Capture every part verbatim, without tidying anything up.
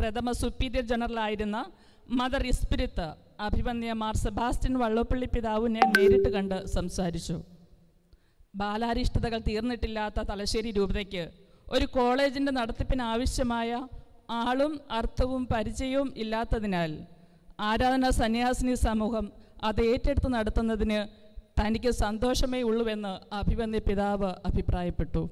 പ്രഥമ superior ജനറലായിരുന്ന mother ഇസ്പിരിത്ത് അഭിമന്യ Mar Sebastian Vallopilly പിതാവിനെ നേരിട്ട് കണ്ട് സംസാരിച്ചു. ബാലാരിഷ്ടതകൾ തീർന്നിട്ടില്ലാത്ത തലശ്ശേരി രൂപതയ്ക്ക് ഒരു കോളേജിൻ്റെ നടത്തിപ്പിന് ആവശ്യമായ ആളും അർത്ഥവും പരിചയവും ഇല്ലാത്തതിനാൽ ആരാധനാ സന്യാസിനി സമൂഹം അത് ഏറ്റെടുത്ത് നടത്തുന്നതിന് തനിക്ക് സന്തോഷമേ ഉള്ളൂവെന്ന് അഭിമന്യ പിതാവ് അഭിപ്രായപ്പെട്ടു.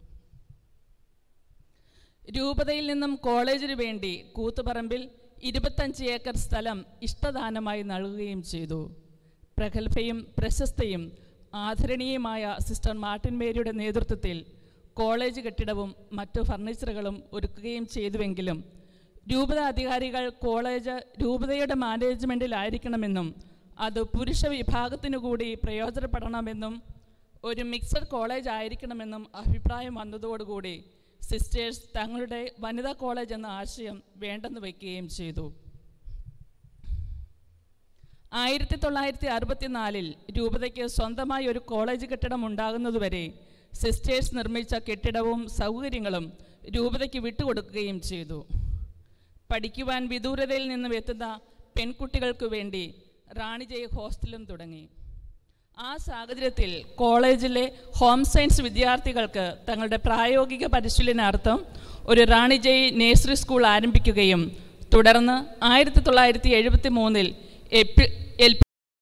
രൂപതയിൽ നിന്നും കോളേജിനു വേണ്ടി കൂത്തുപറമ്പിൽ ഇരുപത്തഞ്ച് ഏക്കർ സ്ഥലം ഇഷ്ടദാനമായി നൽകുകയും ചെയ്തു. പ്രഗത്ഭയും പ്രശസ്തയും ആദരണീയമായ സിസ്റ്റർ മാർട്ടിൻ മേരിയുടെ നേതൃത്വത്തിൽ കോളേജ് കെട്ടിടവും മറ്റു ഫർണിച്ചറുകളും ഒരുക്കുകയും ചെയ്തുവെങ്കിലും രൂപത അധികാരികൾ കോളേജ് രൂപതയുടെ മാനേജ്മെൻറ്റിലായിരിക്കണമെന്നും അത് പുരുഷ വിഭാഗത്തിനു കൂടി പ്രയോജനപ്പെടണമെന്നും ഒരു മിക്സഡ് കോളേജ് ആയിരിക്കണമെന്നും അഭിപ്രായം വന്നതോടുകൂടി സിസ്റ്റേഴ്സ് തങ്ങളുടെ വനിതാ കോളേജ് എന്ന ആശയം വേണ്ടെന്ന് വയ്ക്കുകയും ചെയ്തു. ആയിരത്തി തൊള്ളായിരത്തി അറുപത്തിനാലിൽ രൂപതയ്ക്ക് സ്വന്തമായി ഒരു കോളേജ് കെട്ടിടം ഉണ്ടാകുന്നതുവരെ സിസ്റ്റേഴ്സ് നിർമ്മിച്ച കെട്ടിടവും സൗകര്യങ്ങളും രൂപതയ്ക്ക് വിട്ടുകൊടുക്കുകയും ചെയ്തു. പഠിക്കുവാൻ വിദൂരതയിൽ നിന്നും എത്തുന്ന പെൺകുട്ടികൾക്ക് വേണ്ടി റാണിജയ് ഹോസ്റ്റലും തുടങ്ങി. ആ സാഹചര്യത്തിൽ കോളേജിലെ ഹോം സയൻസ് വിദ്യാർത്ഥികൾക്ക് തങ്ങളുടെ പ്രായോഗിക പരിശീലനാർത്ഥം ഒരു റാണിജയ് നേഴ്സറി സ്കൂൾ ആരംഭിക്കുകയും തുടർന്ന് ആയിരത്തി തൊള്ളായിരത്തി എഴുപത്തി മൂന്നിൽ എൽ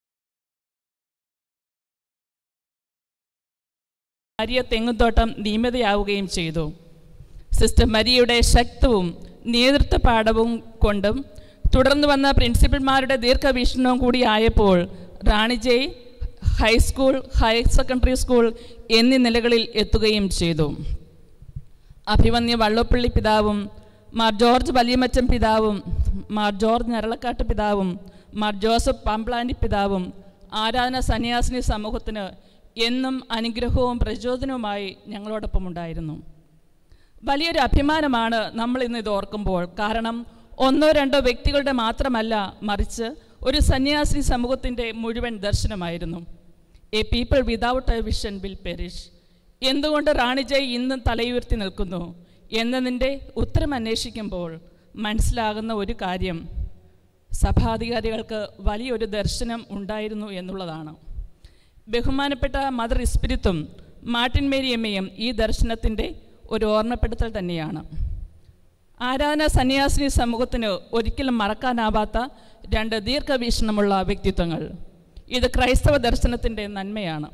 മരിയ തെങ്ങുംതോട്ടം നിയമിതയാവുകയും ചെയ്തു. സിസ്റ്റർ മരിയയുടെ ശക്തവും നേതൃത്വ പാഠവും കൊണ്ടും തുടർന്ന് വന്ന പ്രിൻസിപ്പൽമാരുടെ ദീർഘവീക്ഷണവും കൂടി ആയപ്പോൾ Ranijai high school, higher secondary school എന്നീ നിലകളിൽ എത്തുകയും ചെയ്തു. അഭിമന്യ വള്ളോപ്പള്ളി പിതാവും മാർ ജോർജ് വലിയമച്ചൻ പിതാവും മാർ ജോർജ് ഞരളക്കാട്ട് പിതാവും മാർ ജോസഫ് പാംപ്ലാനി പിതാവും ആരാധന സന്യാസിനി സമൂഹത്തിന് എന്നും അനുഗ്രഹവും പ്രചോദനവുമായി ഞങ്ങളോടൊപ്പം ഉണ്ടായിരുന്നു. വലിയൊരു അഭിമാനമാണ് നമ്മൾ ഇന്ന് ഇത് ഓർക്കുമ്പോൾ. കാരണം ഒന്നോ രണ്ടോ വ്യക്തികളുടെ മാത്രമല്ല, മറിച്ച് ഒരു സന്യാസിനി സമൂഹത്തിൻ്റെ മുഴുവൻ ദർശനമായിരുന്നു. A people without a vision will perish. എന്തുകൊണ്ട് റാണിജയ് ഇന്നും തലയുയർത്തി നിൽക്കുന്നു എന്നതിൻ്റെ ഉത്തരം അന്വേഷിക്കുമ്പോൾ മനസ്സിലാകുന്ന ഒരു കാര്യം, സഭാധികാരികൾക്ക് വലിയൊരു ദർശനം ഉണ്ടായിരുന്നു എന്നുള്ളതാണ്. ബഹുമാനപ്പെട്ട മദർ ഇസ്പിരിത്തും മാർട്ടിൻ മേരിയമ്മയും ഈ ദർശനത്തിൻ്റെ ഒരു ഓർമ്മപ്പെടുത്തൽ തന്നെയാണ്. ആരാധന സന്യാസിനി സമൂഹത്തിന് ഒരിക്കലും മറക്കാനാവാത്ത രണ്ട് ദീർഘവീക്ഷണമുള്ള വ്യക്തിത്വങ്ങൾ. ഇത് ക്രൈസ്തവ ദർശനത്തിൻ്റെ നന്മയാണ്.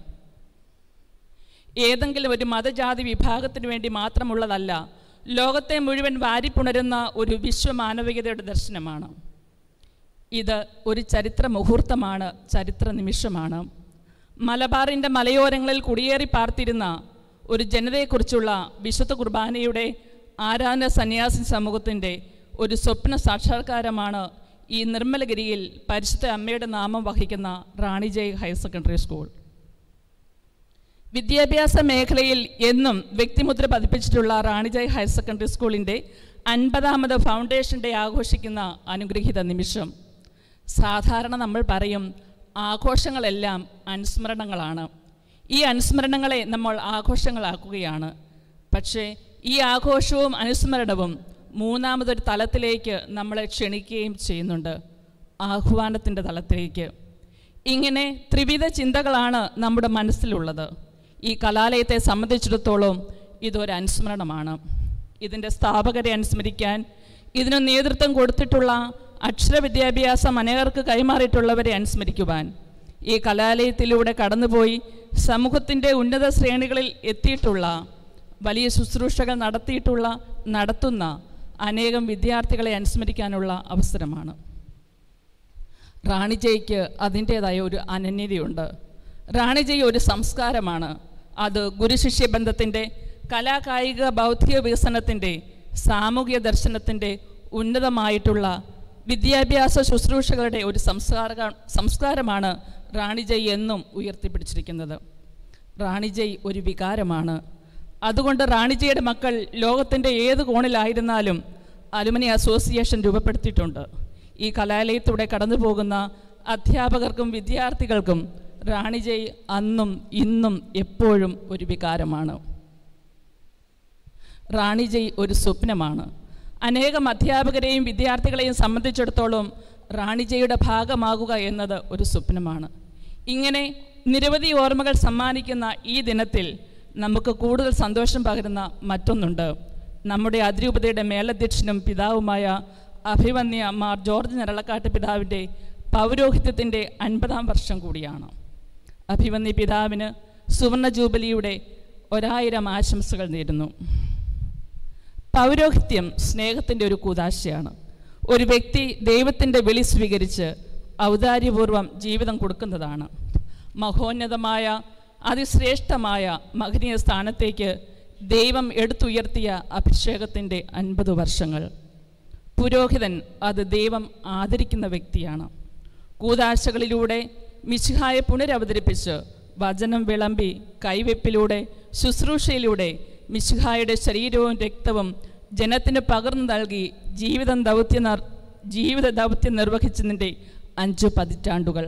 ഏതെങ്കിലും ഒരു മതജാതി വിഭാഗത്തിന് വേണ്ടി മാത്രമുള്ളതല്ല, ലോകത്തെ മുഴുവൻ വാരിപ്പുണരുന്ന ഒരു വിശ്വമാനവികതയുടെ ദർശനമാണ്. ഇത് ഒരു ചരിത്ര മുഹൂർത്തമാണ്, ചരിത്ര നിമിഷമാണ്. മലബാറിൻ്റെ മലയോരങ്ങളിൽ കുടിയേറി പാർത്തിരുന്ന ഒരു ജനതയെക്കുറിച്ചുള്ള വിശുദ്ധ കുർബാനയുടെ ആരാധന സന്യാസി സമൂഹത്തിൻ്റെ ഒരു സ്വപ്ന സാക്ഷാത്കാരമാണ് ഈ നിർമ്മലഗിരിയിൽ പരിശുദ്ധ അമ്മയുടെ നാമം വഹിക്കുന്ന റാണിജയ് ഹയർ സെക്കൻഡറി സ്കൂൾ. വിദ്യാഭ്യാസ മേഖലയിൽ എന്നും വ്യക്തിമുദ്ര പതിപ്പിച്ചിട്ടുള്ള റാണിജയ് ഹയർ സെക്കൻഡറി സ്കൂളിൻ്റെ അൻപതാമത് ഫൗണ്ടേഷൻ ഡേ ആഘോഷിക്കുന്ന അനുഗ്രഹീത നിമിഷം. സാധാരണ നമ്മൾ പറയും ആഘോഷങ്ങളെല്ലാം അനുസ്മരണങ്ങളാണ്. ഈ അനുസ്മരണങ്ങളെ നമ്മൾ ആഘോഷങ്ങളാക്കുകയാണ്. പക്ഷേ ഈ ആഘോഷവും അനുസ്മരണവും മൂന്നാമതൊരു തലത്തിലേക്ക് നമ്മളെ ക്ഷണിക്കുകയും ചെയ്യുന്നുണ്ട്, ആഹ്വാനത്തിൻ്റെ തലത്തിലേക്ക്. ഇങ്ങനെ ത്രിവിധ ചിന്തകളാണ് നമ്മുടെ മനസ്സിലുള്ളത്. ഈ കലാലയത്തെ സംബന്ധിച്ചിടത്തോളം ഇതൊരു അനുസ്മരണമാണ്. ഇതിൻ്റെ സ്ഥാപകരെ അനുസ്മരിക്കാൻ, ഇതിന് നേതൃത്വം കൊടുത്തിട്ടുള്ള അക്ഷരവിദ്യാഭ്യാസം അനേകർക്ക് കൈമാറിയിട്ടുള്ളവരെ അനുസ്മരിക്കുവാൻ, ഈ കലാലയത്തിലൂടെ കടന്നുപോയി സമൂഹത്തിൻ്റെ ഉന്നത ശ്രേണികളിൽ എത്തിയിട്ടുള്ള, വലിയ ശുശ്രൂഷകൾ നടത്തിയിട്ടുള്ള, നടത്തുന്ന അനേകം വിദ്യാർത്ഥികളെ അനുസ്മരിക്കാനുള്ള അവസരമാണ്. റാണിജയ്ക്ക് അതിൻ്റേതായ ഒരു അനന്യതയുണ്ട്. റാണിജയ് ഒരു സംസ്കാരമാണ്. അത് ഗുരുശിഷ്യ ബന്ധത്തിൻ്റെ, കലാകായിക ബൗദ്ധിക വികസനത്തിൻ്റെ, സാമൂഹിക ദർശനത്തിൻ്റെ ഉന്നതമായിട്ടുള്ള വിദ്യാഭ്യാസ ശുശ്രൂഷകളുടെ ഒരു സംസ്കാര സംസ്കാരമാണ് റാണിജയ് എന്നും ഉയർത്തിപ്പിടിച്ചിരിക്കുന്നത്. റാണിജയ് ഒരു വികാരമാണ്. അതുകൊണ്ട് റാണിജയുടെ മക്കൾ ലോകത്തിൻ്റെ ഏത് കോണിലായിരുന്നാലും അലുമിനി അസോസിയേഷൻ രൂപപ്പെടുത്തിയിട്ടുണ്ട്. ഈ കലാലയത്തിലൂടെ കടന്നു പോകുന്ന അധ്യാപകർക്കും വിദ്യാർത്ഥികൾക്കും റാണിജയ് അന്നും ഇന്നും എപ്പോഴും ഒരു വികാരമാണ്. റാണിജയ് ഒരു സ്വപ്നമാണ്. അനേകം അധ്യാപകരെയും വിദ്യാർത്ഥികളെയും സംബന്ധിച്ചിടത്തോളം റാണിജയുടെ ഭാഗമാകുക എന്നത് ഒരു സ്വപ്നമാണ്. ഇങ്ങനെ നിരവധി ഓർമ്മകൾ സമ്മാനിക്കുന്ന ഈ ദിനത്തിൽ നമുക്ക് കൂടുതൽ സന്തോഷം പകരുന്ന മറ്റൊന്നുണ്ട്. നമ്മുടെ അതിരൂപതയുടെ മേലധ്യക്ഷനും പിതാവുമായ അഭിവന്യ മാർ ജോർജ് ഞരളക്കാട്ട് പിതാവിൻ്റെ പൗരോഹിത്യത്തിൻ്റെ അൻപതാം വർഷം കൂടിയാണ്. അഭിവന്യ പിതാവിന് സുവർണ ജൂബിലിയുടെ ഒരായിരം ആശംസകൾ നേരുന്നു. പൗരോഹിത്യം സ്നേഹത്തിൻ്റെ ഒരു കൂദാശയാണ്. ഒരു വ്യക്തി ദൈവത്തിൻ്റെ വിളി സ്വീകരിച്ച് ഔദാര്യപൂർവം ജീവിതം കൊടുക്കുന്നതാണ്. മഹോന്നതമായ അതിശ്രേഷ്ഠമായ മഹനീയ സ്ഥാനത്തേക്ക് ദൈവം എടുത്തുയർത്തിയ അഭിഷേകത്തിൻ്റെ അൻപത് വർഷങ്ങൾ. പുരോഹിതൻ അത് ദൈവം ആദരിക്കുന്ന വ്യക്തിയാണ്. കൂദാശകളിലൂടെ മിശിഹായെ പുനരവതരിപ്പിച്ച് വചനം വിളമ്പി കൈവെപ്പിലൂടെ ശുശ്രൂഷയിലൂടെ മിശിഹായുടെ ശരീരവും രക്തവും ജനത്തിന് പകർന്നു നൽകി ജീവിതം ദൗത്യ ജീവിത ദൗത്യം നിർവഹിച്ചതിൻ്റെ അഞ്ചു പതിറ്റാണ്ടുകൾ.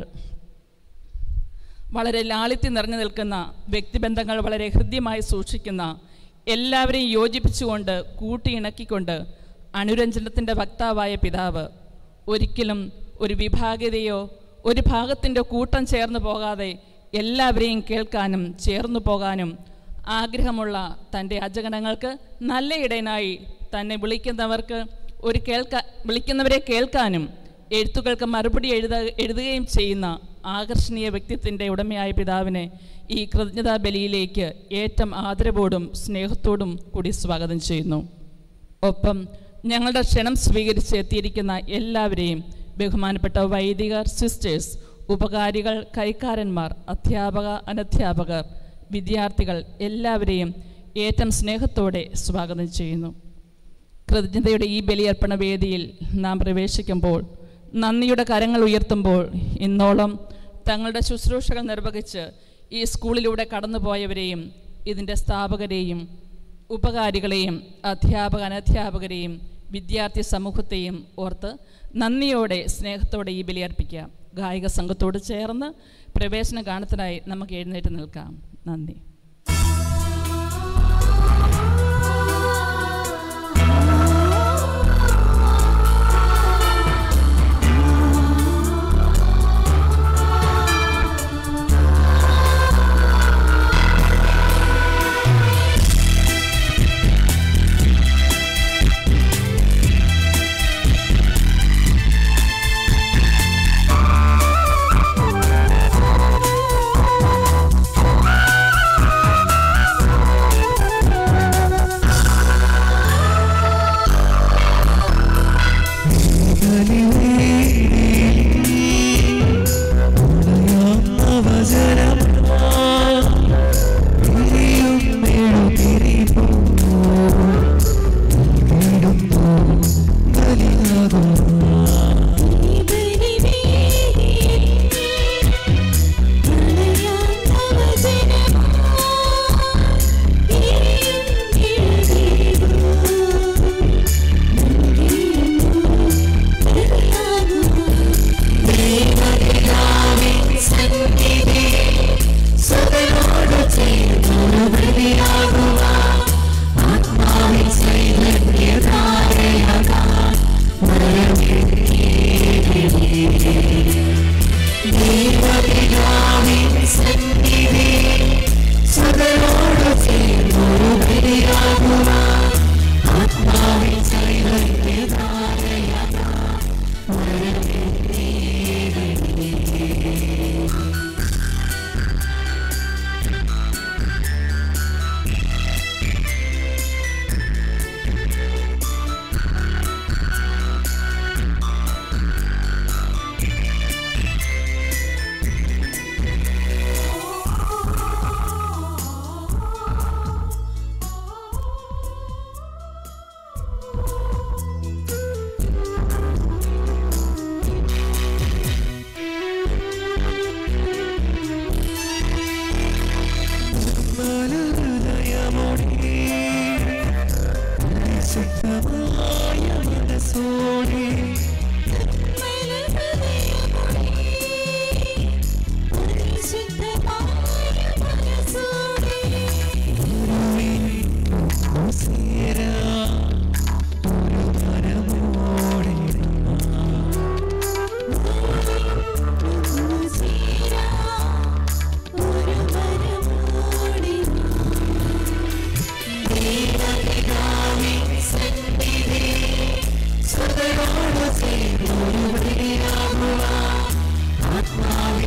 വളരെ ലാളിത്യം നിറഞ്ഞു നിൽക്കുന്ന വ്യക്തിബന്ധങ്ങൾ വളരെ ഹൃദ്യമായി സൂക്ഷിക്കുന്ന, എല്ലാവരെയും യോജിപ്പിച്ചുകൊണ്ട് കൂട്ടിയിണക്കിക്കൊണ്ട് അനുരഞ്ജനത്തിൻ്റെ വക്താവായ പിതാവ് ഒരിക്കലും ഒരു വിഭാഗീയതയോ ഒരു ഭാഗത്തിൻ്റെ കൂട്ടം ചേർന്ന് പോകാതെ എല്ലാവരെയും കേൾക്കാനും ചേർന്നു പോകാനും ആഗ്രഹമുള്ള തൻ്റെ അജഗണങ്ങൾക്ക് നല്ല ഇടയനായി തന്നെ വിളിക്കുന്നവർക്ക് ഒരു കേൾക്കാ വിളിക്കുന്നവരെ കേൾക്കാനും എഴുത്തുകൾക്ക് മറുപടി എഴുത എഴുതുകയും ചെയ്യുന്ന ആകർഷണീയ വ്യക്തിത്വത്തിൻ്റെ ഉടമയായ പിതാവിനെ ഈ കൃതജ്ഞതാ ബലിയിലേക്ക് ഏറ്റവും ആദരവോടും സ്നേഹത്തോടും കൂടി സ്വാഗതം ചെയ്യുന്നു. ഒപ്പം ഞങ്ങളുടെ ക്ഷണം സ്വീകരിച്ച് എത്തിയിരിക്കുന്ന എല്ലാവരെയും ബഹുമാനപ്പെട്ട വൈദികർ, സിസ്റ്റേഴ്സ്, ഉപകാരികൾ, കൈക്കാരന്മാർ, അധ്യാപക, അനധ്യാപകർ, വിദ്യാർത്ഥികൾ എല്ലാവരെയും ഏറ്റവും സ്നേഹത്തോടെ സ്വാഗതം ചെയ്യുന്നു. കൃതജ്ഞതയുടെ ഈ ബലിയർപ്പണ വേദിയിൽ നാം പ്രവേശിക്കുമ്പോൾ, നന്ദിയുടെ കരങ്ങൾ ഉയർത്തുമ്പോൾ, ഇന്നോളം തങ്ങളുടെ ശുശ്രൂഷകൾ നിർവഹിച്ച് ഈ സ്കൂളിലൂടെ കടന്നുപോയവരെയും ഇതിൻ്റെ സ്ഥാപകരെയും ഉപകാരികളെയും അധ്യാപക അനധ്യാപകരെയും വിദ്യാർത്ഥി സമൂഹത്തെയും ഓർത്ത് നന്ദിയോടെ സ്നേഹത്തോടെ ഈ ബലിയർപ്പിക്കാം. ഗായിക സംഘത്തോട് ചേർന്ന് പ്രവേശന ഗാനത്തിനായി നമുക്ക് എഴുന്നേറ്റ് നിൽക്കാം. നന്ദി.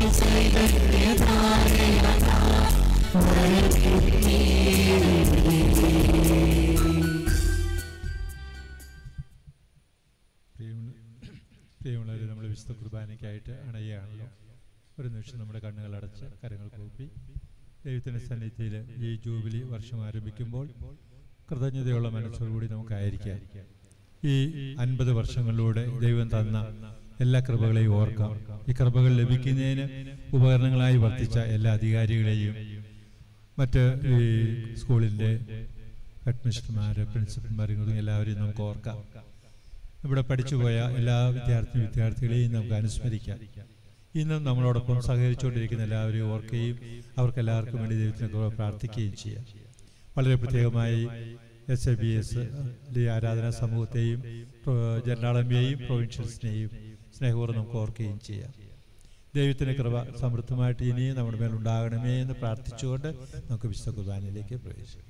പ്രിയമുള്ളവരെ, നമ്മൾ വിശുദ്ധ കുർബാനയ്ക്കായിട്ട് അണയുകയാണല്ലോ. ഒരു നിമിഷം നമ്മുടെ കണ്ണുകൾ അടച്ച് കരങ്ങൾ കൂപ്പി ദൈവത്തിൻ്റെ സന്നിധിയിൽ ഈ ജൂബിലി വർഷം ആരംഭിക്കുമ്പോൾ കൃതജ്ഞതയുള്ള മനസ്സോടുകൂടി നമുക്കായിരിക്കാം. ഈ അൻപത് വർഷങ്ങളിലൂടെ ദൈവം തന്ന എല്ലാ കൃപകളെയും ഓർക്കാം. ഈ കൃപകൾ ലഭിക്കുന്നതിന് ഉപകരണങ്ങളായി വർത്തിച്ച എല്ലാ അധികാരികളെയും മറ്റ് ഈ സ്കൂളിൻ്റെ ഹെഡ്മിസ്റ്റർമാർ, പ്രിൻസിപ്പൽമാരും എല്ലാവരെയും നമുക്ക് ഓർക്കാം. ഇവിടെ പഠിച്ചുപോയ എല്ലാ വിദ്യാർത്ഥി വിദ്യാർത്ഥികളെയും നമുക്ക് അനുസ്മരിക്കാം. ഇന്നും നമ്മളോടൊപ്പം സഹകരിച്ചുകൊണ്ടിരിക്കുന്ന എല്ലാവരെയും ഓർക്കുകയും അവർക്കെല്ലാവർക്കും വേണ്ടി ദൈവത്തിനെ കുറിച്ച് പ്രാർത്ഥിക്കുകയും ചെയ്യാം. വളരെ പ്രത്യേകമായി എസ് ഐ ബി എസ് ആരാധനാ സമൂഹത്തെയും ജനറാളമ്മയെയും പ്രൊവിൻഷ്യൽസിനെയും സ്നേഹപൂർവ്വം നമുക്ക് ഓർക്കുകയും ചെയ്യാം. ദൈവത്തിൻ്റെ കൃപ സമൃദ്ധമായിട്ട് ഇനിയും നമ്മുടെ മേലുണ്ടാകണമേ എന്ന് പ്രാർത്ഥിച്ചുകൊണ്ട് നമുക്ക് വിശുദ്ധ കുർബാനയിലേക്ക് പ്രവേശിക്കാം.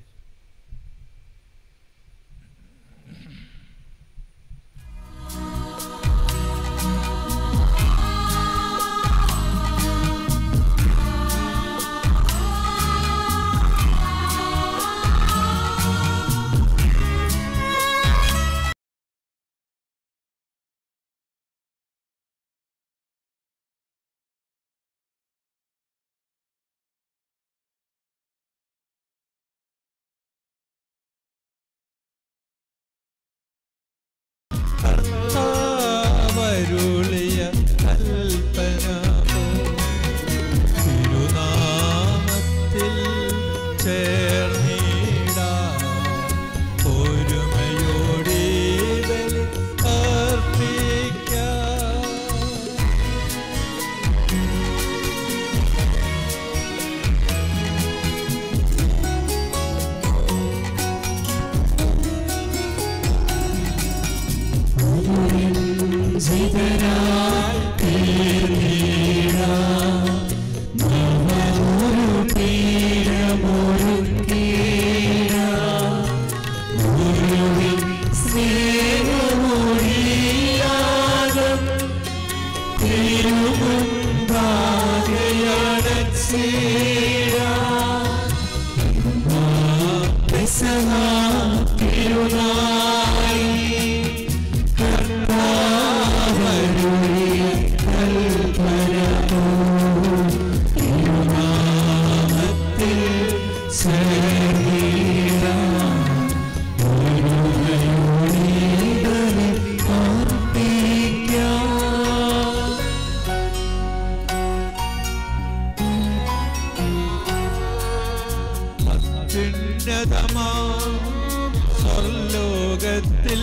കർത്താവരുളിയ കൽപ്പന തിരുനാമത്തിൽ ചേർന്നിടാം, ഒരുമയോടെ ബലി അർപ്പിക്കാം. സ്വർലോകത്തിൽ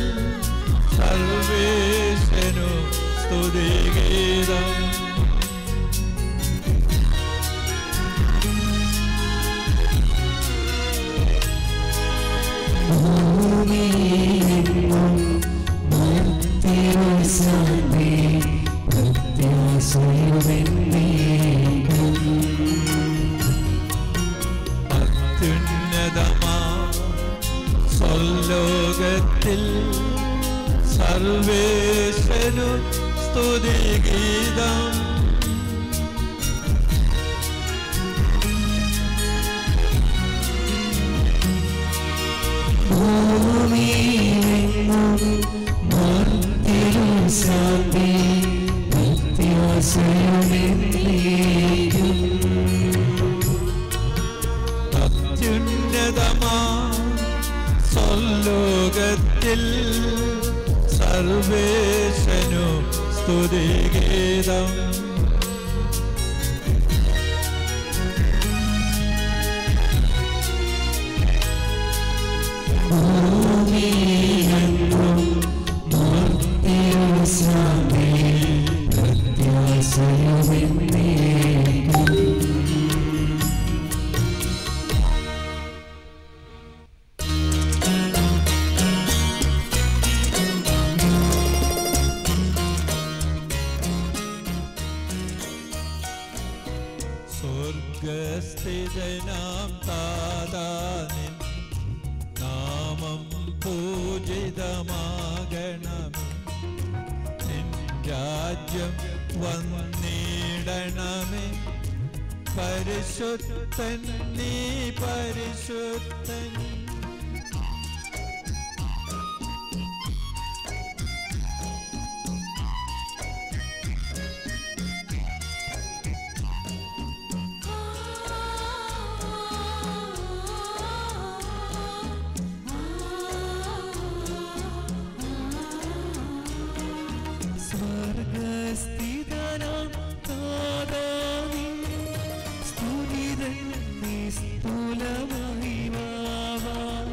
സർവേശനു സ്തുതിഗീതം. അത്യുന്നതമാ സ്വർലോകത്തിൽ സർവേശനു സ്തുതിഗീതം. അത്യുന്നതമാ സ്വർലോകത്തിൽ സർവേശനു സ്തുതിഗീതം. സ്വർഗസ്ഥിതനാം താതാനിൻ നാമം പൂജിതമാകണം, നിൻ രാജ്യം വന്നിടണം, പരിശുദ്ധൻ നീ പരിശുദ്ധൻ. സ്വർഗസ്ഥിതനാം താതാവേ, സ്തുതിതൻ നിസ്തുലമഹിമാവാൻ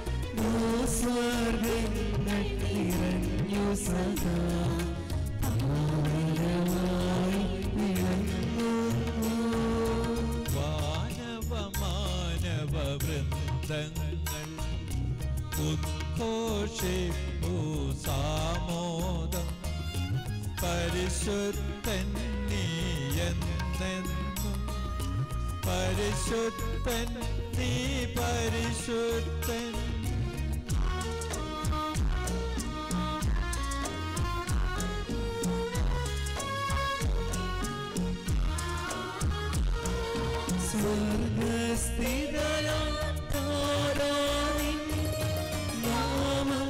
സ്വർഗ്ഗങ്ങൾ നിറഞ്ഞു സദാ പാവനമായി വിളങ്ങുന്നു. വാനവ മാനവ വൃന്ദങ്ങൾ ഉദ്ഘോഷിപ്പൂ സാമോദം. പരിശുദ്ധൻ നീ എന്നെന്നും പരിശുദ്ധൻ നീ പരിശുദ്ധൻ. സ്വർഗസ്ഥിതനാം താതാവേ, നാമം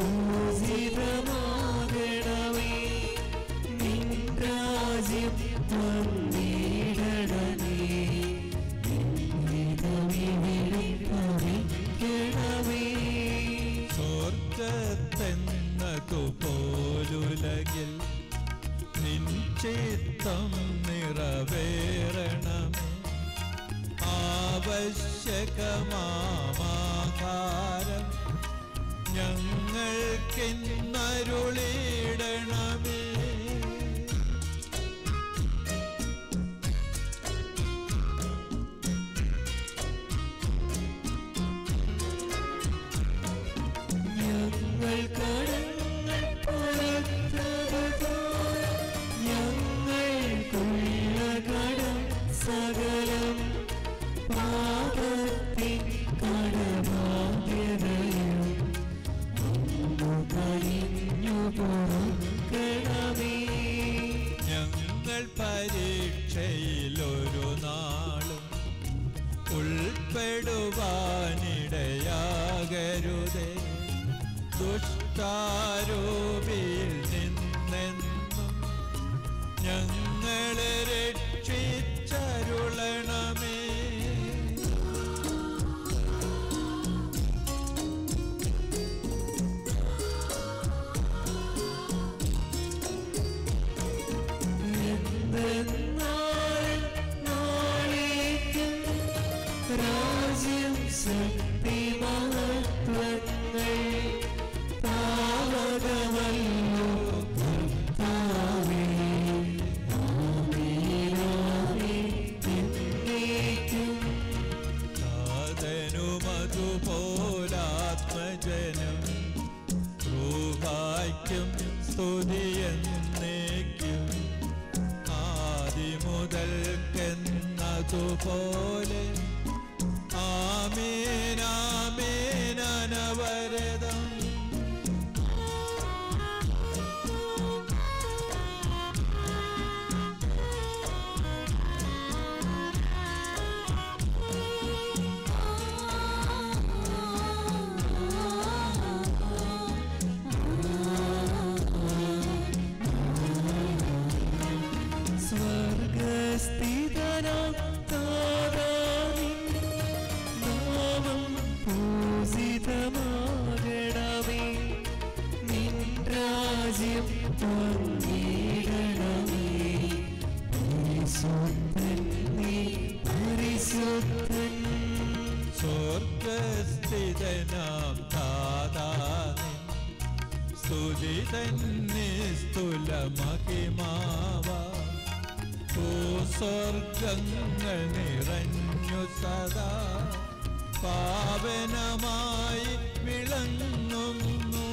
പൂജിതമാകണമേ. നിൻ രാജ്യം വന്നിടണമേ. നിൻ ഹിതമിവിടെ ഭവിക്കണമേ. സ്വർഗത്തെന്നതുപോലുലകിൽ നിൻ ചിത്തം നിറവേറണമേ. ആവശ്യകമാഹാരം ഞങ്ങൾക്കിന്നരുളിടണമേ. ഞങ്ങൾ കടങ്ങൾ പുറത്തതുപോലെ ഞങ്ങൾക്കുള്ള കടം സകലം പാപത്തിൻ കടബാധ്യതയും അന്നു കഴിഞ്ഞു പൊറുക്കണമേ. ഞങ്ങൾ പരീക്ഷയിലൊരു നാളും ഉൾപ്പെടുവാനിടയാകരുതേ. ദുഷ്ടാരൂപിയിൽ നിന്നെന്നും ഞങ്ങളെ രക്ഷിച്ചരുളണമേ. എന്തെന്നാൽ നാളേക്കും രാജ്യം ശക്തി മഹത്വങ്ങൾ പാവകമല്ലോ കർത്താവേ. ആമേനാമേൻ എന്നേക്കും. സാധനുമതുപോലാത്മജനം റൂഹായ്ക്കും സ്തുതിയെന്നേക്കും. ആദിമുതൽക്കെന്നതുപോലെ ആമേൻ ആമേൻ അനവരതം. സ്വർഗസ്ഥിതനാം താതാവേ, നാമം പൂജിതമാകണമേ. നിൻ രാജ്യം വന്നിടണമേ. പരിശുദ്ധൻ നീ പരിശുദ്ധൻ. സ്വർഗസ്ഥിതനാം താതാനിൻ സ്തുതിതൻ നിസ്തുലമഹിമാവ. ഭൂസ്വർഗങ്ങൾ നിറഞ്ഞു സദാ പാവനമായി വിളങ്ങുന്നു.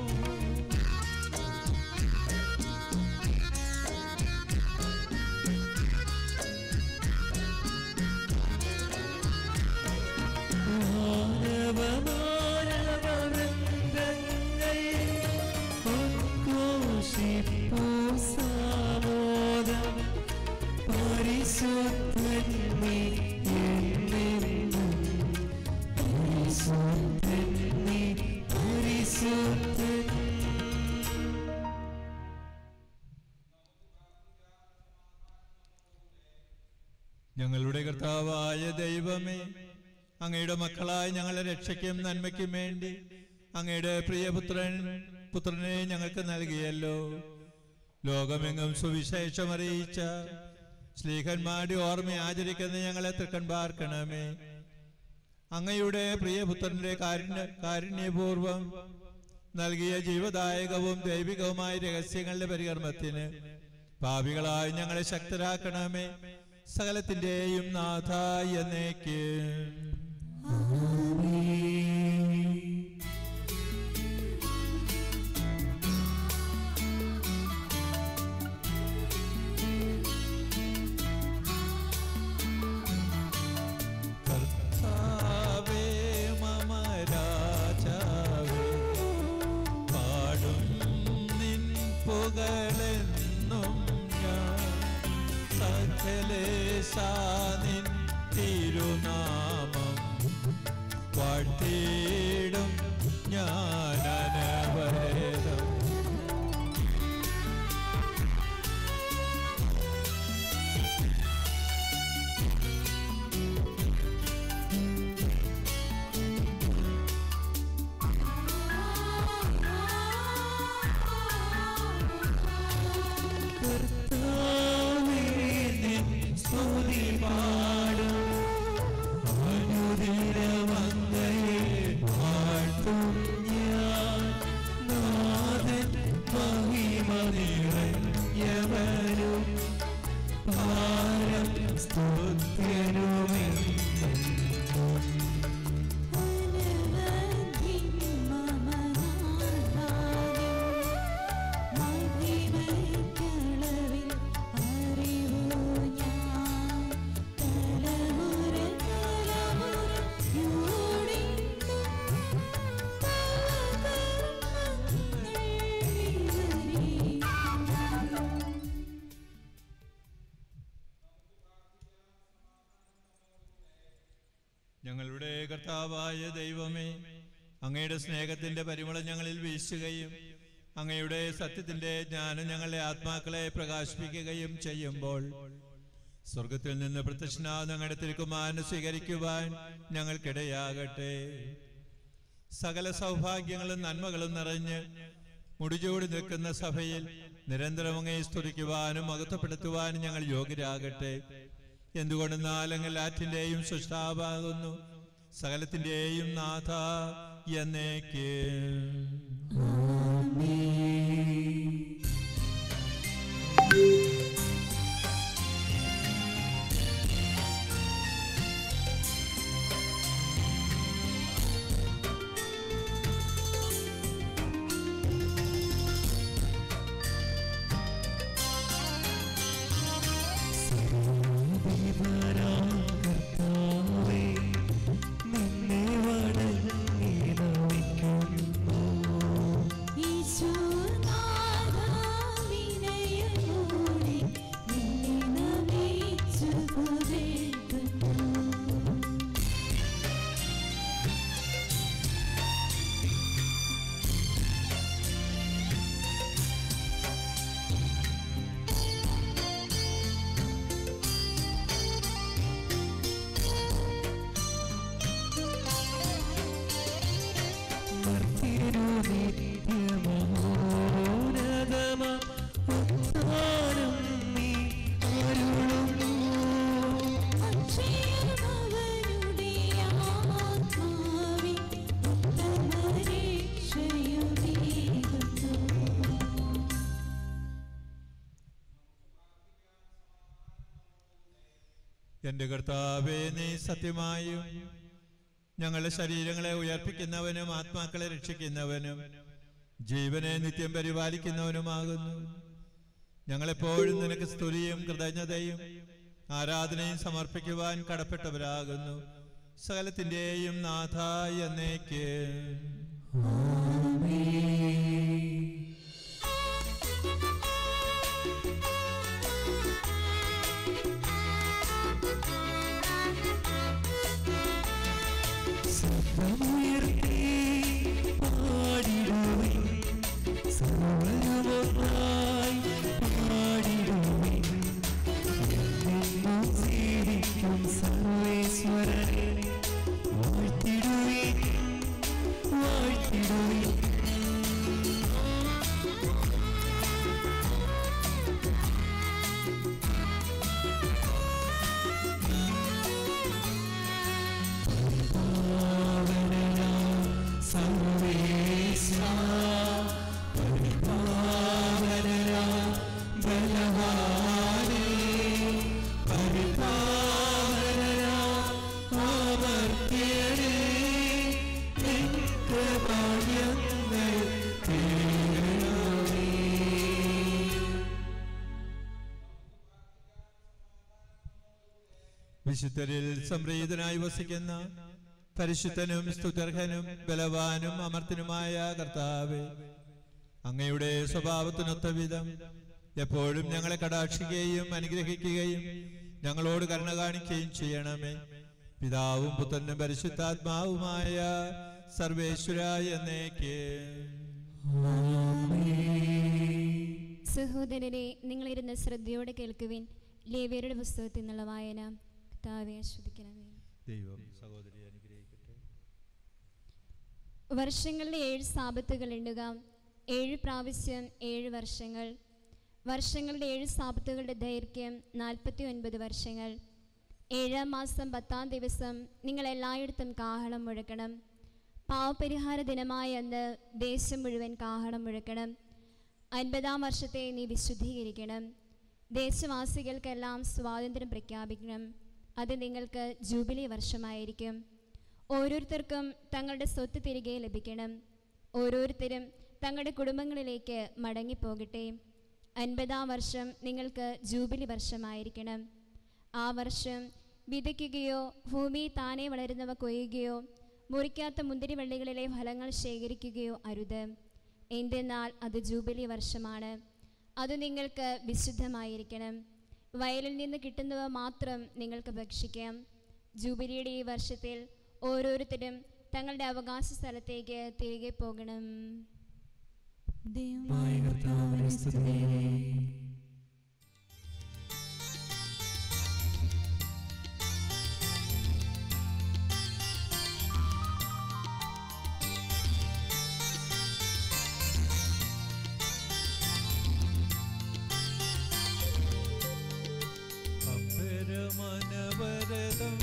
മാനവമാനവവൃന്ദങ്ങൾ ഉദ്ഘോഷിപ്പൂ സാമോദം. പരിശുദ്ധൻ ഞങ്ങളുടെ കർത്താവായ ദൈവമേ, അങ്ങയുടെ മക്കളായ ഞങ്ങളെ രക്ഷയ്ക്കും നന്മയ്ക്കും വേണ്ടി അങ്ങയുടെ പ്രിയപുത്രൻ പുത്രനെ ഞങ്ങൾക്ക് നൽകിയല്ലോ. ലോകമെങ്ങും സുവിശേഷം അറിയിച്ച ശ്ലീഹന്മാരുടെ ഓർമ്മ ആചരിക്കുന്ന ഞങ്ങളെ തൃക്കൺ പാർക്കണമേ. അങ്ങയുടെ പ്രിയപുത്രന്റെ കാരുണ്യ കാരുണ്യപൂർവം നൽകിയ ജീവദായകവും ദൈവികവുമായ രഹസ്യങ്ങളുടെ പരികർമ്മത്തിന് പാപികളായി ഞങ്ങളെ ശക്തരാക്കണമേ. സകലത്തിന്റെയും നാഥ എന്നേക്ക്. കർത്താവേ മമ രാജാവേ, പാടും നിൻ പുകഴെന്നും ഞാൻ. സകലേശാനിൻ തിരുനാമം വാഴ്ത്തിയിടും ഞാൻ അനവരതം. ഞങ്ങളുടെ കർത്താവായ ദൈവമേ, അങ്ങയുടെ സ്നേഹത്തിന്റെ പരിമളം ഞങ്ങളിൽ വീശുകയും അങ്ങയുടെ സത്യത്തിന്റെ ജ്ഞാനം ഞങ്ങളുടെ ആത്മാക്കളെ പ്രകാശിപ്പിക്കുകയും ചെയ്യുമ്പോൾ സ്വർഗത്തിൽ നിന്ന് പ്രത്യക്ഷനായ ഞങ്ങളുടെ തിരുക്കുമാരനെ സ്വീകരിക്കുവാൻ ഞങ്ങൾക്കിടയാകട്ടെ. സകല സൗഭാഗ്യങ്ങളും നന്മകളും നിറഞ്ഞ് മുടിചൂടി നിൽക്കുന്ന സഭയിൽ നിരന്തരം അങ്ങയെ സ്തുതിക്കുവാനും മഹത്വപ്പെടുത്തുവാനും ഞങ്ങൾ യോഗ്യരാകട്ടെ. എന്തുകൊണ്ടെന്നാൽ അങ്ങ് എല്ലാറ്റിന്റെയും സൃഷ്ടാവാകുന്നു, സകലത്തിന്റെയും നാഥ എന്നേക്ക്. എന്റെ കർത്താവേ, നീ സത്യമായും ഞങ്ങളുടെ ശരീരങ്ങളെ ഉയർപ്പിക്കുന്നവനും ആത്മാക്കളെ രക്ഷിക്കുന്നവനും ജീവനെ നിത്യം പരിപാലിക്കുന്നവനുമാകുന്നു. ഞങ്ങളെപ്പോഴും നിനക്ക് സ്തുതിയും കൃതജ്ഞതയും ആരാധനയും സമർപ്പിക്കുവാൻ കടപ്പെട്ടവരാകുന്നു. സകലത്തിന്റെയും നാഥ എന്നേക്ക്. സർവ്വമൊന്നായി പാടിടുവിൻ, എന്നെന്നും ജീവിക്കും വാഴ്ത്തിടുവിൻ. വിശുദ്ധരിൽ സംപ്രീതനായി വസിക്കുന്ന പരിശുദ്ധനും സ്തുത്യർഹനും ബലവാനും അമർത്തനുമായ കർത്താവേ, അങ്ങയുടെ സ്വഭാവത്തിനൊത്ത വിധം എപ്പോഴും ഞങ്ങളെ കടാക്ഷിക്കുകയും അനുഗ്രഹിക്കുകയും ഞങ്ങളോട് കരുണ കാണിക്കുകയും ചെയ്യണമേ. പിതാവും പുത്രനും പരിശുദ്ധാത്മാവുമായ സർവേശ്വരായ എന്നേക്ക്. സഹോദരരെ, നിങ്ങളിരുന്ന് ശ്രദ്ധയോടെ കേൾക്കുവിൻ. ലേവ്യരുടെ പുസ്തകത്തിൽ നിന്നുള്ള വായന. കർത്താവേ, ആസ്വദിക്കണമേ. ദൈവം സഹോദരിയെ അനുഗ്രഹിക്കട്ടെ. വർഷങ്ങളുടെ ഏഴ് സാപത്തുകൾ എണ്ണുക. ഏഴ് പ്രാവശ്യം ഏഴ് വർഷങ്ങൾ. വർഷങ്ങളുടെ ഏഴ് സാപത്തുകളുടെ ദൈർഘ്യം നാൽപ്പത്തി ഒൻപത് വർഷങ്ങൾ. ഏഴാം മാസം പത്താം ദിവസം നിങ്ങൾ എല്ലായിടത്തും കാഹളം മുഴക്കണം. പാവപരിഹാര ദിനമായ അന്ന് ദേശം മുഴുവൻ കാഹളം മുഴക്കണം. അൻപതാം വർഷത്തെ നീ വിശുദ്ധീകരിക്കണം. ദേശവാസികൾക്കെല്ലാം സ്വാതന്ത്ര്യം പ്രഖ്യാപിക്കണം. അത് നിങ്ങൾക്ക് ജൂബിലി വർഷമായിരിക്കും. ഓരോരുത്തർക്കും തങ്ങളുടെ സ്വത്ത് തിരികെ ലഭിക്കണം. ഓരോരുത്തരും തങ്ങളുടെ കുടുംബങ്ങളിലേക്ക് മടങ്ങിപ്പോകട്ടെ. അൻപതാം വർഷം നിങ്ങൾക്ക് ജൂബിലി വർഷമായിരിക്കണം. ആ വർഷം വിതയ്ക്കുകയോ ഭൂമി താനെ വളരുന്നവ കൊയ്യുകയോ മുറിക്കാത്ത മുന്തിരിവള്ളികളിലെ ഫലങ്ങൾ ശേഖരിക്കുകയോ അരുത്. എന്തെന്നാൽ അത് ജൂബിലി വർഷമാണ്. അത് നിങ്ങൾക്ക് വിശുദ്ധമായിരിക്കണം. വയലിൽ നിന്ന് കിട്ടുന്നവ മാത്രം നിങ്ങൾക്ക് ഭക്ഷിക്കാം. ജൂബിലിയുടെ ഈ വർഷത്തിൽ ഓരോരുത്തരും തങ്ങളുടെ അവകാശ സ്ഥലത്തേക്ക് തിരികെ പോകണം. ദൈവമായ കർത്താവിനെ സ്തുതി. അപരമനവരതം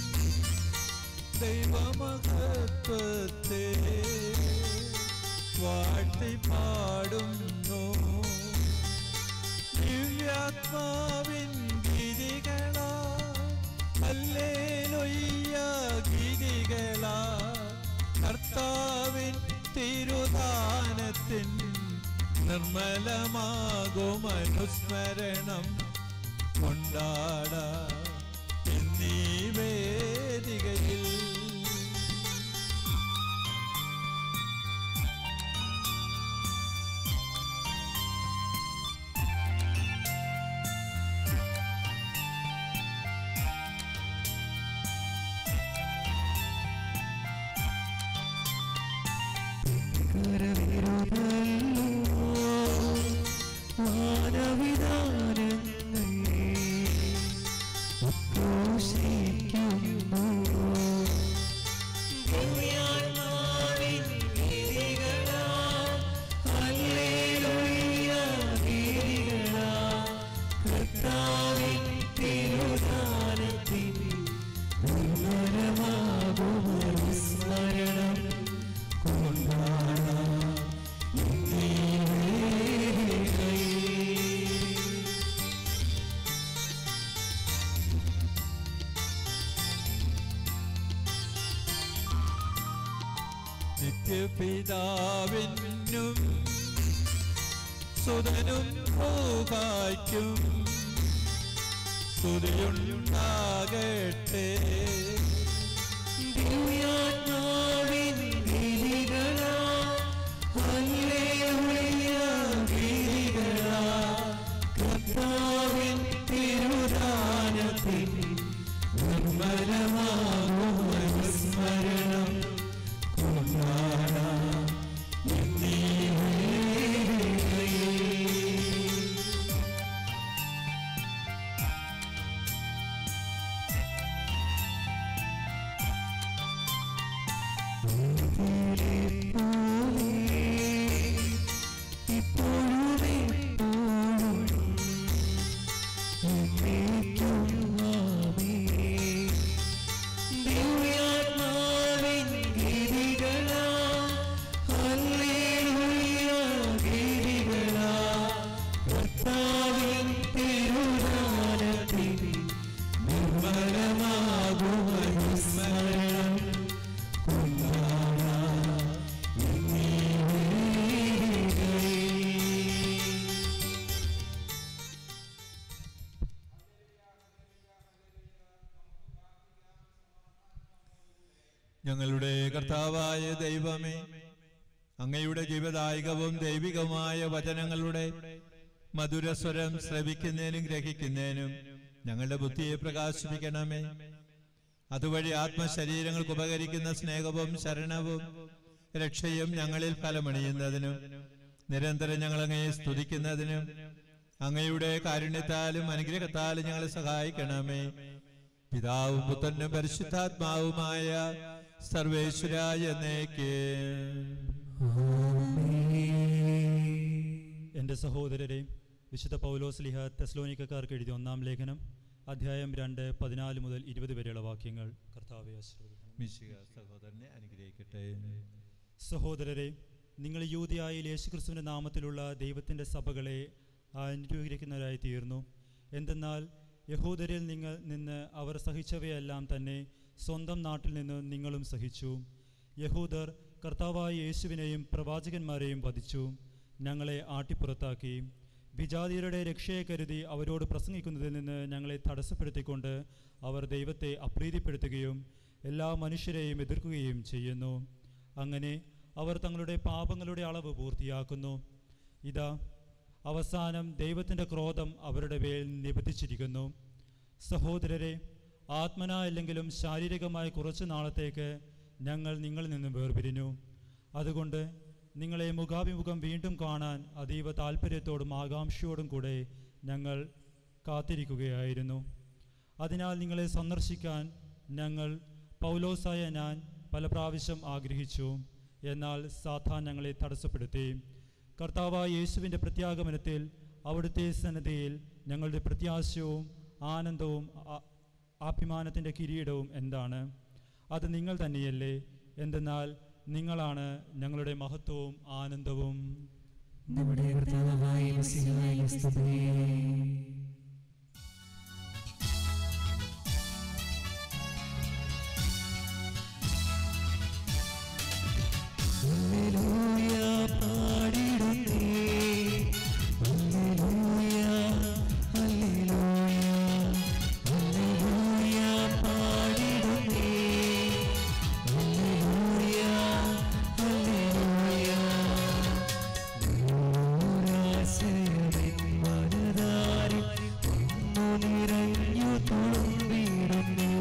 ദൈവമഹത്വത്തെ വാഴ്ത്തി പാടുന്നു. ദിവ്യാത്മാവിൻ ഗീതികളാ ഹല്ലേലൂയ ഗീതികളാ. കർത്താവിൻ തിരുദാനത്തിൻ നിർമ്മലമാകും അനുസ്മരണം കൊണ്ടാട എന്നീ വേദികയിൽ. നിത്യപിതാവിനും സുതനും ഭൂകായ്ക്കും സ്തുതിയുണ്ടാകട്ടെ. ദിവ്യാത്മാവിൻ ഗീതികളാ ഹല്ലേലൂയ ഗീതികളാ. കർത്താവിൻ തിരുദാനത്തിൻ നിർമ്മലമാകും അനുസ്മരണം കൊണ്ടാടാം എന്നീ വേദികയിൽ. ഞങ്ങളുടെ കർത്താവായ ദൈവമേ, അങ്ങയുടെ ജീവദായകവും ദൈവികവുമായ വചനങ്ങളുടെ മധുരസ്വരം ശ്രവിക്കുന്നതിനും ഗ്രഹിക്കുന്നതിനും ഞങ്ങളുടെ ബുദ്ധിയെ പ്രകാശിപ്പിക്കണമേ. അതുവഴി ആത്മശരീരങ്ങൾക്ക് ഉപകരിക്കുന്ന സ്നേഹവും ശരണവും രക്ഷയും ഞങ്ങളിൽ ഫലമണിയുന്നതിനും നിരന്തരം ഞങ്ങൾ അങ്ങയെ സ്തുതിക്കുന്നതിനും അങ്ങയുടെ കാരുണ്യത്താലും അനുഗ്രഹത്താലും ഞങ്ങളെ സഹായിക്കണമേ. പിതാവും പുത്രനും പരിശുദ്ധാത്മാവുമായ സർവേശ്വരായ എന്നേക്ക്. എൻ്റെ സഹോദരരെ, വിശുദ്ധ പൗലോസ്ലിഹ തെസ്സലോനിക്കക്കാർക്ക് എഴുതിയ ഒന്നാം ലേഖനം അധ്യായം രണ്ട് പതിനാല് മുതൽ ഇരുപത് വരെയുള്ള വാക്യങ്ങൾ. കർത്താവെ ആശീർവദിക്കണമേ. സഹോദരനെ അനുഗ്രഹിക്കട്ടെ. സഹോദരരെ, നിങ്ങൾ യൂദയായിൽ യേശുക്രിസ്തുവിൻ്റെ നാമത്തിലുള്ള ദൈവത്തിൻ്റെ സഭകളെ അനുഗ്രഹിക്കുന്നവരായി തീർന്നു. എന്തെന്നാൽ യഹൂദരിൽ നിങ്ങൾ നിന്ന് അവർ സഹിച്ചവയെല്ലാം തന്നെ സ്വന്തം നാട്ടിൽ നിന്ന് നിങ്ങളും സഹിച്ചു. യഹൂദർ കർത്താവായ യേശുവിനെയും പ്രവാചകന്മാരെയും വധിച്ചു, ഞങ്ങളെ ആട്ടിപ്പുറത്താക്കി. വിജാതിയരുടെ രക്ഷയെ കരുതി അവരോട് പ്രസംഗിക്കുന്നതിൽ നിന്ന് ഞങ്ങളെ തടസ്സപ്പെടുത്തിക്കൊണ്ട് അവർ ദൈവത്തെ അപ്രീതിപ്പെടുത്തുകയും എല്ലാ മനുഷ്യരെയും എതിർക്കുകയും ചെയ്യുന്നു. അങ്ങനെ അവർ തങ്ങളുടെ പാപങ്ങളുടെ അളവ് പൂർത്തിയാക്കുന്നു. ഇതാ, അവസാനം ദൈവത്തിൻ്റെ ക്രോധം അവരുടെ മേൽ നിബന്ധിച്ചിരിക്കുന്നു. സഹോദരരെ, ആത്മന അല്ലെങ്കിലും ശാരീരികമായ കുറച്ചു നാളത്തേക്ക് ഞങ്ങൾ നിങ്ങളിൽ നിന്ന് വേർപിരിഞ്ഞു. അതുകൊണ്ട് നിങ്ങളെ മുഖാഭിമുഖം വീണ്ടും കാണാൻ അതീവ താല്പര്യത്തോടും ആകാംക്ഷയോടും കൂടെ ഞങ്ങൾ കാത്തിരിക്കുകയായിരുന്നു. അതിനാൽ നിങ്ങളെ സന്ദർശിക്കാൻ ഞങ്ങൾ പൗലോസായ ഞാൻ പല പ്രാവശ്യം ആഗ്രഹിച്ചു. എന്നാൽ സാത്താൻ ഞങ്ങളെ തടസ്സപ്പെടുത്തി. കർത്താവായ യേശുവിൻ്റെ പ്രത്യാഗമനത്തിൽ അവിടുത്തെ സന്നദ്ധയിൽ ഞങ്ങളുടെ പ്രത്യാശയും ആനന്ദവും അഭിമാനത്തിൻ്റെ കിരീടവും എന്താണ്? അത് നിങ്ങൾ തന്നെയല്ലേ? എന്തെന്നാൽ നിങ്ങളാണ് ഞങ്ങളുടെ മഹത്വവും ആനന്ദവും. നമ്മുടെ കർത്താവായ മിശിഹായെ സ്തുതി. ഹല്ലേലൂയ പാടിടുന്നേ, ഹല്ലേലൂയ ഹല്ലേലൂയ ഹല്ലേലൂയ പാടിടുന്നേ, ഹല്ലേലൂയ ഹല്ലേലൂയ. ദൂരാശയമെൻ മനതാരിൽ ഒന്നു നിറഞ്ഞു തുളുമ്പിടുന്നു.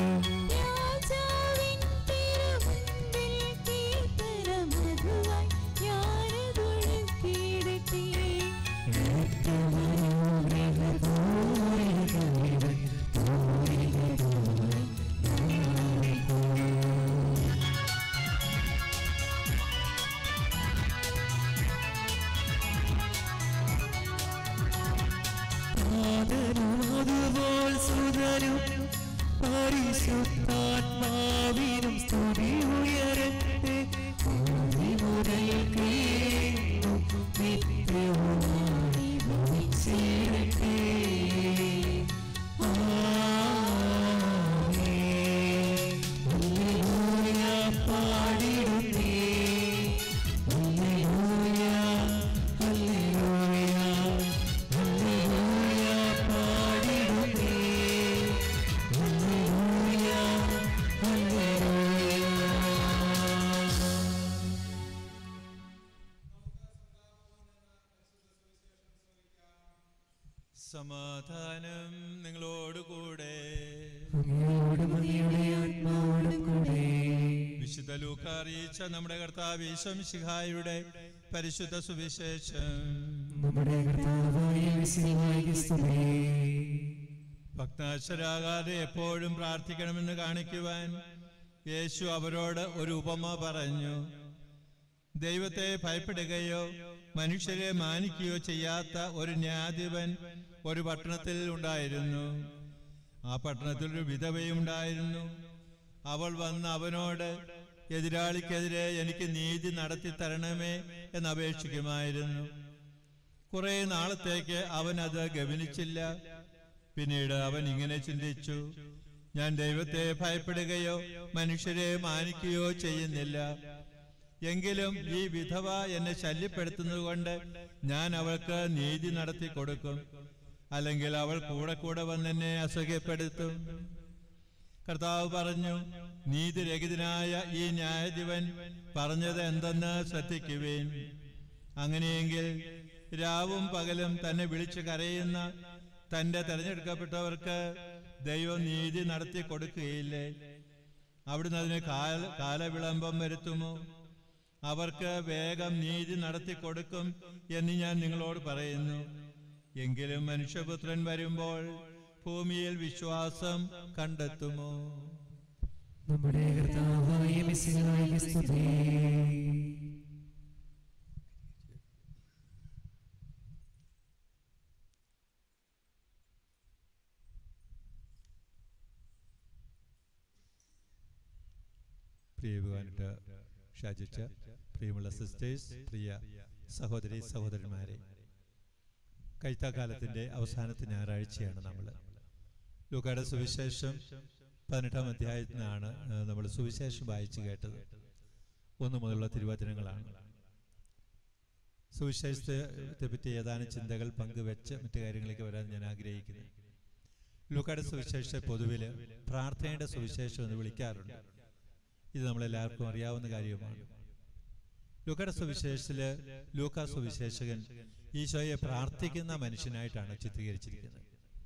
അതുപോൽ സുതരും പരിശുദ്ധാത്മാവിനും സ്തുതി ഉയരട്ടെ, ആദി മുതൽ കേൾക്കും നിത്യവുമായി ഭവിച്ചിരട്ടെ. ആമേൻ. ഹല്ലേലൂയ പാടിടുന്നേ, ഹല്ലേലൂയ ഹല്ലേലൂയ ഹല്ലേലൂയ പാടിടുന്നേ, ഹല്ലേലൂയ ഹല്ലേലൂയ. സമാധാനം നിങ്ങളോടുകൂടെ. അങ്ങയോടും അങ്ങയുടെ ആത്മാവോടും കൂടെ. വിശുദ്ധ ലൂക്കാ അറിയിച്ച നമ്മുടെ കർത്താവ് ഈശോ മിശിഹായുടെ പരിശുദ്ധ സുവിശേഷം. നമ്മുടെ കർത്താവായ മിശിഹായെ സ്തുതി. ഭക്താശരാകാതെ എപ്പോഴും പ്രാർത്ഥിക്കണമെന്ന് കാണിക്കുവാൻ യേശു അവരോട് ഒരു ഉപമ പറഞ്ഞു. ദൈവത്തെ ഭയപ്പെടുകയോ മനുഷ്യരെ മാനിക്കുകയോ ചെയ്യാത്ത ഒരു ന്യായാധിപൻ ഒരു പട്ടണത്തിൽ ഉണ്ടായിരുന്നു. ആ പട്ടണത്തിൽ ഒരു വിധവയും ഉണ്ടായിരുന്നു. അവൾ വന്ന് അവനോട്, എതിരാളിക്കെതിരെ എനിക്ക് നീതി നടത്തി തരണമേ എന്നപേക്ഷിക്കുമായിരുന്നു. കുറെ നാളത്തേക്ക് അവൻ അത് ഗവനിച്ചില്ല. പിന്നീട് അവൻ ഇങ്ങനെ ചിന്തിച്ചു, ഞാൻ ദൈവത്തെ ഭയപ്പെടുകയോ മനുഷ്യരെ മാനിക്കുകയോ ചെയ്യുന്നില്ല. എങ്കിലും ഈ വിധവ എന്നെ ശല്യപ്പെടുത്തുന്നത് കൊണ്ട് ഞാൻ അവൾക്ക് നീതി നടത്തി കൊടുക്കും, അല്ലെങ്കിൽ അവൾ കൂടെ കൂടെ വന്നെന്നെ അസഹ്യപ്പെടുത്തും. കർത്താവ് പറഞ്ഞു, നീതിരഹിതനായ ഈ ന്യായാധിപൻ പറഞ്ഞത് എന്തെന്ന് ശ്രദ്ധിക്കുവേൻ. അങ്ങനെയെങ്കിൽ രാവും പകലും തന്നെ വിളിച്ചു കരയുന്ന തൻ്റെ തെരഞ്ഞെടുക്കപ്പെട്ടവർക്ക് ദൈവം നീതി നടത്തി കൊടുക്കുകയില്ലേ? അവിടുന്ന് അതിന് കാല കാലവിളംബം വരുത്തുമോ? അവർക്ക് വേഗം നീതി നടത്തി കൊടുക്കും എന്ന് ഞാൻ നിങ്ങളോട് പറയുന്നു. എങ്കിലും മനുഷ്യപുത്രൻ വരുമ്പോൾ ഭൂമിയിൽ വിശ്വാസം കണ്ടെത്തുമോ? നമ്മുടെ കർത്താവായ മിശിഹായ്ക്ക് സ്തുതി. പ്രിയവാനിട്ട് ഷാജിച്ച, പ്രിയമുള്ള സിസ്റ്റേഴ്സ്, പ്രിയ സഹോദരി സഹോദരന്മാരെ, കൈത്താക്കാലത്തിൻ്റെ അവസാനത്തെ ഞായറാഴ്ചയാണ് നമ്മൾ. ലൂക്കായുടെ സുവിശേഷം പതിനെട്ടാം അധ്യായത്തിൽ നിന്നാണ് നമ്മൾ സുവിശേഷം വായിച്ചു കേട്ടത്. ഒന്നു മുതലുള്ള തിരുവചനങ്ങളാണ്. സുവിശേഷത്തെ പറ്റി ഏതാനും ചിന്തകൾ പങ്കുവെച്ച് മറ്റു കാര്യങ്ങളിലേക്ക് വരാൻ ഞാൻ ആഗ്രഹിക്കുന്നു. ലൂക്കായുടെ സുവിശേഷത്തെ പൊതുവിൽ പ്രാർത്ഥനയുടെ സുവിശേഷം എന്ന് വിളിക്കാറുണ്ട്. ഇത് നമ്മളെല്ലാവർക്കും അറിയാവുന്ന കാര്യമാണ്. ലൂക്കായുടെ സുവിശേഷത്തില് ലൂക്കാ സുവിശേഷകൻ ഈശോയെ പ്രാർത്ഥിക്കുന്ന മനുഷ്യനായിട്ടാണ് ചിത്രീകരിച്ചിരിക്കുന്നത്.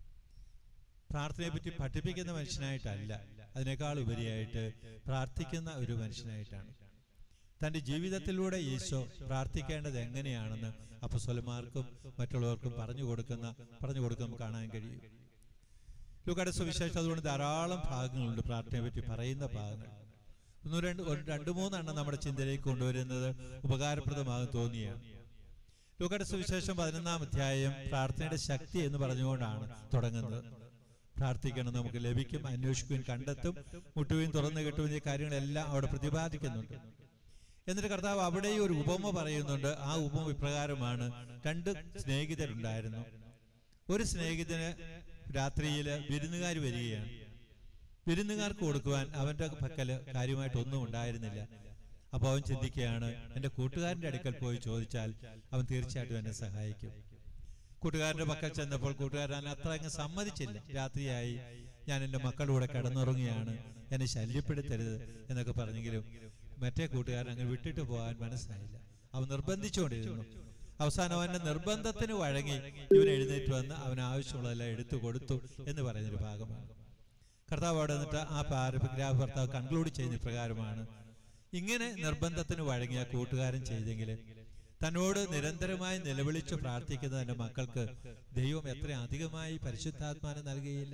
പ്രാർത്ഥനയെ പറ്റി പഠിപ്പിക്കുന്ന മനുഷ്യനായിട്ടല്ല, അതിനേക്കാൾ ഉപരിയായിട്ട് പ്രാർത്ഥിക്കുന്ന ഒരു മനുഷ്യനായിട്ടാണ്. തൻ്റെ ജീവിതത്തിലൂടെ ഈശോ പ്രാർത്ഥിക്കേണ്ടത് എങ്ങനെയാണെന്ന് അപ്പോസ്തലന്മാർക്കും മറ്റുള്ളവർക്കും പറഞ്ഞു കൊടുക്കുന്ന പറഞ്ഞു കൊടുക്കുന്ന കാണാൻ കഴിയും. ലൂക്കായുടെ സുവിശേഷം അതുകൊണ്ട് ധാരാളം ഭാഗങ്ങളുണ്ട് പ്രാർത്ഥനയെ പറ്റി പറയുന്ന ഭാഗങ്ങൾ. ഒന്ന് രണ്ട് രണ്ട് മൂന്നെണ്ണം നമ്മുടെ ചിന്തയിലേക്ക് കൊണ്ടുവരുന്നത് ഉപകാരപ്രദമാകും തോന്നിയാണ്. ലൂക്കായുടെ സുവിശേഷം പതിനൊന്നാം അധ്യായം പ്രാർത്ഥനയുടെ ശക്തി എന്ന് പറഞ്ഞുകൊണ്ടാണ് തുടങ്ങുന്നത്. പ്രാർത്ഥിക്കണം, നമുക്ക് ലഭിക്കും, അന്വേഷിക്കുകയും കണ്ടെത്തും, മുട്ടുകയും തുറന്നു കിട്ടും, ഈ കാര്യങ്ങളെല്ലാം അവിടെ പ്രതിപാദിക്കുന്നുണ്ട്. എന്നിട്ട് കർത്താവ് അവിടെ ഒരു ഉപമ പറയുന്നുണ്ട്. ആ ഉപമ ഇപ്രകാരമാണ്. രണ്ട് സ്നേഹിതരുണ്ടായിരുന്നു. ഒരു സ്നേഹിതന് രാത്രിയിൽ വിരുന്നുകാർ വരികയാണ്. വിരുന്നുകാർക്ക് കൊടുക്കുവാൻ അവൻ്റെ പക്കൽ കാര്യമായിട്ടൊന്നും ഉണ്ടായിരുന്നില്ല. അപ്പോൾ അവൻ ചിന്തിക്കുകയാണ്, എൻ്റെ കൂട്ടുകാരൻ്റെ അടുക്കൽ പോയി ചോദിച്ചാൽ അവൻ തീർച്ചയായിട്ടും എന്നെ സഹായിക്കും. കൂട്ടുകാരൻ്റെ പക്കൽ ചെന്നപ്പോൾ കൂട്ടുകാരൻ അത്ര അങ്ങ് സമ്മതിച്ചില്ല. രാത്രിയായി, ഞാൻ എൻ്റെ മക്കളുടെ കൂടെ കിടന്നുറങ്ങുകയാണ്, എന്നെ ശല്യപ്പെടുത്തരുത് എന്നൊക്കെ പറഞ്ഞെങ്കിലും മറ്റേ കൂട്ടുകാരൻ അങ്ങ് വിട്ടിട്ട് പോകാൻ മനസ്സായില്ല. അവൻ നിർബന്ധിച്ചുകൊണ്ടിരുന്നു. അവസാനം അവൻ്റെ നിർബന്ധത്തിന് വഴങ്ങി ഇവൻ എഴുന്നേറ്റ് വന്ന് അവന് ആവശ്യമുള്ളതെല്ലാം എടുത്തു കൊടുത്തു എന്ന് പറയുന്നൊരു ഭാഗമാണ്. കർത്താവ് അവിടെ നിന്നിട്ട് ആ പാരഗ്രാഫ് ഭർത്താവ് കൺക്ലൂഡ് ചെയ്യുന്ന പ്രകാരമാണ്. ഇങ്ങനെ നിർബന്ധത്തിന് വഴങ്ങിയ കൂട്ടുകാരൻ ചെയ്തെങ്കിൽ തന്നോട് നിരന്തരമായി നിലവിളിച്ച് പ്രാർത്ഥിക്കുന്ന തന്റെ മക്കൾക്ക് ദൈവം എത്ര അധികമായി പരിശുദ്ധാത്മാനം നൽകുകയില്ല.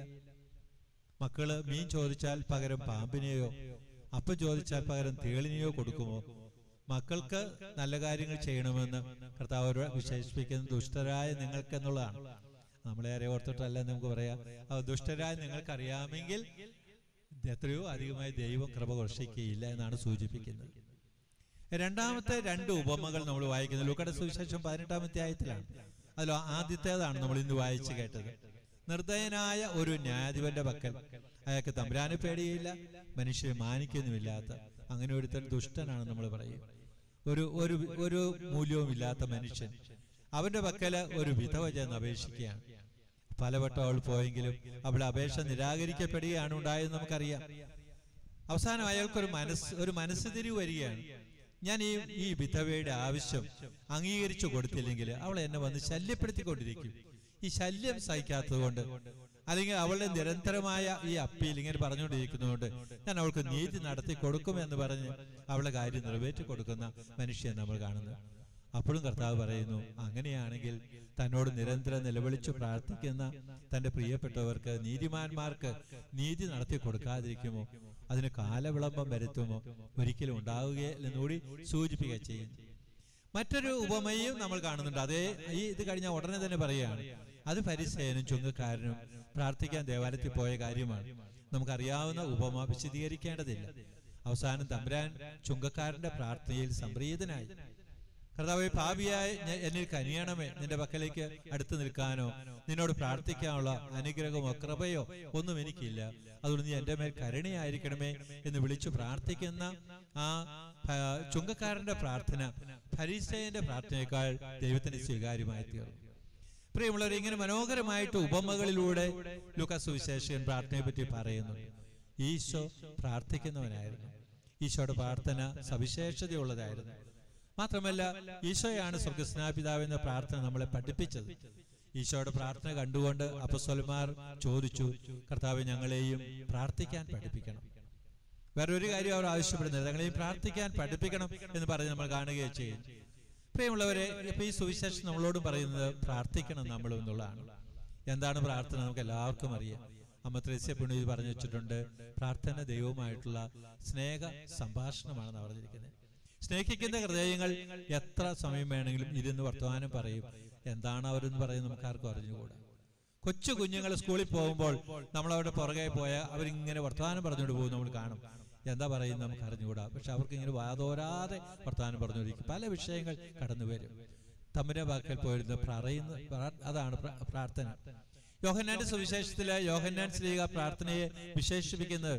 മക്കള് മീൻ ചോദിച്ചാൽ പകരം പാമ്പിനെയോ അപ്പം ചോദിച്ചാൽ പകരം തേളിനെയോ കൊടുക്കുമോ? മക്കൾക്ക് നല്ല കാര്യങ്ങൾ ചെയ്യണമെന്ന് കർത്താവ് വിശേഷിപ്പിക്കുന്ന ദുഷ്ടരായ നിങ്ങൾക്ക് എന്നുള്ളതാണ്. നമ്മളെ ആരെ ഓർത്തിട്ടല്ല നമുക്ക് പറയാം. ദുഷ്ടരായ നിങ്ങൾക്കറിയാമെങ്കിൽ എത്രയോ അധികമായി ദൈവം കൃപ വർഷിക്കുകയില്ല എന്നാണ് സൂചിപ്പിക്കുന്നത്. രണ്ടാമത്തെ രണ്ട് ഉപമകൾ നമ്മൾ വായിക്കുന്നത് ലൂക്കായുടെ സുവിശേഷം പതിനെട്ടാമത്തെ അധ്യായത്തിലാണ്. അതിൽ ആദ്യത്തേതാണ് നമ്മൾ ഇന്ന് വായിച്ചു കേട്ടത്. നിർദ്ദയനായ ഒരു ന്യായാധിപന്റെ പക്കൽ, അയാൾക്ക് തമ്പുരാനെ പേടിയില്ല, മനുഷ്യരെ മാനിക്കുന്നുമില്ലാത്ത അങ്ങനെ ഒരുത്തൻ ദുഷ്ടനാണ് നമ്മൾ പറയും. ഒരു ഒരു ഒരു മൂല്യവും ഇല്ലാത്ത മനുഷ്യൻ, അവന്റെ പക്കല് ഒരു വിധവ ചെന്ന് അപേക്ഷിക്കുകയാണ്. പലവട്ടം അവൾ പോയെങ്കിലും അവളുടെ അപേക്ഷ നിരാകരിക്കപ്പെടുകയാണ് ഉണ്ടായെന്ന് നമുക്കറിയാം. അവസാനം അയാൾക്കൊരു മനസ്സ് ഒരു മനസ്സ് തിരിവ് വരികയാണ്. ഞാൻ ഈ ഈ വിധവയുടെ ആവശ്യം അംഗീകരിച്ചു കൊടുത്തില്ലെങ്കിൽ അവൾ എന്നെ വന്ന് ശല്യപ്പെടുത്തിക്കൊണ്ടിരിക്കും. ഈ ശല്യം സഹിക്കാത്തത് കൊണ്ട്, അല്ലെങ്കിൽ അവളുടെ നിരന്തരമായ ഈ അപ്പീൽ ഇങ്ങനെ പറഞ്ഞുകൊണ്ടിരിക്കുന്നതുകൊണ്ട് ഞാൻ അവൾക്ക് നീതി നടത്തി കൊടുക്കും എന്ന് പറഞ്ഞ് അവളുടെ കാര്യം നിറവേറ്റി കൊടുക്കുന്ന മനുഷ്യൻ നമ്മൾ കാണുന്നു. അപ്പോഴും കർത്താവ് പറയുന്നു, അങ്ങനെയാണെങ്കിൽ തന്നോട് നിരന്തരം നിലവിളിച്ചു പ്രാർത്ഥിക്കുന്ന തൻ്റെ പ്രിയപ്പെട്ടവർക്ക്, നീതിമാന്മാർക്ക് നീതി നടത്തി കൊടുക്കാതിരിക്കുമോ? അതിന് കാലവിളംബം വരുത്തുമോ? ഒരിക്കലും ഉണ്ടാവുകയില്ലെന്നുകൂടി സൂചിപ്പിക്കുക ചെയ്യുന്നു. മറ്റൊരു ഉപമയും നമ്മൾ കാണുന്നുണ്ട്. അതേ ഈ ഇത് കഴിഞ്ഞ ഉടനെ തന്നെ പറയുകയാണ്. അത് ഫരിസേയനും ചുങ്കക്കാരനും പ്രാർത്ഥിക്കാൻ ദേവാലയത്തിൽ പോയ കാര്യമാണ്. നമുക്കറിയാവുന്ന ഉപമ വിശദീകരിക്കേണ്ടതില്ല. അവസാനം തമ്പുരാൻ ചുങ്കക്കാരന്റെ പ്രാർത്ഥനയിൽ സംപ്രീതനായി. കർത്താവേ, പാപിയായി എന്നിൽ കനിയണമേ, നിന്റെ പക്കലേക്ക് അടുത്ത് നിൽക്കാനോ നിന്നോട് പ്രാർത്ഥിക്കാനുള്ള അനുഗ്രഹമോ കൃപയോ ഒന്നും എനിക്കില്ല, അതുകൊണ്ട് നീ എൻ്റെ മേൽ കരുണയായിരിക്കണമേ എന്ന് വിളിച്ചു പ്രാർത്ഥിക്കുന്ന ആ ചുങ്കക്കാരന്റെ പ്രാർത്ഥന ഫരിസേയന്റെ പ്രാർത്ഥനയേക്കാൾ ദൈവത്തിന് സ്വീകാര്യമായി തീർന്നു. പ്രിയമുള്ളവർ, ഇങ്ങനെ മനോഹരമായിട്ട് ഉപമകളിലൂടെ ലൂക്കാ സുവിശേഷകൻ പ്രാർത്ഥനയെ പറ്റി പറയുന്നു. ഈശോ പ്രാർത്ഥിക്കുന്നവനായിരുന്നു. ഈശോയുടെ പ്രാർത്ഥന സവിശേഷതയുള്ളതായിരുന്നു. മാത്രമല്ല, ഈശോയാണ് സ്വർഗസ്നാപിതാവെന്ന പ്രാർത്ഥന നമ്മളെ പഠിപ്പിച്ചത്. ഈശോയുടെ പ്രാർത്ഥന കണ്ടുകൊണ്ട് അപ്പോസ്തലന്മാർ ചോദിച്ചു, കർത്താവേ, ഞങ്ങളെയും പ്രാർത്ഥിക്കാൻ പഠിപ്പിക്കണം. വേറൊരു കാര്യം അവർ ആവശ്യപ്പെടുന്നത്, ഞങ്ങളെയും പ്രാർത്ഥിക്കാൻ പഠിപ്പിക്കണം എന്ന് പറഞ്ഞ് നമ്മൾ കാണുകയും ചെയ്യും. പ്രിയമുള്ളവരെ, ഇപ്പൊ ഈ സുവിശേഷം നമ്മളോട് പറയുന്നത് പ്രാർത്ഥിക്കണം നമ്മൾ എന്നുള്ളതാണ്. എന്താണ് പ്രാർത്ഥന? നമുക്ക് എല്ലാവർക്കും അറിയാം. അമ്മ ത്രേസ്യ പുണ്യ പറഞ്ഞു വെച്ചിട്ടുണ്ട്, പ്രാർത്ഥന ദൈവവുമായിട്ടുള്ള സ്നേഹ സംഭാഷണമാണെന്ന് പറഞ്ഞിരിക്കുന്നത്. സ്നേഹിക്കുന്ന ഹൃദയങ്ങൾ എത്ര സമയം വേണമെങ്കിലും ഇരുന്ന് വർത്തമാനം പറയും. എന്താണ് അവരെന്ന് പറയുന്നത് നമുക്ക് ആർക്കും അറിഞ്ഞുകൂടാ. കൊച്ചു കുഞ്ഞുങ്ങൾ സ്കൂളിൽ പോകുമ്പോൾ നമ്മളവിടെ പുറകെ പോയാൽ അവരിങ്ങനെ വർത്തമാനം പറഞ്ഞുകൊണ്ട് പോകും, നമ്മൾ കാണും. എന്താ പറയുന്നത് നമുക്ക് അറിഞ്ഞുകൂടാ. പക്ഷെ അവർക്ക് ഇങ്ങനെ വാതോരാതെ വർത്തമാനം പറഞ്ഞുകൊണ്ടിരിക്കും. പല വിഷയങ്ങൾ കടന്നു വരും. തമ്മിലെ വാക്കൽ പോയിരുന്ന് പറയുന്ന അതാണ് പ്രാർത്ഥന. യോഹന്നാന്റെ സുവിശേഷത്തിലെ യോഹന്നാൻ ശ്ലീഹ പ്രാർത്ഥനയെ വിശേഷിപ്പിക്കുന്നത്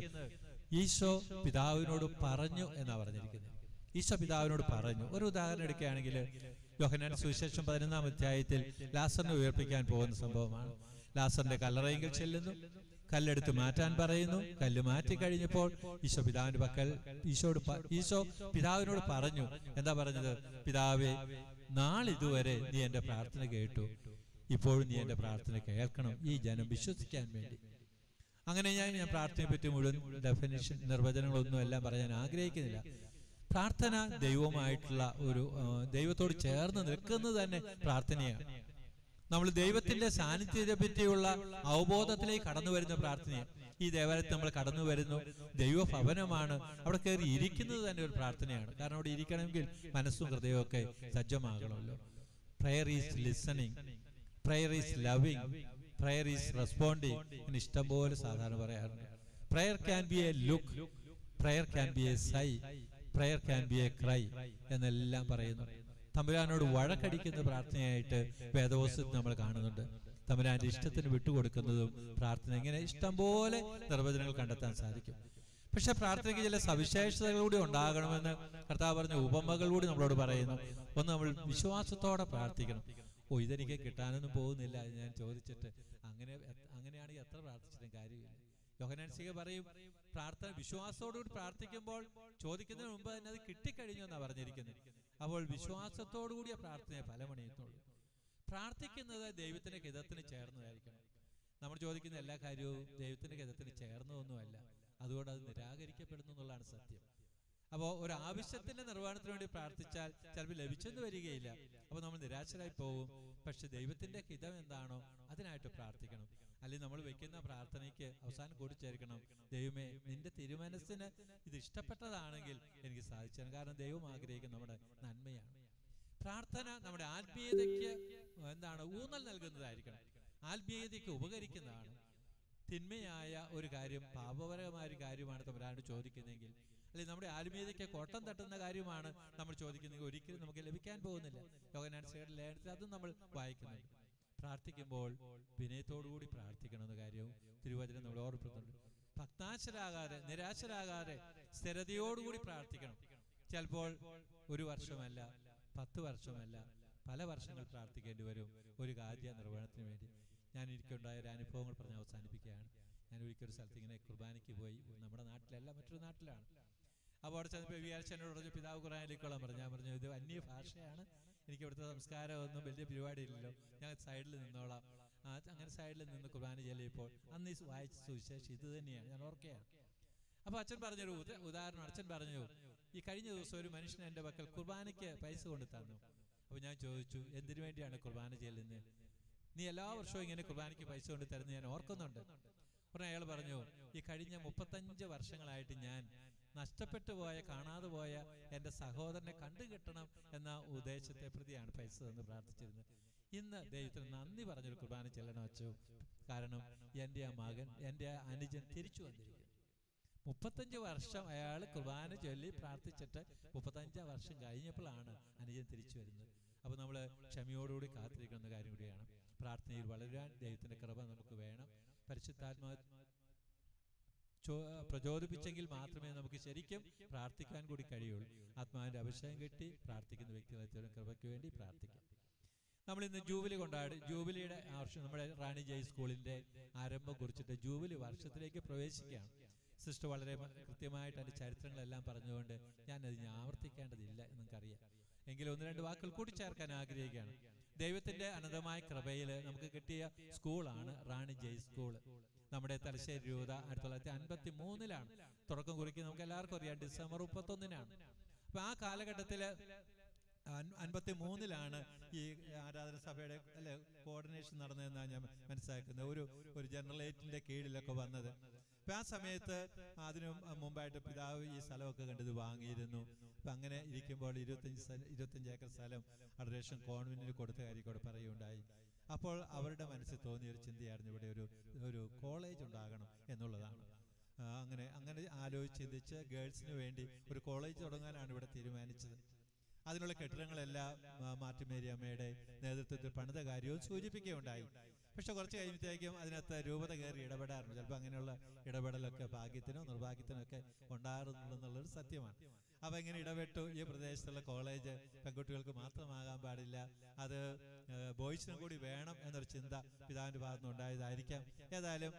ഈശോ പിതാവിനോട് പറഞ്ഞു എന്നാ പറഞ്ഞിരിക്കുന്നത്. ഈശോ പിതാവിനോട് പറഞ്ഞു. ഒരു ഉദാഹരണം എടുക്കുകയാണെങ്കിൽ, യോഹന്നാന്റെ സുവിശേഷം പതിനൊന്നാം അധ്യായത്തിൽ ലാസറിനെ ഉയർപ്പിക്കാൻ പോകുന്ന സംഭവമാണ്. ലാസറിന്റെ കല്ലറയെങ്കിൽ ചെല്ലുന്നു, കല്ലെടുത്ത് മാറ്റാൻ പറയുന്നു. കല്ല് മാറ്റി കഴിഞ്ഞപ്പോൾ ഈശോ പിതാവിന്റെ പക്കൽ ഈശോട് ഈശോ പിതാവിനോട് പറഞ്ഞു. എന്താ പറഞ്ഞത്? പിതാവേ, നാളിതുവരെ നീ എന്റെ പ്രാർത്ഥന കേട്ടു, ഇപ്പോഴും നീ എന്റെ പ്രാർത്ഥന കേൾക്കണം, ഈ ജനം വിശ്വസിക്കാൻ വേണ്ടി. അങ്ങനെ ഞാൻ ഞാൻ പ്രാർത്ഥനയെ പറ്റി മുഴുവൻ ഡെഫിനിഷൻ നിർവചനങ്ങളൊന്നും എല്ലാം പറയാൻ ആഗ്രഹിക്കുന്നില്ല. പ്രാർത്ഥന ദൈവമായിട്ടുള്ള ഒരു ദൈവത്തോട് ചേർന്ന് നിൽക്കുന്നത് തന്നെ പ്രാർത്ഥനയാണ്. നമ്മൾ ദൈവത്തിന്റെ സാന്നിധ്യത്തെ പറ്റിയുള്ള അവബോധത്തിലേക്ക് കടന്നു വരുന്ന പ്രാർത്ഥനയാണ്. ഈ ദേവാലയത്തിൽ നമ്മൾ കടന്നു വരുന്നു, ദൈവഭവനമാണ്, അവിടെ കയറി ഇരിക്കുന്നത് തന്നെ ഒരു പ്രാർത്ഥനയാണ്. കാരണം അവിടെ ഇരിക്കണമെങ്കിൽ മനസ്സും ഹൃദയവും ഒക്കെ സജ്ജമാകണമല്ലോ. Prayer is listening, prayer is loving, prayer is responding എന്ന് ഇഷ്ടംപോലെ സാധാരണ പറയാറുണ്ട്. Prayer can be a look, prayer can be a sigh, prayer can be a cry എന്നെല്ലാം പറയുന്നു. തമ്പുരാനോട് വഴക്കടിക്കുന്ന പ്രാർത്ഥനയായിട്ട് വേദപുസ്തകത്തിൽ നമ്മൾ കാണുന്നുണ്ട്. തമ്പുരാന്റെ ഇഷ്ടത്തിന് വിട്ടുകൊടുക്കുന്നതും പ്രാർത്ഥന. ഇങ്ങനെ ഇഷ്ടംപോലെ നിർവചനങ്ങൾ കണ്ടെത്താൻ സാധിക്കും. പക്ഷെ പ്രാർത്ഥനയ്ക്ക് ചില സവിശേഷതകൾ കൂടി ഉണ്ടാകണമെന്ന് കർത്താവ് പറഞ്ഞ ഉപമകൾ കൂടി നമ്മളോട് പറയുന്നു. ഒന്ന്, നമ്മൾ വിശ്വാസത്തോടെ പ്രാർത്ഥിക്കണം. ഓ, ഇതെനിക്ക് കിട്ടാനൊന്നും പോകുന്നില്ല ഞാൻ ചോദിച്ചിട്ട്, അങ്ങനെ അങ്ങനെയാണെങ്കിൽ എത്ര പ്രാർത്ഥിച്ചിട്ടും കാര്യമില്ല. യോഹന്നാൻ ശ്ലീഹ പറയും, പ്രാർത്ഥന വിശ്വാസത്തോടുകൂടി പ്രാർത്ഥിക്കുമ്പോൾ ചോദിക്കുന്നതിന് മുമ്പ് തന്നെ അത് കിട്ടിക്കഴിഞ്ഞു എന്നാണ് പറഞ്ഞിരിക്കുന്നത്. അപ്പോൾ വിശ്വാസത്തോടുകൂടിയ പ്രാർത്ഥനയെ ഫലമണിയത്തുള്ളൂ. പ്രാർത്ഥിക്കുന്നത് ദൈവത്തിന്റെ ഹിതത്തിന് ചേർന്നതായിരിക്കണം. നമ്മൾ ചോദിക്കുന്ന എല്ലാ കാര്യവും ദൈവത്തിന്റെ ഹിതത്തിന് ചേർന്നതൊന്നുമല്ല. അതുകൊണ്ട് അത് നിരാകരിക്കപ്പെടുന്നു എന്നുള്ളതാണ് സത്യം. അപ്പോൾ ഒരു ആവശ്യത്തിന്റെ നിർവഹണത്തിന് വേണ്ടി പ്രാർത്ഥിച്ചാൽ ചിലപ്പോൾ ലഭിച്ചെന്ന് വരികയില്ല. അപ്പോൾ നമ്മൾ നിരാശരായി പോകും. പക്ഷെ ദൈവത്തിന്റെ ഹിതം എന്താണോ അതിനായിട്ട് പ്രാർത്ഥിക്കണം. അല്ലെങ്കിൽ നമ്മൾ വെക്കുന്ന പ്രാർത്ഥനയ്ക്ക് അവസാനം കൂടിച്ചേർക്കണം, ദൈവമേ, നിന്റെ തിരുമനസ്സിന് ഇത് ഇഷ്ടപ്പെട്ടതാണെങ്കിൽ എനിക്ക് സാധിച്ചാൽ. കാരണം ദൈവം ആഗ്രഹിക്കുന്ന നമ്മുടെ നന്മയാണ്. പ്രാർത്ഥന നമ്മുടെ ആത്മീയതയ്ക്ക് എന്താണ് ഊന്നൽ നൽകുന്നതായിരിക്കണം. ആത്മീയതയ്ക്ക് ഉപകരിക്കുന്നതാണ്. തിന്മയായ ഒരു കാര്യം, പാപപരമായ ഒരു കാര്യമാണ് തമ്പുരാനോട് ചോദിക്കുന്നതെങ്കിൽ, അല്ലെങ്കിൽ നമ്മുടെ ആത്മീയതയ്ക്ക് കോട്ടം തട്ടുന്ന കാര്യമാണ് നമ്മൾ ചോദിക്കുന്നതെങ്കിൽ ഒരിക്കലും നമുക്ക് ലഭിക്കാൻ പോകുന്നില്ല. യോഹന്നാൻ ശ്ലീഹയുടെ ലേഖനത്തിൽ അതും നമ്മൾ വായിക്കുന്നുണ്ട്. പ്രാർത്ഥിക്കുമ്പോൾ വിനയത്തോടുകൂടി പ്രാർത്ഥിക്കണമെന്ന കാര്യവും തിരുവചനം നമ്മൾ ഓർമ്മപ്പെടുത്തുന്നുണ്ട്. ഭക്താശരാകാതെ, നിരാശരാകാതെ സ്ഥിരതയോടുകൂടി പ്രാർത്ഥിക്കണം. ചിലപ്പോൾ ഒരു വർഷമല്ല, പത്ത് വർഷമല്ല, പല വർഷങ്ങൾ പ്രാർത്ഥിക്കേണ്ടി വരും ഒരു കാര്യ നിർവഹണത്തിന് വേണ്ടി. ഞാൻ എനിക്കുണ്ടായ ഒരു അനുഭവങ്ങൾ പറഞ്ഞ് അവസാനിപ്പിക്കുകയാണ്. ഞാൻ ഒരിക്കലൊരു സ്ഥലത്ത് ഇങ്ങനെ കുർബാനയ്ക്ക് പോയി. നമ്മുടെ നാട്ടിലല്ല, മറ്റൊരു നാട്ടിലാണ്. അപ്പോൾ അവിടെ ചെന്നപ്പോൾ വിചാരിച്ച എന്നോട് പറഞ്ഞു, പിതാവ് ഖുർആനിലേക്കോളാൻ പറഞ്ഞു. ഞാൻ പറഞ്ഞു, ഇത് അന്യ ഭാഷയാണ്, എനിക്ക് ഇവിടുത്തെ സംസ്കാരമൊന്നും വലിയ പരിപാടി ഇല്ലല്ലോ, ഞാൻ സൈഡിൽ നിന്നോളാം. അങ്ങനെ സൈഡിൽ നിന്ന് കുർബാന ചെല്ലിയപ്പോൾ അന്ന് ഈ വായിച്ച സുവിശേഷം ഇത് തന്നെയാണ്, ഞാൻ ഓർക്കുകയാണ്. അപ്പോൾ അച്ഛൻ പറഞ്ഞൊരു ഉദാഹരണം. അച്ഛൻ പറഞ്ഞു, ഈ കഴിഞ്ഞ ദിവസം ഒരു മനുഷ്യൻ എൻ്റെ പക്കൽ കുർബാനയ്ക്ക് പൈസ കൊണ്ട് തന്നു. അപ്പോൾ ഞാൻ ചോദിച്ചു, എന്തിനു വേണ്ടിയാണ് കുർബാന ചെല്ലുന്നത്? നീ എല്ലാ വർഷവും ഇങ്ങനെ കുർബാനയ്ക്ക് പൈസ കൊണ്ട് തരുന്നത് ഞാൻ ഓർക്കുന്നുണ്ട്. ഉടനെ അയാൾ പറഞ്ഞു, ഈ കഴിഞ്ഞ മുപ്പത്തഞ്ച് വർഷങ്ങളായിട്ട് ഞാൻ നഷ്ടപ്പെട്ടു പോയ, കാണാതെ പോയ എൻ്റെ സഹോദരനെ കണ്ടുകിട്ടണം എന്ന ഉദ്ദേശത്തെ പ്രതിയാണ് പൈസ തന്ന് പ്രാർത്ഥിച്ചിരുന്നത്. ഇന്ന് ദൈവത്തിന് നന്ദി പറഞ്ഞൊരു കുർബാന ചെല്ലണം അച്ഛോ, കാരണം എൻ്റെ ആ മകൻ, എൻ്റെ ആ അനുജൻ തിരിച്ചു വന്നിരിക്കുന്നു. മുപ്പത്തഞ്ച് വർഷം അയാൾ കുർബാന ചൊല്ലി പ്രാർത്ഥിച്ചിട്ട് മുപ്പത്തഞ്ചാം വർഷം കഴിഞ്ഞപ്പോഴാണ് അനുജൻ തിരിച്ചു വരുന്നത്. അപ്പോൾ നമ്മൾ ക്ഷമയോടുകൂടി കാത്തിരിക്കുന്ന കാര്യം കൂടിയാണ്. പ്രാർത്ഥനയിൽ വളരാൻ ദൈവത്തിൻ്റെ കൃപ നമുക്ക് വേണം. പരിശുദ്ധാത്മാ പ്രചോദിപ്പിച്ചെങ്കിൽ മാത്രമേ നമുക്ക് ശരിക്കും പ്രാർത്ഥിക്കാൻ കൂടി കഴിയുള്ളൂ. ആത്മാവിൻ്റെ അഭിഷേകം കിട്ടി പ്രാർത്ഥിക്കുന്ന വ്യക്തികളെ കൃപയ്ക്ക് വേണ്ടി പ്രാർത്ഥിക്കാം. നമ്മൾ ഇന്ന് ജൂബിലി കൊണ്ടാടി. ജൂബിലിയുടെ വർഷം നമ്മുടെ റാണി ജയ് സ്കൂളിൻ്റെ ആരംഭം കുറിച്ചിട്ട് ജൂബിലി വർഷത്തിലേക്ക് പ്രവേശിക്കുകയാണ്. സിസ്റ്റർ വളരെ കൃത്യമായിട്ട് അതിൻ്റെ ചരിത്രങ്ങളെല്ലാം പറഞ്ഞുകൊണ്ട് ഞാനത് ഞാൻ ആവർത്തിക്കേണ്ടതില്ല എന്നെനിക്കറിയാം. എങ്കിലും ഒന്ന് രണ്ട് വാക്കുകൾ കൂട്ടിച്ചേർക്കാൻ ആഗ്രഹിക്കുകയാണ്. ദൈവത്തിൻ്റെ അനന്തമായ കൃപയിൽ നമുക്ക് കിട്ടിയ സ്കൂളാണ് റാണി ജയ് സ്കൂള്. നമ്മുടെ തലശ്ശേരി രൂപത ആയിരത്തി തൊള്ളായിരത്തി അൻപത്തി മൂന്നിലാണ് തുടക്കം കുറിക്കുന്നത്. നമുക്ക് എല്ലാവർക്കും അറിയാം, ഡിസംബർ മുപ്പത്തൊന്നിനാണ്. അപ്പൊ ആ കാലഘട്ടത്തില് അൻപത്തി മൂന്നിലാണ് ഈ ആരാധന സഭയുടെ അല്ലെ കോർഡിനേഷൻ നടന്നതെന്നാണ് ഞാൻ മനസ്സിലാക്കുന്നത്. ഒരു ഒരു ജനറലേറ്റിന്റെ കീഴിലൊക്കെ വന്നത്. അപ്പൊ ആ സമയത്ത് അതിനു മുമ്പായിട്ട് പിതാവ് ഈ സ്ഥലമൊക്കെ കണ്ടത് വാങ്ങിയിരുന്നു. അപ്പൊ അങ്ങനെ ഇരിക്കുമ്പോൾ ഇരുപത്തഞ്ച് ഇരുപത്തഞ്ച് ഏക്കർ സ്ഥലം അഡറേഷൻ കോൺവെന്റിന് കൊടുത്ത കാര്യം കൂടെ പറയുകയുണ്ടായി. അപ്പോൾ അവരുടെ മനസ്സിൽ തോന്നിയ ഒരു ചിന്തയായിരുന്നു ഇവിടെ ഒരു ഒരു കോളേജ് ഉണ്ടാകണം എന്നുള്ളതാണ്. അങ്ങനെ അങ്ങനെ ആലോചിച്ച് ചിന്തിച്ച് ഗേൾസിന് വേണ്ടി ഒരു കോളേജ് തുടങ്ങാനാണ് ഇവിടെ തീരുമാനിച്ചത്. അതിനുള്ള കെട്ടിടങ്ങളെല്ലാം മാർട്ടിൻ മേരി അമ്മയുടെ നേതൃത്വത്തിൽ പണിത കാര്യവും സൂചിപ്പിക്കുകയുണ്ടായി. പക്ഷെ കുറച്ച് കഴിയുമ്പോഴത്തേക്കും അതിനകത്ത് രൂപത കയറി ഇടപെടാറുണ്ട്. ചിലപ്പോൾ അങ്ങനെയുള്ള ഇടപെടലൊക്കെ ഭാഗ്യത്തിനോ നിർഭാഗ്യത്തിനോ ഒക്കെ ഉണ്ടാകുന്നുള്ളൊരു സത്യമാണ്. അപ്പൊ ഇങ്ങനെ ഇടപെട്ടു. ഈ പ്രദേശത്തുള്ള കോളേജ് പെൺകുട്ടികൾക്ക് മാത്രമാകാൻ പാടില്ല, അത് ബോയ്സിനും കൂടി വേണം എന്നൊരു ചിന്ത പിതാവിന്റെ ഭാഗത്തുനിന്ന് ഉണ്ടായതായിരിക്കാം. ഏതായാലും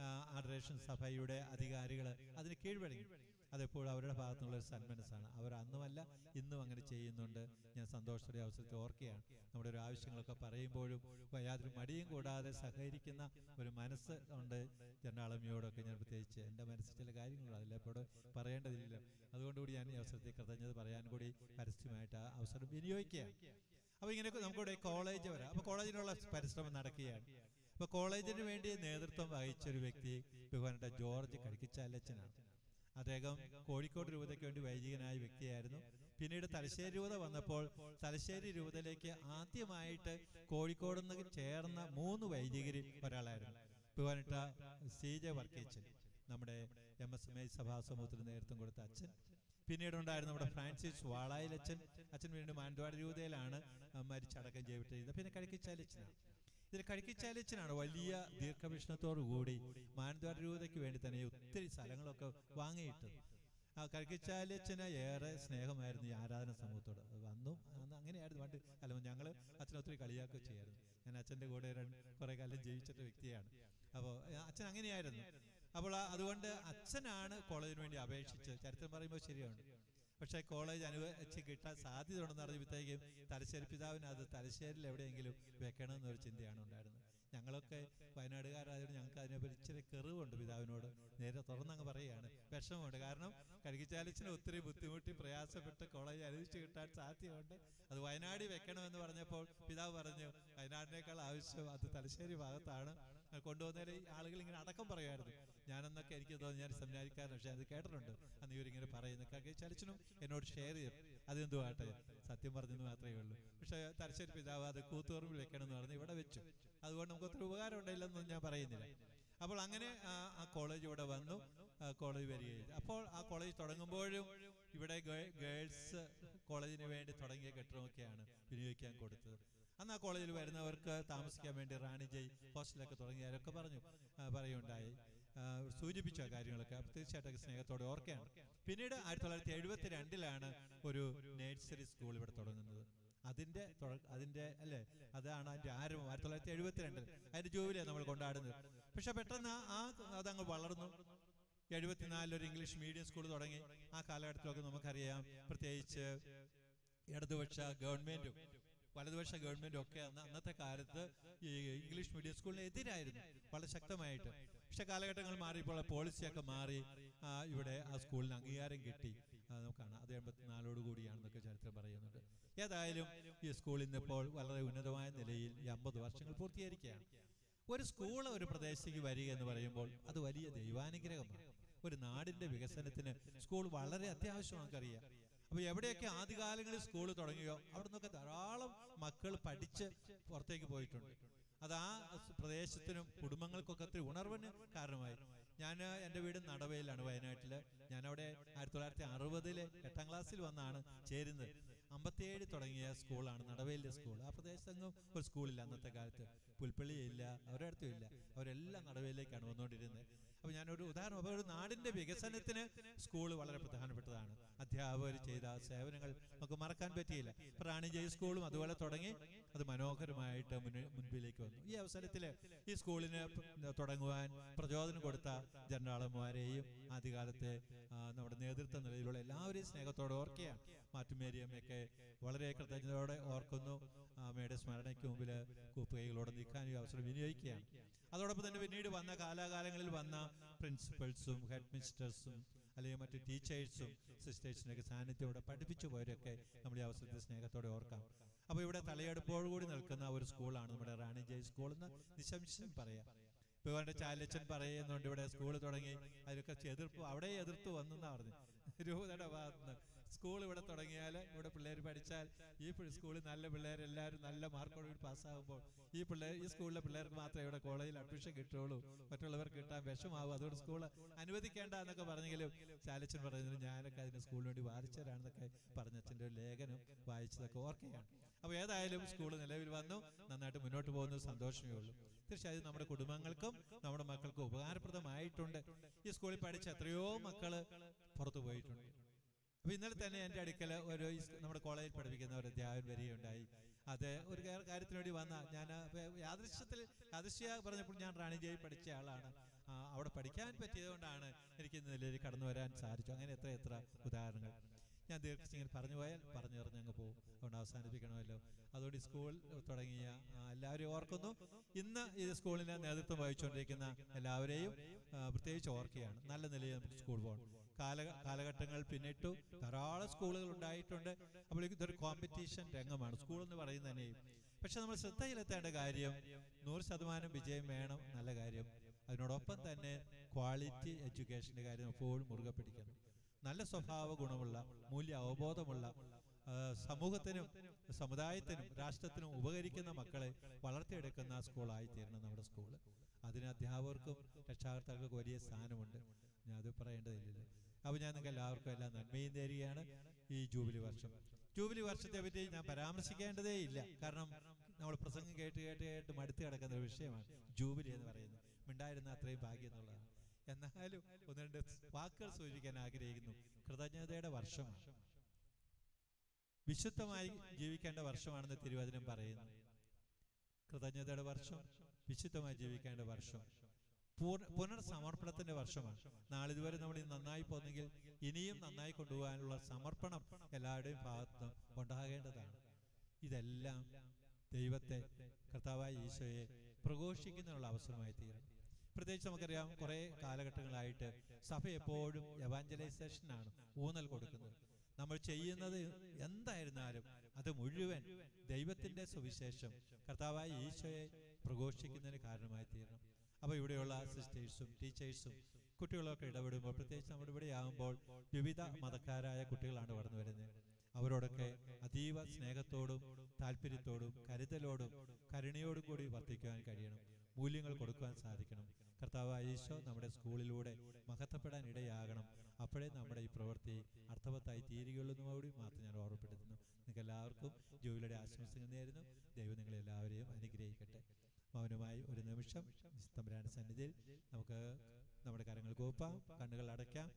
ആഡറേഷൻ സഭയുടെ അധികാരികൾ അതിന് കീഴ്വഴങ്ങി. അതെപ്പോഴും അവരുടെ ഭാഗത്തുനിന്നുള്ള ഒരു സന്മനസ്സാണ്. അവർ അന്നുമല്ല ഇന്നും അങ്ങനെ ചെയ്യുന്നുണ്ട്. ഞാൻ സന്തോഷത്തോടെ അവസരത്തിൽ ഓർക്കുകയാണ്. നമ്മുടെ ഒരു ആവശ്യങ്ങളൊക്കെ പറയുമ്പോഴും യാതൊരു മടിയും കൂടാതെ സഹകരിക്കുന്ന ഒരു മനസ്സ് ഉണ്ട് ജനറാളമ്മയോടൊക്കെ. ഞാൻ പ്രത്യേകിച്ച് എൻ്റെ മനസ്സിൽ ചില കാര്യങ്ങളുണ്ട്, അതിൽ എപ്പോഴും പറയേണ്ടതില്ല. അതുകൊണ്ടുകൂടി ഞാൻ ഈ അവസരത്തിൽ കൃതജ്ഞത പറയാൻ കൂടി പരസ്യമായിട്ട് ആ അവസരം വിനിയോഗിക്കുകയാണ്. അപ്പോൾ ഇങ്ങനെ നമുക്കിവിടെ കോളേജ് വരാം. അപ്പോൾ കോളേജിനുള്ള പരിശ്രമം നടക്കുകയാണ്. അപ്പോൾ കോളേജിന് വേണ്ടി നേതൃത്വം വഹിച്ചൊരു വ്യക്തി ബഹുമാനപ്പെട്ട ജോർജ് കടിക്കിച്ചാലച്ചനാണ്. അദ്ദേഹം കോഴിക്കോട് രൂപതയ്ക്ക് വേണ്ടി വൈദികനായ വ്യക്തിയായിരുന്നു. പിന്നീട് തലശ്ശേരി രൂപത വന്നപ്പോൾ തലശ്ശേരി രൂപതയിലേക്ക് ആദ്യമായിട്ട് കോഴിക്കോട് നിന്ന് ചേർന്ന മൂന്ന് വൈദികരിൽ ഒരാളായിരുന്നു ബഹുമാനപ്പെട്ട സി ജെ വർക്കേച്ചൻ, നമ്മുടെ എം എസ് എം ഐ സഭാ സമൂഹത്തിന് നേതൃത്വം കൊടുത്ത അച്ഛൻ. പിന്നീട് ഉണ്ടായിരുന്ന നമ്മുടെ ഫ്രാൻസിസ് വാളായിലച്ഛൻ. അച്ഛൻ വീണ്ടും മാനന്തവാടി രൂപതയിലാണ് മരിച്ചടക്കം ചെയ്തിട്ടിരുന്നത്. പിന്നെ കടിക്കിച്ചാലച്ചനാണ്. ഇതിൽ കടിക്കിച്ചാലച്ചനാണ് വലിയ ദീർഘവീക്ഷണത്തോടു കൂടി മാനന്തവാടി രൂപതയ്ക്ക് വേണ്ടി തന്നെ ഒത്തിരി സ്ഥലങ്ങളൊക്കെ വാങ്ങിയിട്ട്. ആ കടിക്കിച്ചാലച്ചന് ഏറെ സ്നേഹമായിരുന്നു ഈ ആരാധന സമൂഹത്തോട്. വന്നു അന്ന് അങ്ങനെയായിരുന്നു. പണ്ട് അല്ല ഞങ്ങൾ അച്ഛനെ ഒത്തിരി കളിയാക്കുക ചെയ്യായിരുന്നു. ഞാൻ അച്ഛൻ്റെ കൂടെ കുറെ കാലം ജീവിച്ചിട്ട വ്യക്തിയാണ്. അപ്പോൾ അച്ഛൻ അങ്ങനെയായിരുന്നു. അപ്പോൾ അതുകൊണ്ട് അച്ഛനാണ് കോളേജിന് വേണ്ടി അപേക്ഷിച്ച്. ചരിത്രം പറയുമ്പോൾ ശരിയാണ്. പക്ഷേ കോളേജ് അനുവദിച്ച് കിട്ടാൻ സാധ്യത ഉണ്ടെന്ന് അറിഞ്ഞപ്പോഴത്തേക്കും തലശ്ശേരി പിതാവിന് അത് തലശ്ശേരിയിൽ എവിടെയെങ്കിലും വെക്കണം എന്നൊരു ചിന്തയാണ് ഉണ്ടായിരുന്നത്. ഞങ്ങളൊക്കെ വയനാടുകാരായതുകൊണ്ട് ഞങ്ങൾക്ക് അതിനെപ്പറ്റി ഇച്ചിരി കെറിവുണ്ട് പിതാവിനോട്. നേരെ തുറന്നങ്ങ് പറയുകയാണ്, വിഷമമുണ്ട്. കാരണം കടിക്കിച്ചാലച്ചിന് ഒത്തിരി ബുദ്ധിമുട്ടി പ്രയാസപ്പെട്ട് കോളേജ് അനുവദിച്ച് കിട്ടാൻ സാധ്യതയുണ്ട്. അത് വയനാട് വെക്കണമെന്ന് പറഞ്ഞപ്പോൾ പിതാവ് പറഞ്ഞു വയനാടിനേക്കാൾ ആവശ്യം അത് തലശ്ശേരി ഭാഗത്താണ്. കൊണ്ടുവന്നേരെ ആളുകൾ ഇങ്ങനെ അടക്കം പറയുമായിരുന്നു. ഞാനെന്നൊക്കെ എനിക്ക് തോന്നി, ഞാൻ സെമിനാരിക്കാരൻ, പക്ഷെ അത് കേട്ടിട്ടുണ്ട് അന്ന് ഇവരിങ്ങനെ പറയുന്നു. കടിക്കിച്ചാലച്ചിനും എന്നോട് ഷെയർ ചെയ്യും. അതെന്തു ആട്ടെ, സത്യം പറഞ്ഞെന്ന് മാത്രമേ ഉള്ളൂ. പക്ഷെ തലശ്ശേരി പിതാവ് അത് കൂത്തുപറമ്പിൽ വെക്കണം എന്ന് പറഞ്ഞ് ഇവിടെ വെച്ചു. അതുകൊണ്ട് നമുക്ക് ഒത്തിരി ഉപകാരം ഉണ്ടായില്ലെന്നൊന്നും ഞാൻ പറയുന്നില്ല. അപ്പോൾ അങ്ങനെ ആ കോളേജ് ഇവിടെ വന്നു, കോളേജ് വരികയും അപ്പോൾ ആ കോളേജ് തുടങ്ങുമ്പോഴും ഇവിടെ ഗേൾസ് കോളേജിന് വേണ്ടി തുടങ്ങിയ കെട്ടിടമൊക്കെയാണ് വിനിയോഗിക്കാൻ കൊടുത്തത്. അന്ന് ആ കോളേജിൽ വരുന്നവർക്ക് താമസിക്കാൻ വേണ്ടി റാണി ജയ് ഹോസ്റ്റലൊക്കെ തുടങ്ങിയവരൊക്കെ പറഞ്ഞു പറയുണ്ടായി, സൂചിപ്പിച്ച കാര്യങ്ങളൊക്കെ തീർച്ചയായിട്ടും സ്നേഹത്തോടെ ഓർക്കുകയാണ്. പിന്നീട് ആയിരത്തി തൊള്ളായിരത്തി എഴുപത്തി രണ്ടിലാണ് ഒരു നഴ്സറി സ്കൂൾ ഇവിടെ തുടങ്ങുന്നത്. അതിന്റെ അതിന്റെ അല്ലെ അതാണ് അതിന്റെ ആരംഭം. ആയിരത്തി തൊള്ളായിരത്തി എഴുപത്തി രണ്ടിൽ അതിന്റെ ജൂബിലിയാണ് നമ്മൾ കൊണ്ടാടുന്നത്. പക്ഷെ പെട്ടെന്ന് ആ അതങ്ങ് വളർന്നു. എഴുപത്തിനാലിൽ ഒരു ഇംഗ്ലീഷ് മീഡിയം സ്കൂൾ തുടങ്ങി. ആ കാലഘട്ടത്തിലൊക്കെ നമുക്കറിയാം, പ്രത്യേകിച്ച് ഇടതുപക്ഷ ഗവൺമെന്റും വലതുപക്ഷ ഗവൺമെന്റും ഒക്കെ അന്ന് അന്നത്തെ കാലത്ത് ഈ ഇംഗ്ലീഷ് മീഡിയം സ്കൂളിന് എതിരായിരുന്നു വളരെ ശക്തമായിട്ട്. പക്ഷെ കാലഘട്ടങ്ങൾ മാറിയപ്പോൾ പോളിസിയൊക്കെ മാറി ഇവിടെ ആ സ്കൂളിന് അംഗീകാരം കിട്ടി. നമുക്കാണ് അത് എൺപത്തിനാലോട് കൂടിയാണെന്നൊക്കെ ചരിത്രം പറയുന്നുണ്ട്. ഏതായാലും ഈ സ്കൂൾ ഇന്നിപ്പോൾ വളരെ ഉന്നതമായ നിലയിൽ ഈ അമ്പത് വർഷങ്ങൾ പൂർത്തീകരിക്കുകയാണ്. ഒരു സ്കൂൾ ഒരു പ്രദേശത്തേക്ക് വരിക എന്ന് പറയുമ്പോൾ അത് വലിയ ദൈവാനുഗ്രഹമാണ്. ഒരു നാടിന്റെ വികസനത്തിന് സ്കൂൾ വളരെ അത്യാവശ്യം നമുക്കറിയാം. അപ്പൊ എവിടെയൊക്കെ ആദ്യകാലങ്ങളിൽ സ്കൂൾ തുടങ്ങിയോ അവിടെ നിന്നൊക്കെ ധാരാളം മക്കൾ പഠിച്ച് പുറത്തേക്ക് പോയിട്ടുണ്ട്. അത് ആ പ്രദേശത്തിനും കുടുംബങ്ങൾക്കൊക്കെ ഒത്തിരി ഉണർവിന് കാരണമായി. ഞാൻ എൻ്റെ വീട് നടവയിലാണ്, വയനാട്ടില്. ഞാനവിടെ ആയിരത്തി തൊള്ളായിരത്തി അറുപതിലെ എട്ടാം ക്ലാസ്സിൽ വന്നാണ് ചേരുന്നത്. അമ്പത്തിയേഴ് തുടങ്ങിയ സ്കൂളാണ് നടവയിലെ സ്കൂൾ. ആ പ്രദേശത്തെങ്ങും ഒരു സ്കൂളില്ല അന്നത്തെ കാലത്ത്. പുൽപ്പള്ളിയില്ല, ഒരിടത്തും ഇല്ല. അവരെല്ലാം നടവയിലേക്കാണ് വന്നുകൊണ്ടിരുന്നത്. അപ്പൊ ഞാനൊരു ഉദാഹരണം, അപ്പൊ ഒരു നാടിന്റെ വികസനത്തിന് സ്കൂൾ വളരെ പ്രധാനപ്പെട്ടതാണ്. അധ്യാപകർ ചെയ്ത സേവനങ്ങൾ നമുക്ക് മറക്കാൻ പറ്റിയില്ല. റാണി ജയ് സ്കൂളും അതുപോലെ തുടങ്ങി. അത് മനോഹരമായിട്ട് മുന്നിൽ മുൻപിലേക്ക് വന്നു. ഈ അവസരത്തിൽ ഈ സ്കൂളിന് തുടങ്ങുവാൻ പ്രചോദനം കൊടുത്ത ജനറാളന്മാരെയും ആദ്യകാലത്തെ നമ്മുടെ നേതൃത്വ നിലയിലുള്ള എല്ലാവരെയും സ്നേഹത്തോടെ ഓർക്കുകയാണ്. മാറ്റുമേരിയമ്മയൊക്കെ വളരെ കൃതജ്ഞതയോടെ ഓർക്കുന്നു. അമ്മയുടെ സ്മരണയ്ക്ക് മുമ്പിൽ കൂപ്പുകൈകളോടെ നിൽക്കാൻ ഈ അവസരം വിനിയോഗിക്കുകയാണ്. അതോടൊപ്പം തന്നെ പിന്നീട് വന്ന കാലാകാലങ്ങളിൽ വന്ന പ്രിൻസിപ്പൽസും ഹെഡ് മിസ്റ്റേഴ്സും അല്ലെങ്കിൽ മറ്റു ടീച്ചേഴ്സും സിസ്റ്റേഴ്സിനൊക്കെ സാന്നിധ്യത്തോടെ പഠിപ്പിച്ചു പോയവരൊക്കെ നമ്മൾ ഈ അവസരത്തിൽ സ്നേഹത്തോടെ ഓർക്കാം. അപ്പോൾ ഇവിടെ തലയെടുപ്പോടുകൂടി നിൽക്കുന്ന ഒരു സ്കൂളാണ് നമ്മുടെ റാണി ജയ് സ്കൂൾ എന്ന് നിശംശം പറയാം. ഇപ്പോൾ ഇവരുടെ ചാലച്ചൻ പറയുന്നുണ്ട് ഇവിടെ സ്കൂൾ തുടങ്ങി അതിലൊക്കെ എതിർപ്പ് അവിടെ എതിർത്ത് വന്നെന്നാണ് പറഞ്ഞു. രൂപതയുടെ ഭാഗത്തുനിന്ന് സ്കൂൾ ഇവിടെ തുടങ്ങിയാൽ ഇവിടെ പിള്ളേർ പഠിച്ചാൽ ഈ സ്കൂളിൽ നല്ല പിള്ളേരെല്ലാവരും നല്ല മാർക്കോട് പാസ്സാകുമ്പോൾ ഈ പിള്ളേർ ഈ സ്കൂളിലെ പിള്ളേർക്ക് മാത്രമേ ഇവിടെ കോളേജിൽ അഡ്മിഷൻ കിട്ടുള്ളൂ, മറ്റുള്ളവർക്ക് കിട്ടാൻ വിഷമാകും, അതുകൊണ്ട് സ്കൂൾ അനുവദിക്കേണ്ട എന്നൊക്കെ പറഞ്ഞെങ്കിലും ചാലച്ചൻ പറയുന്നത് ഞാനൊക്കെ അതിന് സ്കൂളിന് വേണ്ടി വാദിച്ചവരാണെന്നൊക്കെ പറഞ്ഞച്ഛൻ്റെ ഒരു ലേഖനം വായിച്ചതൊക്കെ ഓർക്കുകയാണ്. അപ്പോൾ ഏതായാലും സ്കൂൾ നിലവിൽ വന്നു, നന്നായിട്ട് മുന്നോട്ട് പോകുന്നത് സന്തോഷമേ ഉള്ളൂ. തീർച്ചയായും നമ്മുടെ കുടുംബങ്ങൾക്കും നമ്മുടെ മക്കൾക്കും ഉപകാരപ്രദമായിട്ടുണ്ട്. ഈ സ്കൂളിൽ പഠിച്ച എത്രയോ മക്കള് പുറത്തു പോയിട്ടുണ്ട്. അപ്പൊ ഇന്നലെ തന്നെ എൻ്റെ അടുക്കൽ ഒരു നമ്മുടെ കോളേജിൽ പഠിപ്പിക്കുന്ന ഒരു അധ്യാപകൻ വരികയുണ്ടായി. അത് ഒരു കാര്യത്തിന് വേണ്ടി വന്ന ഞാൻ യാദൃശ്യത്തിൽ യാദൃശ്യ പറഞ്ഞപ്പോൾ ഞാൻ റാണി ജയിൽ പഠിച്ച ആളാണ്, അവിടെ പഠിക്കാൻ പറ്റിയത് കൊണ്ടാണ് എനിക്ക് ഇന്ന് നിലയിൽ കടന്നു വരാൻ സാധിച്ചു. അങ്ങനെ എത്ര എത്ര ഉദാഹരണങ്ങൾ ഞാൻ ദീർഘിച്ചിങ്ങനെ പറഞ്ഞു പോയാൽ പറഞ്ഞു പറഞ്ഞ് അങ്ങ് പോകും, അതുകൊണ്ട് അവസാനിപ്പിക്കണമല്ലോ. അതുകൊണ്ട് ഈ സ്കൂൾ തുടങ്ങിയ എല്ലാവരെയും ഓർക്കുന്നു. ഇന്ന് ഈ സ്കൂളിന് നേതൃത്വം വഹിച്ചുകൊണ്ടിരിക്കുന്ന എല്ലാവരെയും പ്രത്യേകിച്ച് ഓർക്കുകയാണ്. നല്ല നിലയിൽ നമുക്ക് സ്കൂൾ പോകണം. കാല കാലഘട്ടങ്ങൾ പിന്നിട്ടു, ധാരാളം സ്കൂളുകൾ ഉണ്ടായിട്ടുണ്ട്. അപ്പോൾ ഇതൊരു കോമ്പറ്റീഷൻ രംഗമാണ് സ്കൂൾ എന്ന് പറയുന്നത് തന്നെയും. പക്ഷെ നമ്മൾ ശ്രദ്ധയിലെത്തേണ്ട കാര്യം നൂറ് ശതമാനം വിജയം വേണം, നല്ല കാര്യം. അതിനോടൊപ്പം തന്നെ ക്വാളിറ്റി എഡ്യൂക്കേഷൻ്റെ കാര്യം എപ്പോഴും മുറുകെ പിടിക്കണം. നല്ല സ്വഭാവ ഗുണമുള്ള മൂല്യ അവബോധമുള്ള സമൂഹത്തിനും സമുദായത്തിനും രാഷ്ട്രത്തിനും ഉപകരിക്കുന്ന മക്കളെ വളർത്തിയെടുക്കുന്ന സ്കൂളായി തീരണം നമ്മുടെ സ്കൂള്. അതിന് അധ്യാപകർക്കും രക്ഷാകർത്താക്കൾക്കും വലിയ സ്ഥാനമുണ്ട്, ഞാൻ അത് പറയേണ്ടതില്ലല്ലോ. അപ്പോൾ ഞാൻ നിങ്ങൾക്ക് എല്ലാവർക്കും എല്ലാം നന്മയും തരികയാണ്. ഈ ജൂബിലി വർഷം ജൂബിലി വർഷത്തെ പറ്റി ഞാൻ പരാമർശിക്കേണ്ടതേ ഇല്ല, കാരണം നമ്മൾ പ്രസംഗം കേട്ട് കേട്ട് കേട്ട് മടുത്ത് കിടക്കുന്ന ഒരു വിഷയമാണ് ജൂബിലി എന്ന് പറയുന്നത്. മിണ്ടായിരുന്ന അത്രയും ഭാഗ്യം എന്നുള്ളതാണ്. എന്നാലും ഒന്ന് രണ്ട് വാക്കുകൾ സൂചിപ്പിക്കാൻ ആഗ്രഹിക്കുന്നു. കൃതജ്ഞതയുടെ വർഷമാണ്, വിശുദ്ധമായി ജീവിക്കേണ്ട വർഷമാണെന്ന് തിരുവചനം പറയുന്നു. കൃതജ്ഞതയുടെ വർഷം, വിശുദ്ധമായി ജീവിക്കേണ്ട വർഷം, പുനർസമർപ്പണത്തിന്റെ വർഷമാണ്. നാളിതുവരെ നമ്മൾ നന്നായി പോന്നെങ്കിൽ ഇനിയും നന്നായി കൊണ്ടുപോകാനുള്ള സമർപ്പണം എല്ലാവരുടെയും ഭാഗത്തും ഉണ്ടാകേണ്ടതാണ്. ഇതെല്ലാം ദൈവത്തെ, കർത്താവായ ഈശോയെ പ്രഘോഷിക്കുന്നതിനുള്ള അവസരമായി തീരണം. പ്രത്യേകിച്ച് നമുക്കറിയാം, കുറെ കാലഘട്ടങ്ങളായിട്ട് സഭ എപ്പോഴും എവാഞ്ചലൈസേഷനാണ് ഊന്നൽ കൊടുക്കുന്നത്. നമ്മൾ ചെയ്യുന്നത് എന്തായിരുന്നാലും അത് മുഴുവൻ ദൈവത്തിന്റെ സുവിശേഷം, കർത്താവായ ഈശോയെ പ്രഘോഷിക്കുന്നതിന് കാരണമായി തീരണം. അപ്പോൾ ഇവിടെയുള്ള സിസ്റ്റേഴ്സും ടീച്ചേഴ്സും കുട്ടികളൊക്കെ ഇടപെടുമ്പോൾ, പ്രത്യേകിച്ച് നമ്മുടെ ഇവിടെ ആകുമ്പോൾ വിവിധ മതക്കാരായ കുട്ടികളാണ് കടന്നു വരുന്നത്. അവരോടൊക്കെ അതീവ സ്നേഹത്തോടും താല്പര്യത്തോടും കരുതലോടും കരുണയോടും കൂടി വർത്തിക്കുവാൻ കഴിയണം, മൂല്യങ്ങൾ കൊടുക്കുവാൻ സാധിക്കണം. കർത്താവായ ഈശോ നമ്മുടെ സ്കൂളിലൂടെ മഹത്വപ്പെടാൻ ഇടയാകണം. അപ്പോഴേ നമ്മുടെ ഈ പ്രവൃത്തി അർത്ഥവത്തായി തീരുകയുള്ളൂ കൂടി മാത്രം ഞാൻ ഓർമ്മപ്പെടുത്തുന്നു. നിങ്ങൾക്ക് എല്ലാവർക്കും ജൂബിലിയുടെ ആശംസകൾ നേരുന്നു. ദൈവം നിങ്ങളെല്ലാവരെയും അനുഗ്രഹിക്കട്ടെ. മൗനമായി ഒരു നിമിഷം തമ്പുരാന്റെ സന്നിധിയിൽ നമുക്ക് നമ്മുടെ കരങ്ങൾ കൂപ്പാം, കണ്ണുകൾ അടയ്ക്കാം.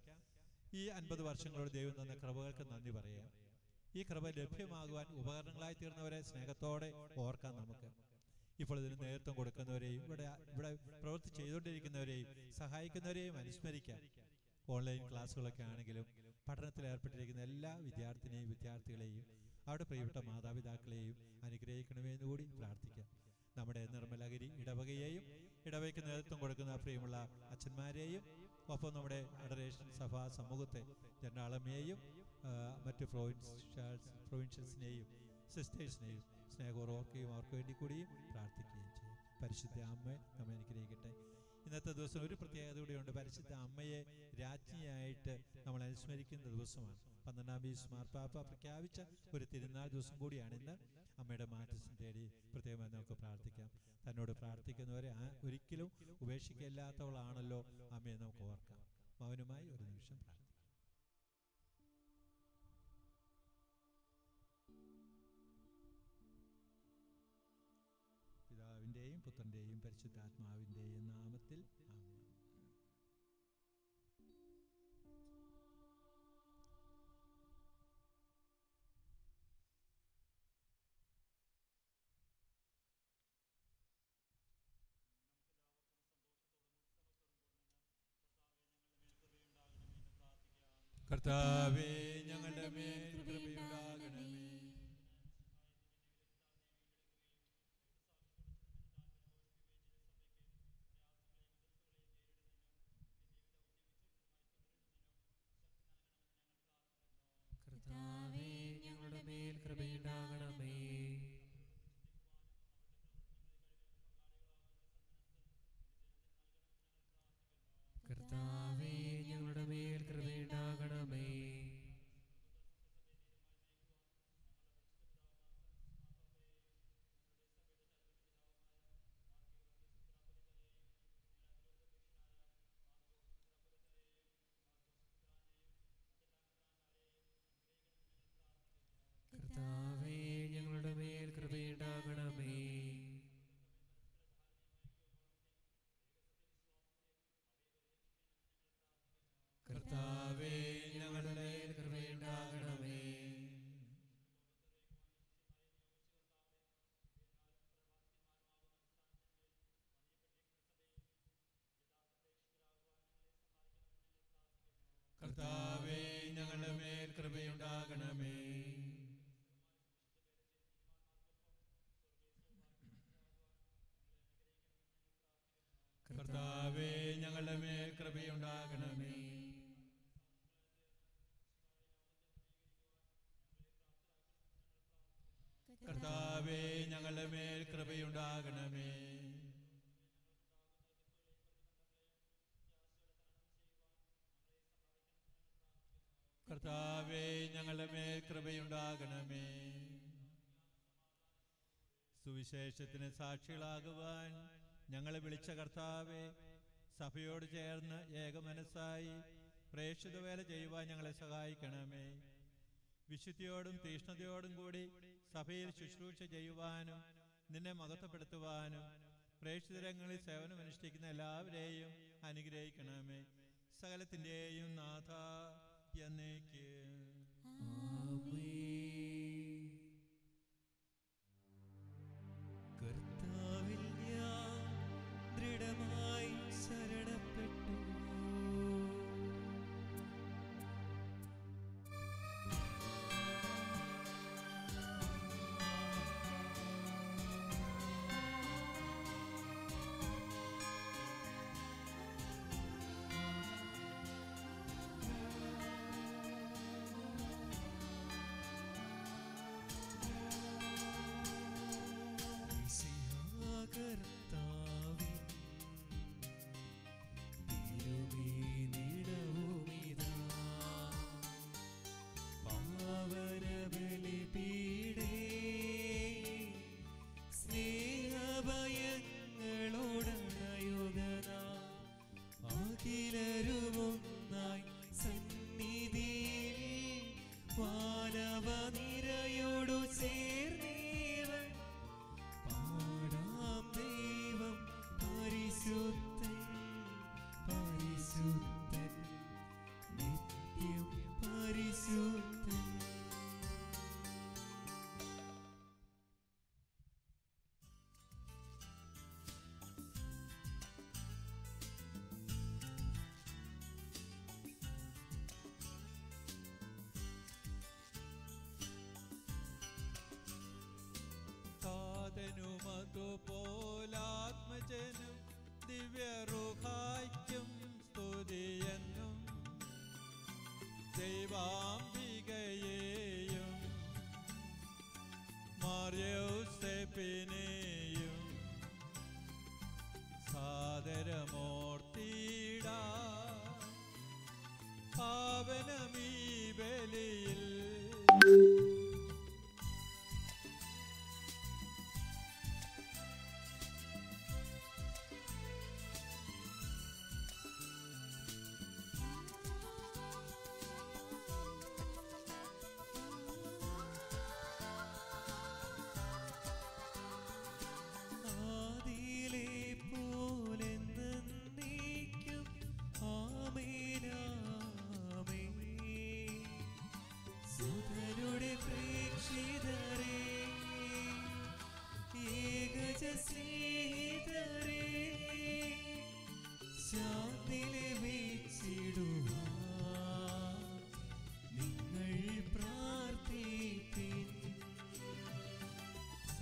ഈ അൻപത് വർഷങ്ങളോട് ദൈവം തന്ന കൃപകൾക്ക് നന്ദി പറയാം. ഈ കൃപ ലഭ്യമാകുവാൻ ഉപകരണങ്ങളായി തീർന്നവരെ സ്നേഹത്തോടെ ഓർക്കാം. നമുക്ക് ഇപ്പോൾ ഇതിന് നേതൃത്വം കൊടുക്കുന്നവരെയും ഇവിടെ ഇവിടെ പ്രവൃത്തി ചെയ്തുകൊണ്ടിരിക്കുന്നവരെയും സഹായിക്കുന്നവരെയും അനുസ്മരിക്കാം. ഓൺലൈൻ ക്ലാസ്സുകളൊക്കെ ആണെങ്കിലും പഠനത്തിൽ ഏർപ്പെട്ടിരിക്കുന്ന എല്ലാ വിദ്യാർത്ഥിനെയും വിദ്യാർത്ഥികളെയും അവരുടെ പ്രിയപ്പെട്ട മാതാപിതാക്കളെയും അനുഗ്രഹിക്കണമെന്ന് കൂടി പ്രാർത്ഥിക്കാം. നമ്മുടെ നിർമ്മലഗിരി ഇടവകയെയും ഇടവകയ്ക്ക് നേതൃത്വം കൊടുക്കുന്ന പ്രിയമുള്ള അച്ഛന്മാരെയും ഒപ്പം നമ്മുടെ അഡറേഷൻ സഭാ സമൂഹത്തെ ജനറാളമ്മയെയും മറ്റ് പ്രൊവിൻഷ്യൽസ് പ്രൊവിൻഷ്യൽസിനെയും സിസ്റ്റേഴ്സിനെയും സ്നേഹപൂർവ്വം ഓർക്കുകയും അവർക്ക് വേണ്ടി കൂടിയും പ്രാർത്ഥിക്കുകയും ചെയ്യും. പരിശുദ്ധ അമ്മ നമ്മെ അനുഗ്രഹിക്കട്ടെ. ഇന്നത്തെ ദിവസം ഒരു പ്രത്യേകത കൂടിയുണ്ട്. പരിശുദ്ധ അമ്മയെ രാജ്ഞിയായിട്ട് നമ്മൾ അനുസ്മരിക്കുന്ന ദിവസമാണ്. പന്ത്രണ്ടാം പീസ് മാർപ്പാപ്പ പ്രഖ്യാപിച്ച ഒരു തിരുനാൾ ദിവസം കൂടിയാണ് ഇന്ന്. അമ്മയുടെ മാധ്യസ്ഥം തേടി പ്രത്യേകമായി നമുക്ക് പ്രാർത്ഥിക്കാം. തന്നോട് പ്രാർത്ഥിക്കുന്നവരെ ഒരിക്കലും ഉപേക്ഷിക്കില്ലാത്തവളാണല്ലോ അമ്മയെ നമുക്ക് ഓർക്കാം. മൗനമായി ഒരു നിമിഷം പ്രാർത്ഥിക്കാം. പിതാവിൻ്റെയും പുത്രൻ്റെയും പരിശുദ്ധാത്മാവിൻ്റെയും നാമത്തിൽ ആമേൻ. കർത്താവേ ഞങ്ങളുടെ മേൽ കൃപയുണ്ടാകണമേ. കർത്താവേ ഞങ്ങളുടെ മേൽ കൃപയുണ്ടാകണമേ. കർത്താവേ ഞങ്ങളുടെ മേൽ കൃപയുണ്ടാകണമേ. കർത്താവേ ഞങ്ങളുടെ മേൽ കൃപയുണ്ടാകണമേ. കർത്താവേ ഞങ്ങളുടെ മേൽ കൃപയുണ്ടാകണമേ. കർത്താവേ ഞങ്ങളുടെ മേൽ കൃപയുണ്ടാകണമേ. കർത്താവേ ഞങ്ങളുടെ മേൽ കൃപയുണ്ടാകണമേ. കർത്താവേ ഞങ്ങളുടെ മേൽ കൃപയുണ്ടാകണമേ. കർത്താവേ ഞങ്ങളുടെ മേൽ കൃപയുണ്ടാകണമേ. സുവിശേഷത്തിന് സാക്ഷികളാകുവാൻ ഞങ്ങളെ വിളിച്ച കർത്താവേ, സഭയോട് ചേർന്ന് ഏകമനസ്സായി പ്രേക്ഷിത വേല ചെയ്യുവാൻ ഞങ്ങളെ സഹായിക്കണമേ. വിശുദ്ധിയോടും തീഷ്ണതയോടും കൂടി സഭയിൽ ശുശ്രൂഷ ചെയ്യുവാനും നിന്നെ മഹത്വപ്പെടുത്തുവാനും പ്രേക്ഷിതരങ്ങളിൽ സേവനമനുഷ്ഠിക്കുന്ന എല്ലാവരെയും അനുഗ്രഹിക്കണമേ. സകലത്തിൻ്റെയും നാഥ എന്നേക്ക്. കർത്താവിൽ ഞാൻ ദൃഢമായി ശരണപ്പെട്ടു. കർത്താവിൻ തിരുമേനിടവുമിതാ പാവനബലിപീഠേ സ്നേഹഭയങ്ങളോടണയുകനാ അഖിലരുമൊന്നായി സന്നിധിയിൽ വാനവനിരയോടു ചേർന്നേവൻ പാടാം ദൈവം പരിശുദ്ധൻ പരിശുദ്ധൻ നിത്യം പരിശുദ്ധൻ. താതനുമതുപോലാത്മജനും ദിവ്യറുഹായ്ക്കും സ്തുതിയെന്നും ദൈവാംബികയെയും മറിയൗസേപ്പിനെയും സാദരമൂർത്തിയിടാ പാവനമീ ബലിയിൽ. ആമേനാമേ.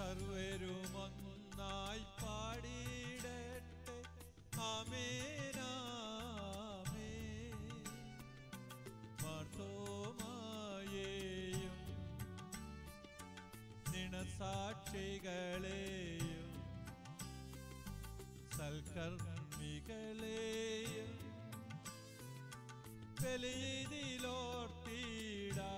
സർവരും ഒന്നായി പാടിയിടട്ടെ ആമേനാമേൻ. മാർത്തോമായെയും നിണസാക്ഷികളെയും സൽക്കർമ്മികളെയും ബലിയിലോർത്തിടാ.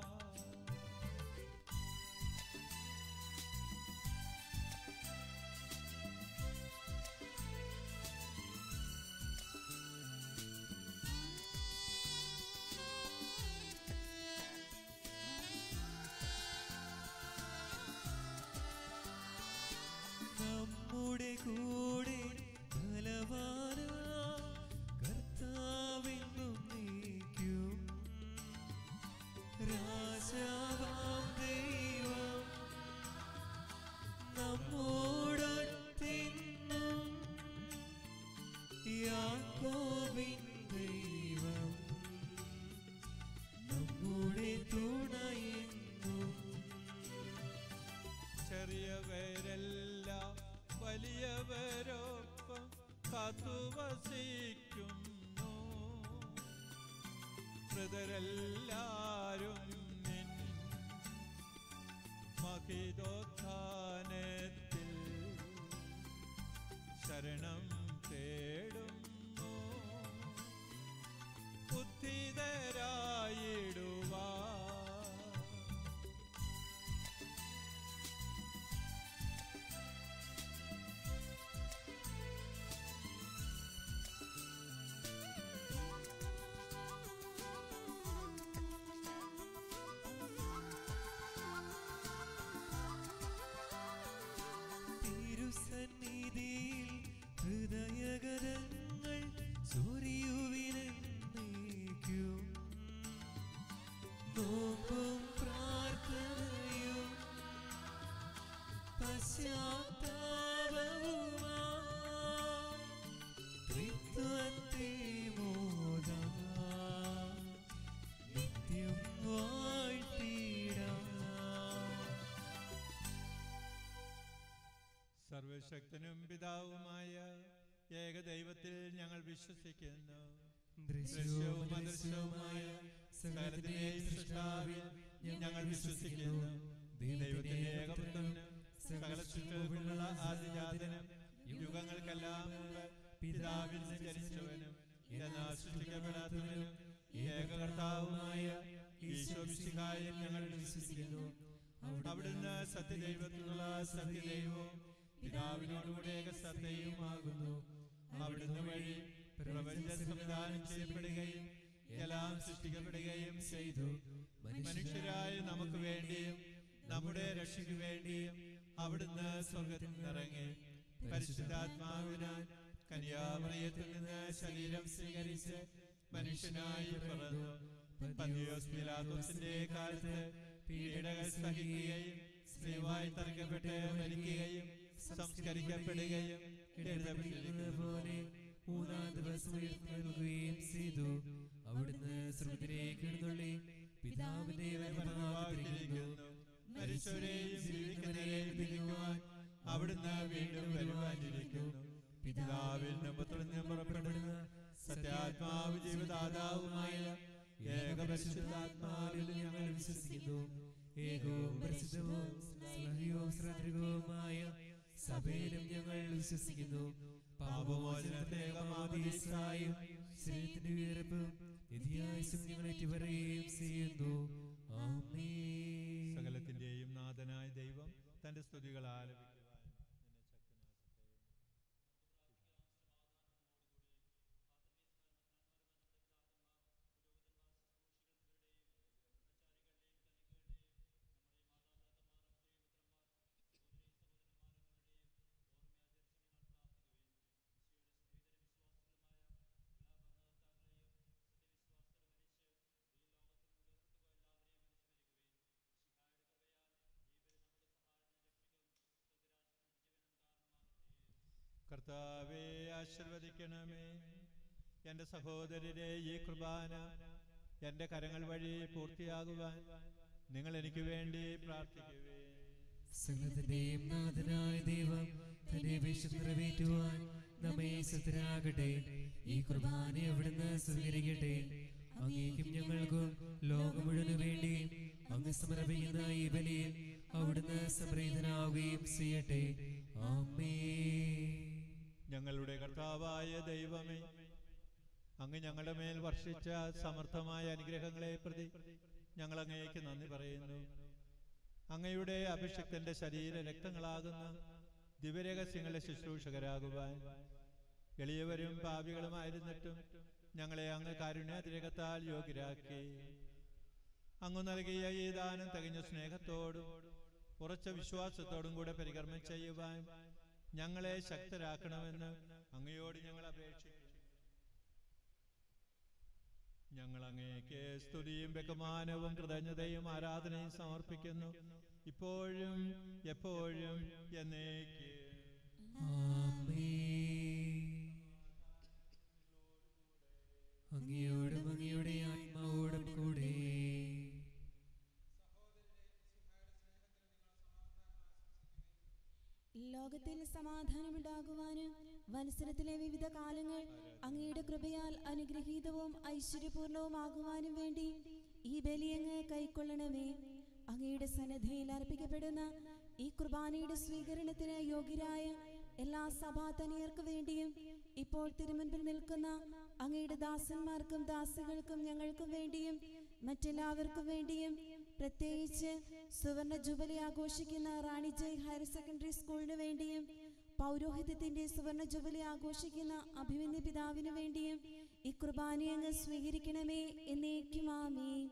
നമ്മുടെ കൂടെ ബലവാനാ കർത്താവെന്നും നീക്കും. രാജാവാം ദൈവം നമ്മോടൊത്തെന്നും. യാക്കോബിൻ ദൈവം നമ്മുടെ തുണയെന്നും. ചെറിയവരെല്ലാം വലിയവരൊപ്പം കാത്തുവസിക്കുന്നു. മൃതരെല്ലാരും നിൻ മഹിതോത്ഥാനത്തിൽ ശരണം തേടുന്നു. ബുദ്ധിതരായിടുവാ തിരുസന്നിധിയിൽ ഹൃദയഗതങ്ങൾ ചൊരിയുവിനെന്നേക്കും. നോമ്പും പ്രാർത്ഥനയും പശ്ചാത്താപവുമായി ത്രിത്വത്തെ മോദാം നിത്യം വാഴ്ത്തിടാം. സർവശക്തനും പിതാവുമായ ഏകദൈവത്തിൽ ഞങ്ങൾ വിശ്വസിക്കുന്നു. ദൃശ്യവും അദൃശ്യവുമായ സകലത്തിന്റെയും സൃഷ്ടാവിൽ ഞങ്ങൾ വിശ്വസിക്കുന്നു. ദൈവത്തിന്റെ ഏകപുത്രനും സകല സൃഷ്ടികളുമുള്ള ആദിജാതനും യുഗങ്ങൾക്കെല്ലാം മുമ്പ് പിതാവിൽ നിന്ന് ജനിച്ചവനും എന്നാൽ സൃഷ്ടിക്കപ്പെടാത്തവനും ഏകകർത്താവുമായ ഈശോ മിശിഹായിൽ ഞങ്ങൾ വിശ്വസിക്കുന്നു. അവിടുന്ന് സത്യദൈവത്തിനുള്ള സത്യദൈവവും പിതാവിനോടുകൂടെ ഏകസത്തയുമാകുന്നു. അവിടുന്ന് വഴി പ്രപഞ്ചം സംവിധാനം ചെയ്യപ്പെടുകയും എല്ലാം സൃഷ്ടിക്കപ്പെടുകയും ചെയ്തു. മനുഷ്യരായ നമുക്ക് വേണ്ടിയും നമ്മുടെ രക്ഷയ്ക്ക് വേണ്ടിയും അവിടുന്ന് സ്വർഗത്തിൽ നിന്നിറങ്ങി പരിശുദ്ധാത്മാവിനാൽ കന്യാമറിയത്തിൽ നിന്ന് ശരീരം സ്വീകരിച്ച് മനുഷ്യനായി പിറന്നു. പന്തിയോസ് പീലാത്തോസിന്റെ കാലത്ത് പീഡകൾ സഹിക്കുകയും സ്ത്രീവായി തറക്കപ്പെട്ട് മരിക്കുകയും സംസ്കരിക്കപ്പെടുകയും പോലെ മൂന്നാം ദിവസം ഉയർത്തുകയും ചെയ്തു. അവിടുന്ന് സ്വർഗ്ഗത്തിലേക്ക് എഴുന്നള്ളി പിതാവിന്റെ വലഭാഗത്തിരിക്കുന്നു. മരിച്ചവരെയും ജീവിക്കുന്നവരെയും വിധിക്കുവാൻ അവിടുന്ന് വീണ്ടും വരുവാനിരിക്കുന്നു. പിതാവിൽ നിന്ന് പുറപ്പെടുന്ന സത്യാത്മാവ് ജീവദാതാവുമായ ഏകപരിശുദ്ധാത്മാവിൽ ഞങ്ങൾ വിശ്വസിക്കുന്നു. ഏകവും പരിശുദ്ധവും സ്നേഹവും ശ്രദ്ധികവുമായ സഭയിലും ഞങ്ങൾ വിശ്വസിക്കുന്നു. പാപമോചനത്തേകമാതീസായും ശരീരത്തിന്റെ ഉയർപ്പും നിധിയായുസും ഞങ്ങൾ ഏറ്റുപറയുകയും ചെയ്യുന്നു. ആമേൻ. സകലത്തിന്റെയും നാഥനായ ദൈവം തന്റെ സ്തുതികൾ ആലപിക്കുവാൻ നിന്നെ ശക്തനാക്കട്ടെ. കർത്താവേ ആശീർവദിക്കണമേ. എൻ്റെ സഹോദരരെ ഈ കുർബാന എൻ്റെ കരങ്ങൾ വഴി പൂർത്തിയാകുവാൻ നിങ്ങൾ എനിക്ക് വേണ്ടി പ്രാർത്ഥിക്കുവേ. സകലത്തിന്റെയും നാഥനായ ദൈവം തന്റെ അപേക്ഷ നിറവേറ്റുവാൻ നമ്മെ സത്യരാകട്ടെ. ഈ കുർബാന അവിടുന്ന് സ്വീകരിക്കട്ടെ. അങ്ങേക്കും ഞങ്ങൾക്കും ലോകം മുഴുവനു വേണ്ടി അങ്ങ് സമർപ്പിക്കുന്ന ഈ ബലിയിൽ അവിടുന്ന് സംപ്രീതനാവുകയും ചെയ്യട്ടെ. ആമേൻ. ഞങ്ങളുടെ കർത്താവായ ദൈവമേ, അങ്ങ് ഞങ്ങളുടെ മേൽ വർഷിച്ച സമർത്ഥമായ അനുഗ്രഹങ്ങളെ പ്രതി ഞങ്ങൾ അങ്ങേക്ക് നന്ദി പറയുന്നു. അങ്ങയുടെ അഭിഷിക്തന്റെ ശരീര രക്തങ്ങളാകുന്ന ദിവ്യരഹസ്യങ്ങളുടെ ശുശ്രൂഷകരാകുവാൻ എളിയവരും പാപികളുമായിരുന്നിട്ടും ഞങ്ങളെ അങ്ങ് കാരുണ്യാതിരകത്താൽ യോഗ്യരാക്കി. അങ്ങ് നൽകിയ ഈ ദാനം തികഞ്ഞ സ്നേഹത്തോടും ഉറച്ച വിശ്വാസത്തോടും കൂടെ പരികർമ്മം ചെയ്യുവാൻ ഞങ്ങളെ ശക്തരാക്കണമെന്ന് അങ്ങയോട് ഞങ്ങൾ അപേക്ഷിക്കുന്നു. ഞങ്ങൾ അങ്ങേക്ക് സ്തുതിയും ബഹുമാനവും കൃതജ്ഞതയും ആരാധനയും സമർപ്പിക്കുന്നു, ഇപ്പോഴും എപ്പോഴും എന്നേക്ക്. അങ്ങയോടും അങ്ങയുടെ ആത്മാവോടും കൂടെ. ലോകത്തിൽ സമാധാനമുണ്ടാകുവാനും വത്സരത്തിലെ വിവിധ കാലങ്ങൾ അങ്ങയുടെ കൃപയാൽ അനുഗ്രഹീതവും ഐശ്വര്യപൂർണവുമാകുവാനും വേണ്ടി ഈ ബലിയങ്ങ് കൈക്കൊള്ളണമേ. അങ്ങയുടെ സന്നിധിയിൽ അർപ്പിക്കപ്പെടുന്ന ഈ കുർബാനയുടെ സ്വീകരണത്തിന് യോഗ്യരായ എല്ലാ സഭാതനിയർക്ക് വേണ്ടിയും ഇപ്പോൾ തിരുമുൻപിൽ നിൽക്കുന്ന അങ്ങയുടെ ദാസന്മാർക്കും ദാസികൾക്കും ഞങ്ങൾക്കും വേണ്ടിയും മറ്റെല്ലാവർക്കും വേണ്ടിയും, പ്രത്യേകിച്ച് സുവർണ ജൂബിലി ആഘോഷിക്കുന്ന റാണി ജയ് ഹയർ സെക്കൻഡറി സ്കൂളിന് വേണ്ടിയും പൗരോഹിത്യത്തിന്റെ സുവർണ ജൂബിലി ആഘോഷിക്കുന്ന അഭിമന്യ പിതാവിന് വേണ്ടിയും ഈ കുർബാനയങ്ങ് സ്വീകരിക്കണമേ. എന്നേക്കും ആമേൻ.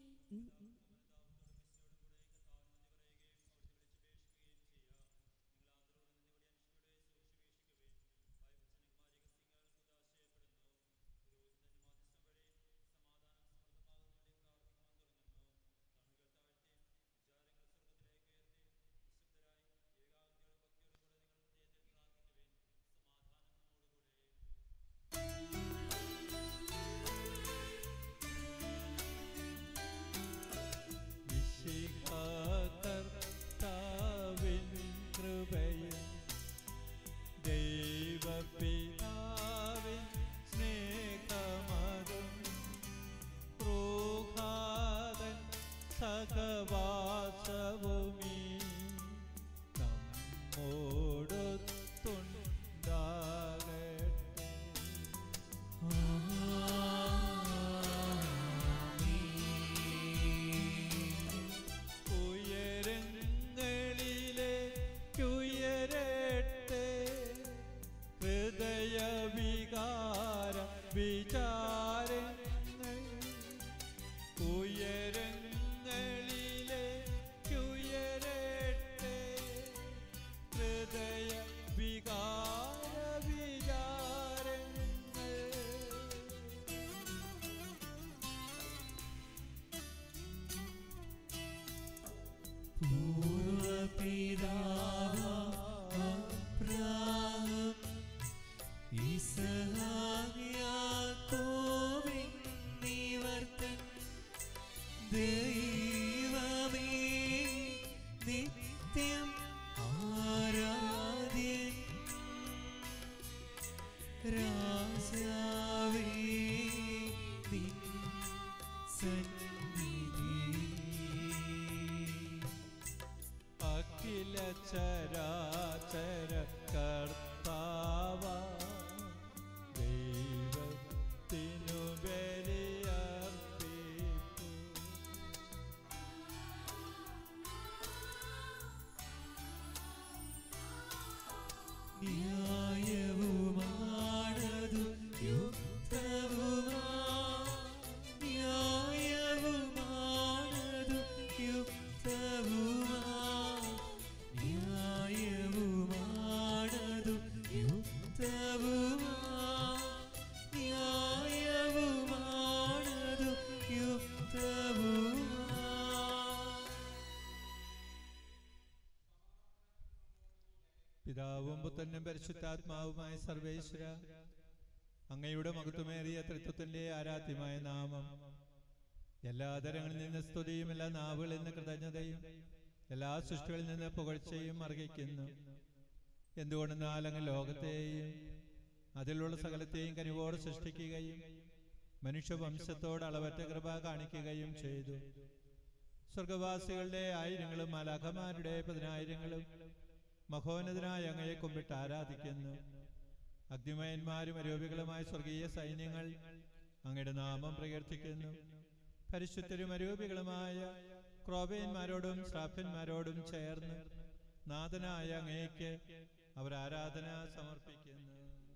കർത്താവിൻ കൃപയും ദൈവപിതാവിൻ സ്നേഹമതും റൂഹാദൻ സഹവാസവുമീ നമ്മോടൊത്തുണ്ടാകട്ടെ. ഹൃദയവികാര വിചാരങ്ങൾ ഉയരങ്ങളിലേക്കുയരട്ടെ. ഹൃദയ വികാര വിചാരങ്ങൾ പൂർവപിതാവാം അബ്രാഹാം യാക്കോബിന്നിവർത്തൻ ദൈവമേ നിത്യം ആരാധ്യൻ. രാജാവേ നിൻ സന്നിധിയിൽ അഖില ചരാചര കർത്താവ ദൈവത്തിനു ബലിയർപ്പിപ്പു. ന്യായവുമാണതു യുക്തവുമാ, ന്യായവുമാണതു യുക്തവുമാ, ന്യായവുമാണതു യുക്തവുമാ, ന്യായവുമാണതു യുക്തവുമാ. പിതാവും പുത്രനും പരിശുദ്ധാത്മാവുമായ സർവേശ്വര, അങ്ങയുടെ മഹത്വമേറിയ ത്രിത്വത്തിന്റെ ആരാധ്യമായ നാമം എല്ലാ തരങ്ങളിൽ നിന്ന് സ്തുതിയും എല്ലാ നാവുകളിൽ നിന്ന് കൃതജ്ഞതയും എല്ലാ സൃഷ്ടികളിൽ നിന്ന് പുകഴ്ചയും അർഹിക്കുന്നു. എന്തുകൊണ്ടെന്നാൽ അങ്ങ് ലോകത്തെയും അതിലുള്ള സകലത്തെയും കനിവോട് സൃഷ്ടിക്കുകയും മനുഷ്യവംശത്തോട് അളവറ്റ കൃപ കാണിക്കുകയും ചെയ്തു. സ്വർഗവാസികളുടെ ആയിരങ്ങളും മാലാഖമാരുടെ പതിനായിരങ്ങളും മഹോന്നതനായ അങ്ങയെ കുമ്പിട്ട് ആരാധിക്കുന്നു. അഗ്നിമയന്മാരും അരൂപികളുമായ സ്വർഗീയ സൈന്യങ്ങൾ അങ്ങയുടെ നാമം പ്രകീർത്തിക്കുന്നു. പരിശുദ്ധരും അരൂപികളുമായ ക്രോബയന്മാരോടും ശ്രാഫ്യന്മാരോടും ചേർന്ന് നാഥനായ അങ്ങേക്ക് അവർ ആരാധന സമർപ്പിക്കുന്നു.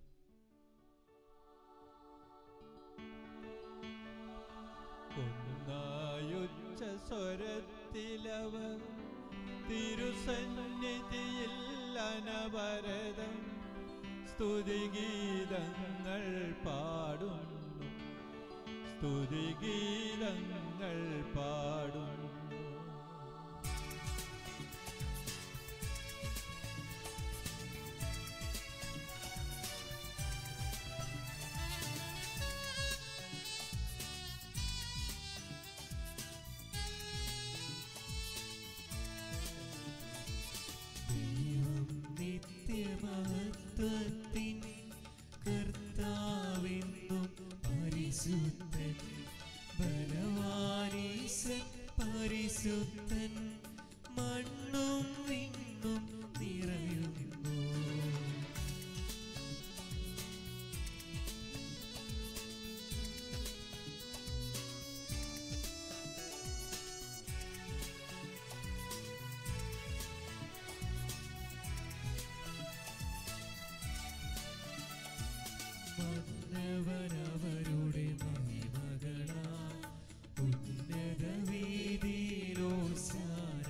ഒന്നായുച്ച സ്വരത്തിലവർ തിരുസന്നിധിയിൽ അനവരതം സ്തുതിഗീതങ്ങൾ പാടുന്നു, സ്തുതിഗീതങ്ങൾ പാടുന്നു. നിത്യമഹത്വത്തിൻ കർത്താവെന്നും പരിശുദ്ധൻ, ബലവാനീശൻ പരിശുദ്ധൻ, മണ്ണും വിണ്ണും നിറയുന്നു. അവരവരുടെ മഹിമകളാൽ ഉന്നത വീതിയിലോശാന,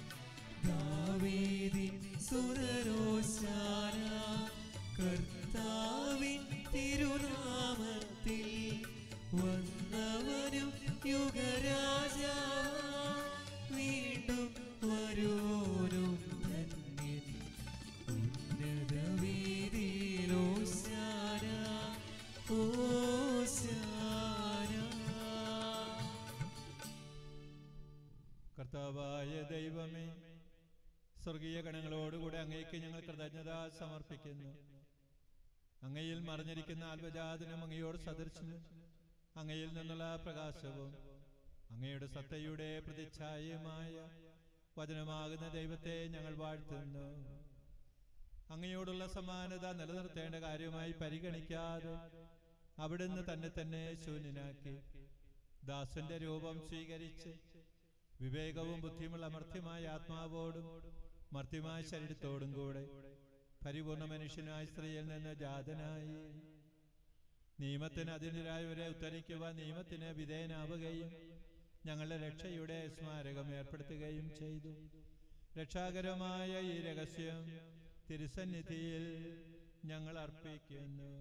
ദാവീദിൻ സുരരോശാന. കർത്താവിൻ തിരുനാമത്തിൽ വന്നവനും യുഗരാജാ, വീണ്ടും വരുവോനും ധന്യൻ. ഉന്നത വീതിയിലോശാന, കർത്താവായ ദൈവമേ, സ്വർഗീയ ഗണങ്ങളോടുകൂടെ അങ്ങേക്ക് ഞങ്ങൾ കൃതജ്ഞത സമർപ്പിക്കുന്നു. അങ്ങയിൽ മറിഞ്ഞിരിക്കുന്ന ആത്മജാതനും അങ്ങയോട് സദൃശനും അങ്ങയിൽ നിന്നുള്ള പ്രകാശവും അങ്ങയുടെ സത്തയുടെ പ്രതിച്ഛായയുമായ വചനമാകുന്ന ദൈവത്തെ ഞങ്ങൾ വാഴ്ത്തുന്നു. അങ്ങയോടുള്ള സമാനത നിലനിർത്തേണ്ട കാര്യമായി പരിഗണിക്കാതെ അവിടുന്ന് തന്നെ തന്നെ ശൂന്യനാക്കി ദാസന്റെ രൂപം സ്വീകരിച്ച് വിവേകവും ബുദ്ധിയുമുള്ള മർത്യമായ ആത്മാവോടും മർത്യമായ ശരീരത്തോടും കൂടെ പരിപൂർണ മനുഷ്യനായ സ്ത്രീയിൽ നിന്ന് ജാതനായി നിയമത്തിന് അധീനരായവരെ ഉത്തരിക്കുവാൻ നിയമത്തിന് വിധേയനാവുകയും ഞങ്ങളുടെ രക്ഷയുടെ സ്മാരകം ഏർപ്പെടുത്തുകയും ചെയ്തു. രക്ഷാകരമായ ഈ രഹസ്യം തിരുസന്നിധിയിൽ ഞങ്ങൾ അർപ്പിക്കുന്നു.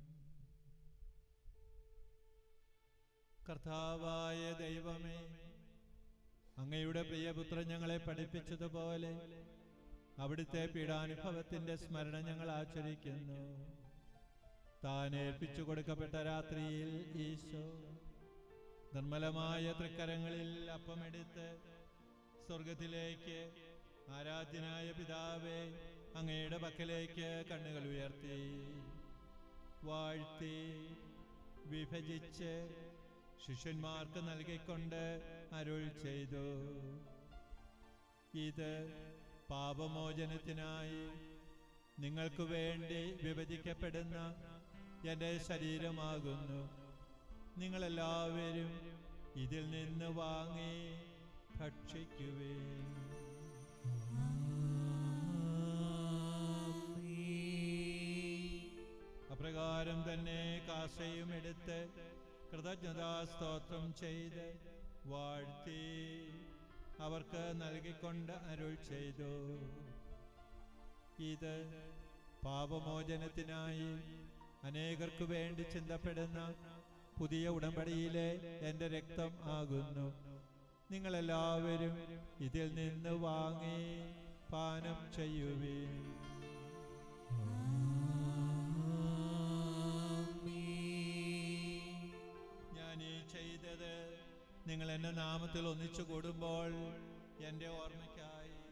കർത്താവായ ദൈവമേ, അങ്ങയുടെ പ്രിയപുത്രൻ ഞങ്ങളെ പഠിപ്പിച്ചതുപോലെ അവിടുത്തെ പീഡാനുഭവത്തിന്റെ സ്മരണ ഞങ്ങൾ ആചരിക്കുന്നു. താൻ ഏൽപ്പിച്ചു കൊടുക്കപ്പെട്ട രാത്രിയിൽ ഈശോ നിർമ്മലമായ തൃക്കരങ്ങളിൽ അപ്പമെടുത്ത് സ്വർഗത്തിലേക്ക് ആരാധ്യനായ പിതാവേ അങ്ങയുടെ പക്കലേക്ക് കണ്ണുകൾ ഉയർത്തി വാഴ്ത്തി വിഭജിച്ച് ശിഷ്യന്മാർക്ക് നൽകിക്കൊണ്ട് അരുൾ ചെയ്തു, ഇത് പാപമോചനത്തിനായി നിങ്ങൾക്ക് വേണ്ടി വിഭജിക്കപ്പെടുന്ന എൻ്റെ ശരീരമാകുന്നു. നിങ്ങളെല്ലാവരും ഇതിൽ നിന്ന് വാങ്ങി ഭക്ഷിക്കുവേൻ. അപ്രകാരം തന്നെ കാസയും എടുത്ത് കൃതജ്ഞതാ സ്തോത്രം ചെയ്ത് വാഴ്ത്തി അവർക്ക് നൽകിക്കൊണ്ട് അരുൾ ചെയ്തു, ഇത് പാപമോചനത്തിനായി അനേകർക്ക് വേണ്ടി ചിന്തപ്പെടുന്ന പുതിയ ഉടമ്പടിയിലെ എൻ്റെ രക്തം ആകുന്നു. നിങ്ങളെല്ലാവരും ഇതിൽ നിന്ന് വാങ്ങി പാനം ചെയ്യുവിൻ. ഞാൻ ഈ ചെയ്തത് നിങ്ങൾ എന്റെ നാമത്തിൽ ഒന്നിച്ചു കൂടുമ്പോൾ എൻ്റെ ഓർമ്മയ്ക്കായി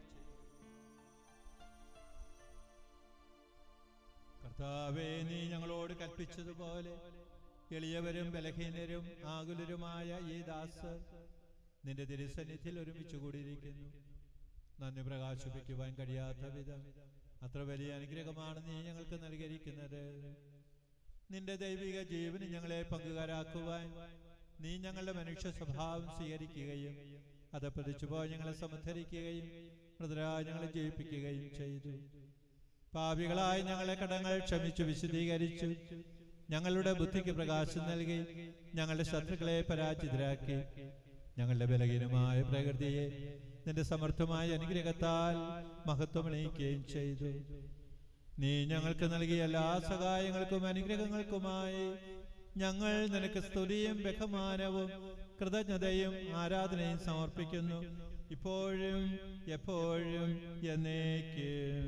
കർത്താവേ, നീ ഞങ്ങളോട് കൽപ്പിച്ചതുപോലെ എളിയവരും ബലഹീനരും ആകുലരുമായ ഈ ദാസർ നിന്റെ തിരുസന്നിധിയിൽ ഒരുമിച്ച് കൂടിയിരിക്കുന്നു. നന്ദി പ്രകാശിപ്പിക്കുവാൻ കഴിയാത്ത വിധം അത്ര വലിയ അനുഗ്രഹമാണ് നീ ഞങ്ങൾക്ക് നൽകിയിരിക്കുന്നത്. നിന്റെ ദൈവിക ജീവന് ഞങ്ങളെ പങ്കുകാരാക്കുവാൻ നീ ഞങ്ങളുടെ മനുഷ്യ സ്വഭാവം സ്വീകരിക്കുകയും അത് പ്രതിച്ചുപോയി ഞങ്ങളെ സമുദ്ധരിക്കുകയും മൃതരായി ഞങ്ങളെ ജയിപ്പിക്കുകയും ചെയ്തു. പാപികളായി ഞങ്ങളെ കടങ്ങൾ ക്ഷമിച്ചു വിശദീകരിച്ചു ഞങ്ങളുടെ ബുദ്ധിക്ക് പ്രകാശം നൽകി ഞങ്ങളുടെ ശത്രുക്കളെ പരാജിതരാക്കി ഞങ്ങളുടെ ബലഹീനമായ പ്രകൃതിയെ നിന്റെ സമർത്ഥമായ അനുഗ്രഹത്താൽ മഹത്വമണിയിക്കുകയും ചെയ്തു. നീ ഞങ്ങൾക്ക് നൽകിയ എല്ലാ സഹായങ്ങൾക്കും അനുഗ്രഹങ്ങൾക്കുമായി ഞങ്ങൾ നിനക്ക് സ്തുതിയും ബഹുമാനവും കൃതജ്ഞതയും ആരാധനയും സമർപ്പിക്കുന്നു, ഇപ്പോഴും എപ്പോഴും എന്നേക്കും.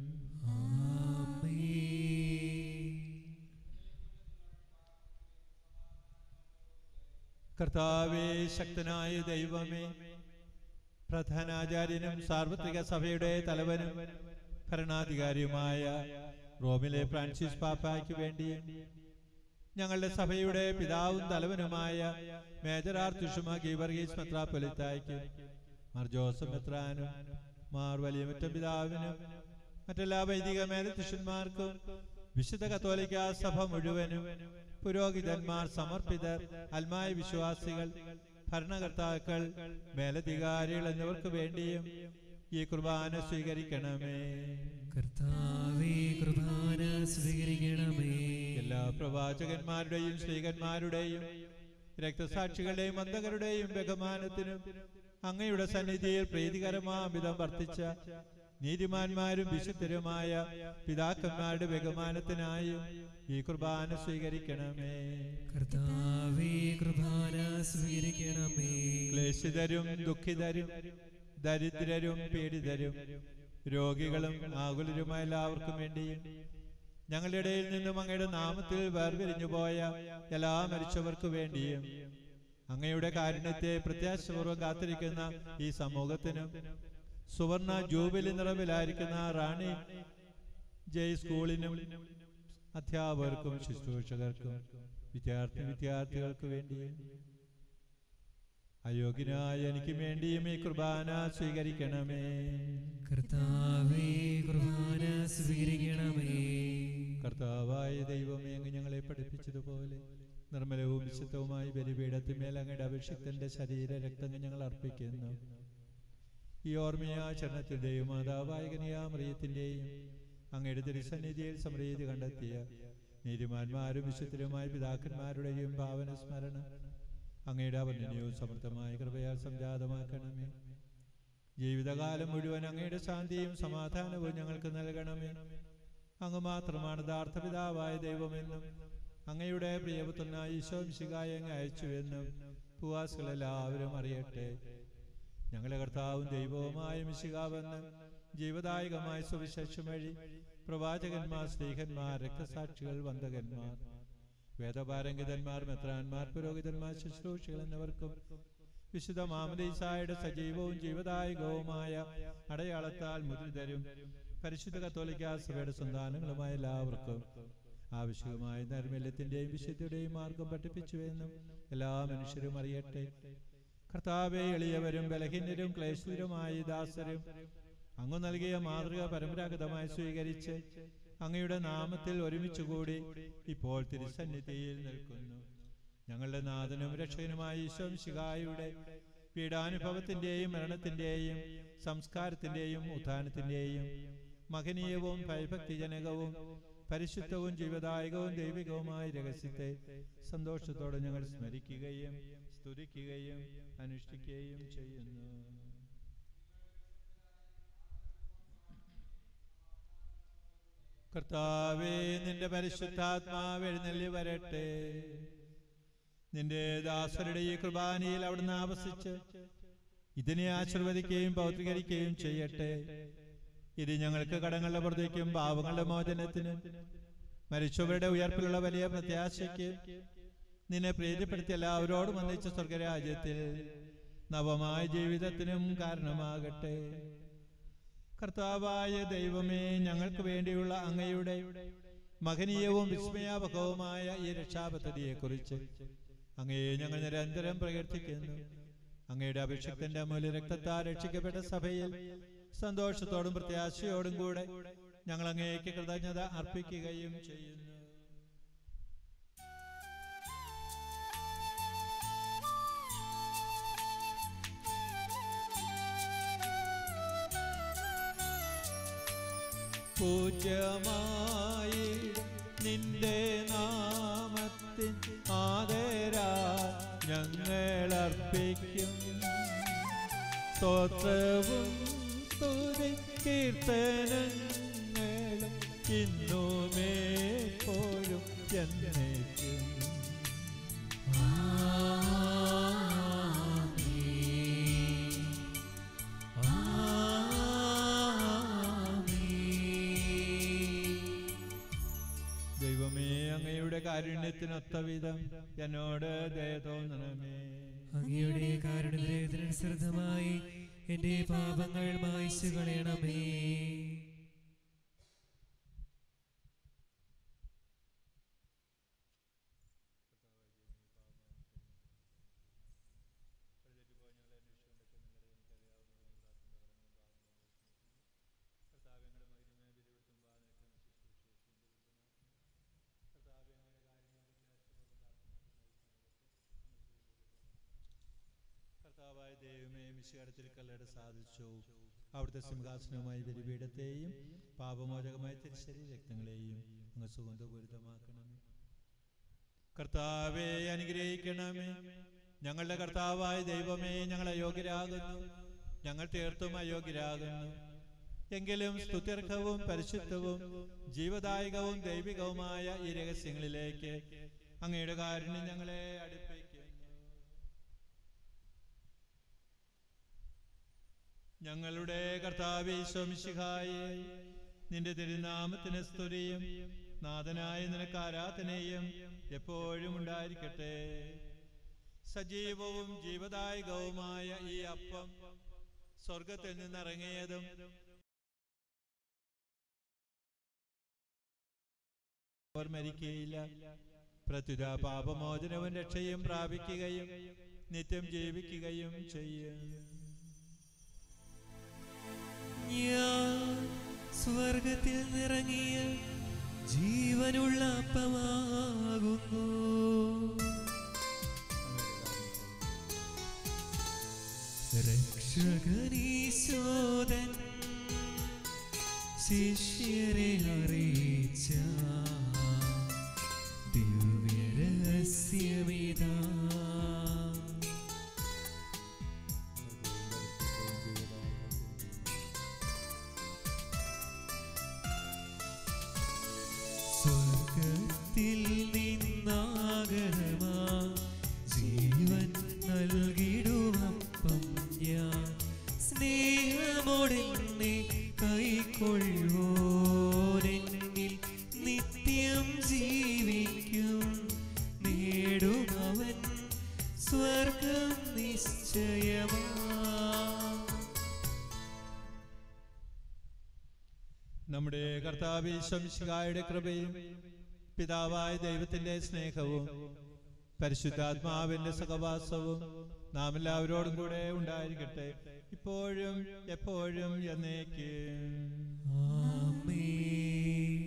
കർത്താവേ, ശക്തനായ ദൈവമേ, പ്രധാനാചാര്യനും സാർവത്രിക സഭയുടെ തലവനും ഭരണാധികാരിയുമായ റോമിലെ ഫ്രാൻസിസ് പാപ്പായ്ക്ക് വേണ്ടി ഞങ്ങളുടെ സഭയുടെ പിതാവും തലവനുമായ മേജർ ആർച്ച് ബിഷപ്പ് ഗീവർഗീസ് മെത്രാപ്പൊലീത്തായ്ക്കും മാർ ജോസഫ് മെത്രാനും മാർ വലിയമുറ്റം പിതാവിനും മറ്റെല്ലാ വൈദിക മേലധ്യക്ഷന്മാർക്കും വിശുദ്ധ കത്തോലിക്ക സഭ മുഴുവനും പുരോഹിതന്മാർ, സമർപ്പിതർ, ആത്മായ വിശ്വാസികൾ, ഭരണകർത്താക്കൾ, മേലധികാരികൾ എന്നിവർക്ക് വേണ്ടിയും ഈ കുർബാന സ്വീകരിക്കണമേ. കർത്താവേ, കുർബാന സ്വീകരിക്കണമേ. എല്ലാ പ്രവാചകന്മാരുടെയും സ്ത്രീകന്മാരുടെയും രക്തസാക്ഷികളുടെയും അന്ധകരുടെയും ബഹുമാനത്തിനും അങ്ങയുടെ സന്നിധിയിൽ പ്രീതികരമാം വിധം വർത്തിച്ച നീതിമാന്മാരും വിശുദ്ധരുമായ പിതാക്കന്മാരുടെ ബഹുമാനത്തിനായും ഈ കുർബാന സ്വീകരിക്കണമേ. കർത്താവേ, കുർബാന സ്വീകരിക്കണമേ. ക്ലേശിതരും ദുഃഖിതരും ദരിദ്രരും പീഡിതരും രോഗികളും ആകുലരുമായ എല്ലാവർക്കും വേണ്ടിയും ഞങ്ങളുടെ ഇടയിൽ നിന്നും അങ്ങയുടെ നാമത്തിൽ വേർപിരിഞ്ഞു പോയ എല്ലാ മരിച്ചവർക്ക് വേണ്ടിയും അങ്ങയുടെ കാരുണ്യത്തെ പ്രത്യാശപൂർവ്വം കാത്തിരിക്കുന്ന ഈ സമൂഹത്തിനും സുവർണ ജൂബിലി നിറവിലായിരിക്കുന്ന റാണി ജയ് സ്കൂളിനും അധ്യാപകർക്കും ശുശ്രൂഷകർക്കും വിദ്യാർത്ഥി വിദ്യാർത്ഥികൾക്ക് വേണ്ടിയും അയോഗ്യനായ എനിക്ക് വേണ്ടിയും ഈ കുർബാന സ്വീകരിക്കണമേ. കർത്താവേ, കുർബാന സ്വീകരിക്കണമേ. കർത്താവായ ദൈവമേ, അങ്ങ് ഞങ്ങളെ പഠിപ്പിച്ചതുപോലെ നിർമ്മലവും വിശുദ്ധവുമായി ബലിപീഠത്തിന്മേൽ അങ്ങയുടെ അഭിഷിക്തന്റെ ശരീര രക്തങ്ങൾ ഞങ്ങൾ അർപ്പിക്കുന്നു. ഈ ഓർമ്മയാചരണത്തിന്റെയും മാതാവായ കന്യാമറിയത്തിന്റെയും അങ്ങയുടെ തിരുസന്നിധിയിൽ സമൃദ്ധി കണ്ടെത്തിയ നീതിമാന്മാരും വിശുദ്ധരുമായ പിതാക്കന്മാരുടെയും ഭാവന സ്മരണ അങ്ങയുടെ അവർണ്ണനീയവും സമൃദ്ധമായ കൃപയാൽ സംജാതമാക്കണമേ. ജീവിതകാലം മുഴുവൻ അങ്ങയുടെ ശാന്തിയും സമാധാനവും ഞങ്ങൾക്ക് നൽകണമേ. അങ്ങ് മാത്രമാണ് യഥാർത്ഥ പിതാവായ ദൈവമെന്നും അങ്ങയുടെ പ്രിയപുത്രനായ ഈശോ മിശിഹായെ അങ്ങ് അയച്ചുവെന്നും ഭൂവാസികളെല്ലാവരും അറിയട്ടെ. ഞങ്ങളുടെ കർത്താവും ദൈവവുമായ മിശിഹാവെന്ന് ജീവദായകമായ സുവിശേഷം വഴി പ്രവാചകന്മാർ, സ്ത്രീഹന്മാർ, രക്തസാക്ഷികൾ, വന്ദകന്മാർ, വേദപാരംഗിതന്മാർ, മെത്രാന്മാർ, പുരോഹിതന്മാർ, ശുശ്രൂഷികൾ എന്നിവർക്കും വിശുദ്ധ മാമോദീസായുടെ സജീവവും ജീവദായകവുമായ അടയാളത്താൽ മുദ്രിതരും പരിശുദ്ധ കത്തോലിക്ക സഭയുടെ സന്താനങ്ങളുമായ എല്ലാവർക്കും ആവശ്യമായ നൈർമല്യത്തിന്റെയും വിശുദ്ധിയുടെയും മാർഗം പഠിപ്പിച്ചുവെന്നും എല്ലാ മനുഷ്യരും അറിയട്ടെ. കർത്താവേ, എളിയവരും ബലഹീനരും ക്ലേശിതരുമായ ദാസരും അങ്ങ് നൽകിയ മാതൃക പരമ്പരാഗതമായി സ്വീകരിച്ച് അങ്ങയുടെ നാമത്തിൽ ഒരുമിച്ചുകൂടി ഇപ്പോൾ തിരുസന്നിധിയിൽ നിൽക്കുന്നു. ഞങ്ങളുടെ നാഥനും രക്ഷകനുമായ ഈശോ മിശിഹായുടെ പീഡാനുഭവത്തിന്റെയും മരണത്തിന്റെയും സംസ്കാരത്തിന്റെയും ഉത്ഥാനത്തിന്റെയും മഹനീയവും ഭയഭക്തിജനകവും പരിശുദ്ധവും ജീവദായകവും ദൈവികവുമായ രഹസ്യത്തെ സന്തോഷത്തോടെ ഞങ്ങൾ സ്മരിക്കുകയും സ്തുതിക്കുകയും അനുഷ്ഠിക്കുകയും ചെയ്യുന്നു. കർത്താവേ, നിന്റെ പരിശുദ്ധാത്മാവ് എഴുന്നള്ളി വരട്ടെ. നിന്റെ ദാസരുടെ ഈ കുർബാനയിൽ അവിടുന്ന് ആവസിച്ച് ഇതിനെ ആശീർവദിക്കുകയും പൗത്രീകരിക്കുകയും ചെയ്യട്ടെ. ഇത് ഞങ്ങൾക്ക് കടങ്ങളുടെ പുറത്തേക്കും പാവങ്ങളുടെ മോചനത്തിനും മരിച്ചവരുടെ ഉയർപ്പിലുള്ള വലിയ പ്രത്യാശയ്ക്ക് നിന്നെ പ്രീതിപ്പെടുത്തിയ എല്ലാവരോടും ഒന്നിച്ച സ്വർഗരാജ്യത്തിൽ നവമായ ജീവിതത്തിനും കാരണമാകട്ടെ. കർത്താവായ ദൈവമേ, ഞങ്ങൾക്ക് വേണ്ടിയുള്ള അങ്ങയുടെ മഹനീയവും വിസ്മയാവഹവുമായ ഈ രക്ഷാപദ്ധതിയെക്കുറിച്ച് അങ്ങയെ ഞങ്ങൾ നിരന്തരം പ്രകീർത്തിക്കുന്നു. അങ്ങയുടെ അഭിഷിക്തന്റെ അമൂല്യ രക്തത്താൽ രക്ഷിക്കപ്പെട്ട സഭയിൽ സന്തോഷത്തോടും പ്രത്യാശയോടും കൂടെ ഞങ്ങൾ അങ്ങേക്ക് കൃതജ്ഞത അർപ്പിക്കുകയും ചെയ്യുന്നു. പൂജ്യമായി നിന്റെ നാമത്തിൻ ആദരാ ഞങ്ങൾ അർപ്പിക്കും. സ്തോത്രവും സ്തുതി കീർത്തനങ്ങളും ഇന്നുമേപ്പോഴും എന്നേക്കും. ദൈവമേ, അങ്ങയുടെ കാരുണ്യത്തിനൊത്ത വിധം എന്നോട് ദയ തോന്നണമേ. അങ്ങയുടെ കാരുണ്യത്തിനനുസൃതമായി എന്റെ പാപങ്ങൾ മായ്ച്ചു കളയണമേ. കർത്താവായ ദൈവമേ, മിശിഹായുടെ കല്ലറ സാധിച്ചു. അവിടുത്തെ സിംഹാസനവുമായി ബലിപീഠത്തെയും പാപമോചകമായ തിരുശരീര രക്തങ്ങളെയും അങ്ങ് സുഗന്ധപൂരിതമാക്കണമേ. കർത്താവെ അനുഗ്രഹിക്കണമേ. ഞങ്ങളുടെ കർത്താവായ ദൈവമേ, ഞങ്ങൾ അയോഗ്യരാകുന്നു, ഞങ്ങൾ തീർത്തും അയോഗ്യരാകുന്നു. എങ്കിലും സ്തുത്യർഹവും പരിശുദ്ധവും ജീവദായകവും ദൈവികവുമായ ഈ രഹസ്യങ്ങളിലേക്ക് അങ്ങയുടെ കാരുണ്യം ഞങ്ങളെ അടുപ്പിക്കുന്നു. ഞങ്ങളുടെ കർത്താവേ ഈശോ മിശിഹായേ, നിന്റെ തിരുനാമത്തിന് സ്തുതിയും നാഥനായ നിനക്ക് ആരാധനയും എപ്പോഴും ഉണ്ടായിരിക്കട്ടെ. സജീവവും ജീവദായകവുമായ ഈ അപ്പം സ്വർഗത്തിൽ നിന്നിറങ്ങിയതും അവർ മരിക്കുകയില്ല, പ്രത്യുത പാപമോചനവും രക്ഷയും പ്രാപിക്കുകയും നിത്യം ജീവിക്കുകയും ചെയ്യും. ഞാൻ സ്വർഗത്തിൽ നിറങ്ങിയ ജീവനുള്ള അപ്പമാകുന്നു. രക്ഷകനീശോദൻ ശിഷ്യരെ അറിയിച്ച ദിവ്യരഹസ്യമിതാ. സ്വർഗത്തിൽ നിന്നാകരമാ ജീവൻ നൽകിടുമപ്പം ഞാൻ സ്നേഹമോടെന്നെ കൈക്കൊള്ളുവോരെന്നിൽ നിത്യം ജീവിക്കും. നേടുമവൻ സ്വർഗം നിശ്ചയമാ. നമ്മുടെ കർത്താവ് ഈശോ മിശിഹായുടെ കൃപയും പിതാവായ ദൈവത്തിന്റെ സ്നേഹവും പരിശുദ്ധാത്മാവിന്റെ സഹവാസവും നാം എല്ലാവരോടും കൂടെ ഉണ്ടായിരിക്കട്ടെ, ഇപ്പോഴും എപ്പോഴും എന്നേക്കും. ആമേൻ.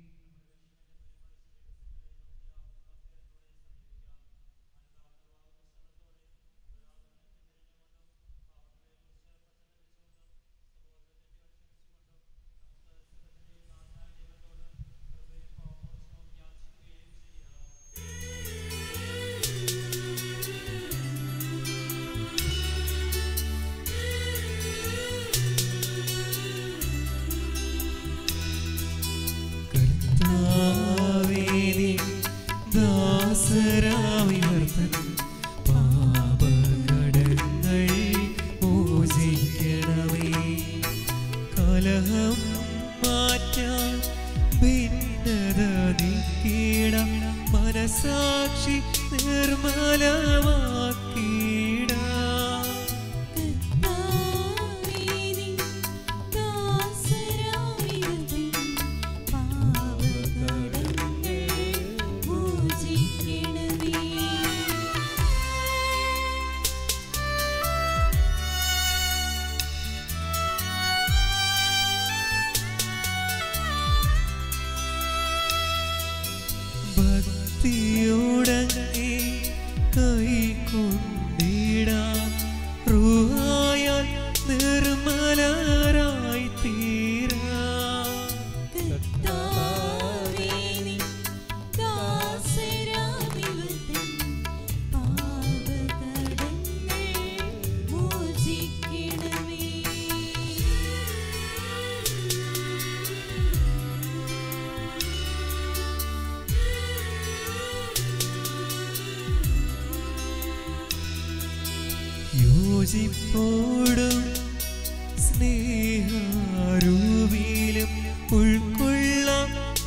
ദാസരാമിവർത്തൻ പാപകടങ്ങൾ മോചിക്കണമേ. കലഹം മാറ്റാൻ ഭിന്നത നീക്കിട മനസാക്ഷി നിർമ്മലമാക്കിട. ദാസരാമിവർത്തൻ പാപകടങ്ങൾ യോജിപ്പോടും സ്നേഹാരൂപിയിലും ഉൾക്കൊള്ളാം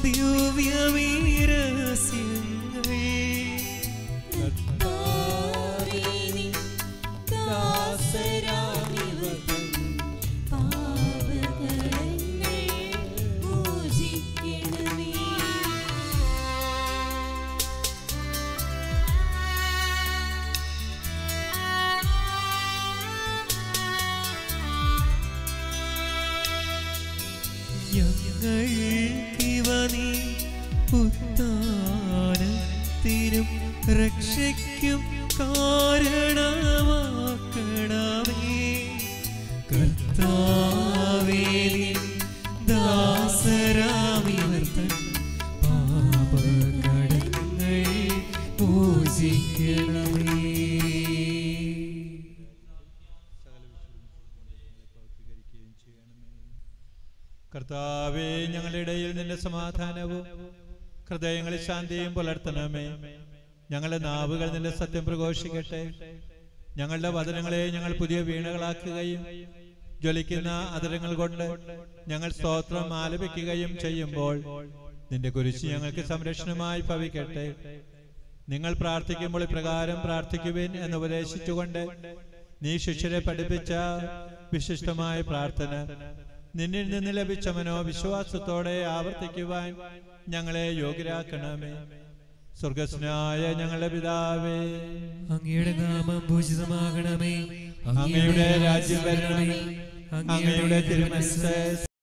ദിവ്യമീരസ്യങ്ങൾ. ഞങ്ങൾക്കിവ നീ ഉത്ഥാനത്തിനും രക്ഷയ്ക്കും കാരണമാക്കണമേ. കർത്താവേ നിൻ ദാസരാമിവർ തൻ പാപകടങ്ങൾ മോചിക്കണമേ. കർത്താവേ, ഞങ്ങളുടെ ഇടയിൽ നിന്റെ സമാധാനവും ഹൃദയങ്ങളിൽ ശാന്തിയും പുലർത്തണമേ. ഞങ്ങളുടെ നാവുകൾ നിന്റെ സത്യം പ്രഘോഷിക്കട്ടെ. ഞങ്ങളുടെ വചനങ്ങളെ ഞങ്ങൾ പുതിയ വീണകളാക്കുകയും ജ്വലിക്കുന്ന അതരങ്ങൾ കൊണ്ട് ഞങ്ങൾ സ്തോത്രം ആലപിക്കുകയും ചെയ്യുമ്പോൾ നിന്റെ കുരിശ് ഞങ്ങൾക്ക് സംരക്ഷണമായി ഭവിക്കട്ടെ. നിങ്ങൾ പ്രാർത്ഥിക്കുമ്പോൾ ഇപ്രകാരം പ്രാർത്ഥിക്കുവിൻ എന്ന് ഉപദേശിച്ചുകൊണ്ട് നീ ശിഷ്യരെ പഠിപ്പിച്ച വിശിഷ്ടമായ പ്രാർത്ഥന നിന്നിൽ നിന്ന് ലഭിച്ച മനോവിശ്വാസത്തോടെ ആവർത്തിക്കുവാൻ ഞങ്ങളെ യോഗ്യരാക്കണമേ. സ്വർഗസ്നായ ഞങ്ങളുടെ പിതാവേ, അങ്ങയുടെ നാമം പൂജിതമാകണമേ. അങ്ങയുടെ രാജ്യം വരണമേ. അങ്ങയുടെ തിരുമനസ്സ്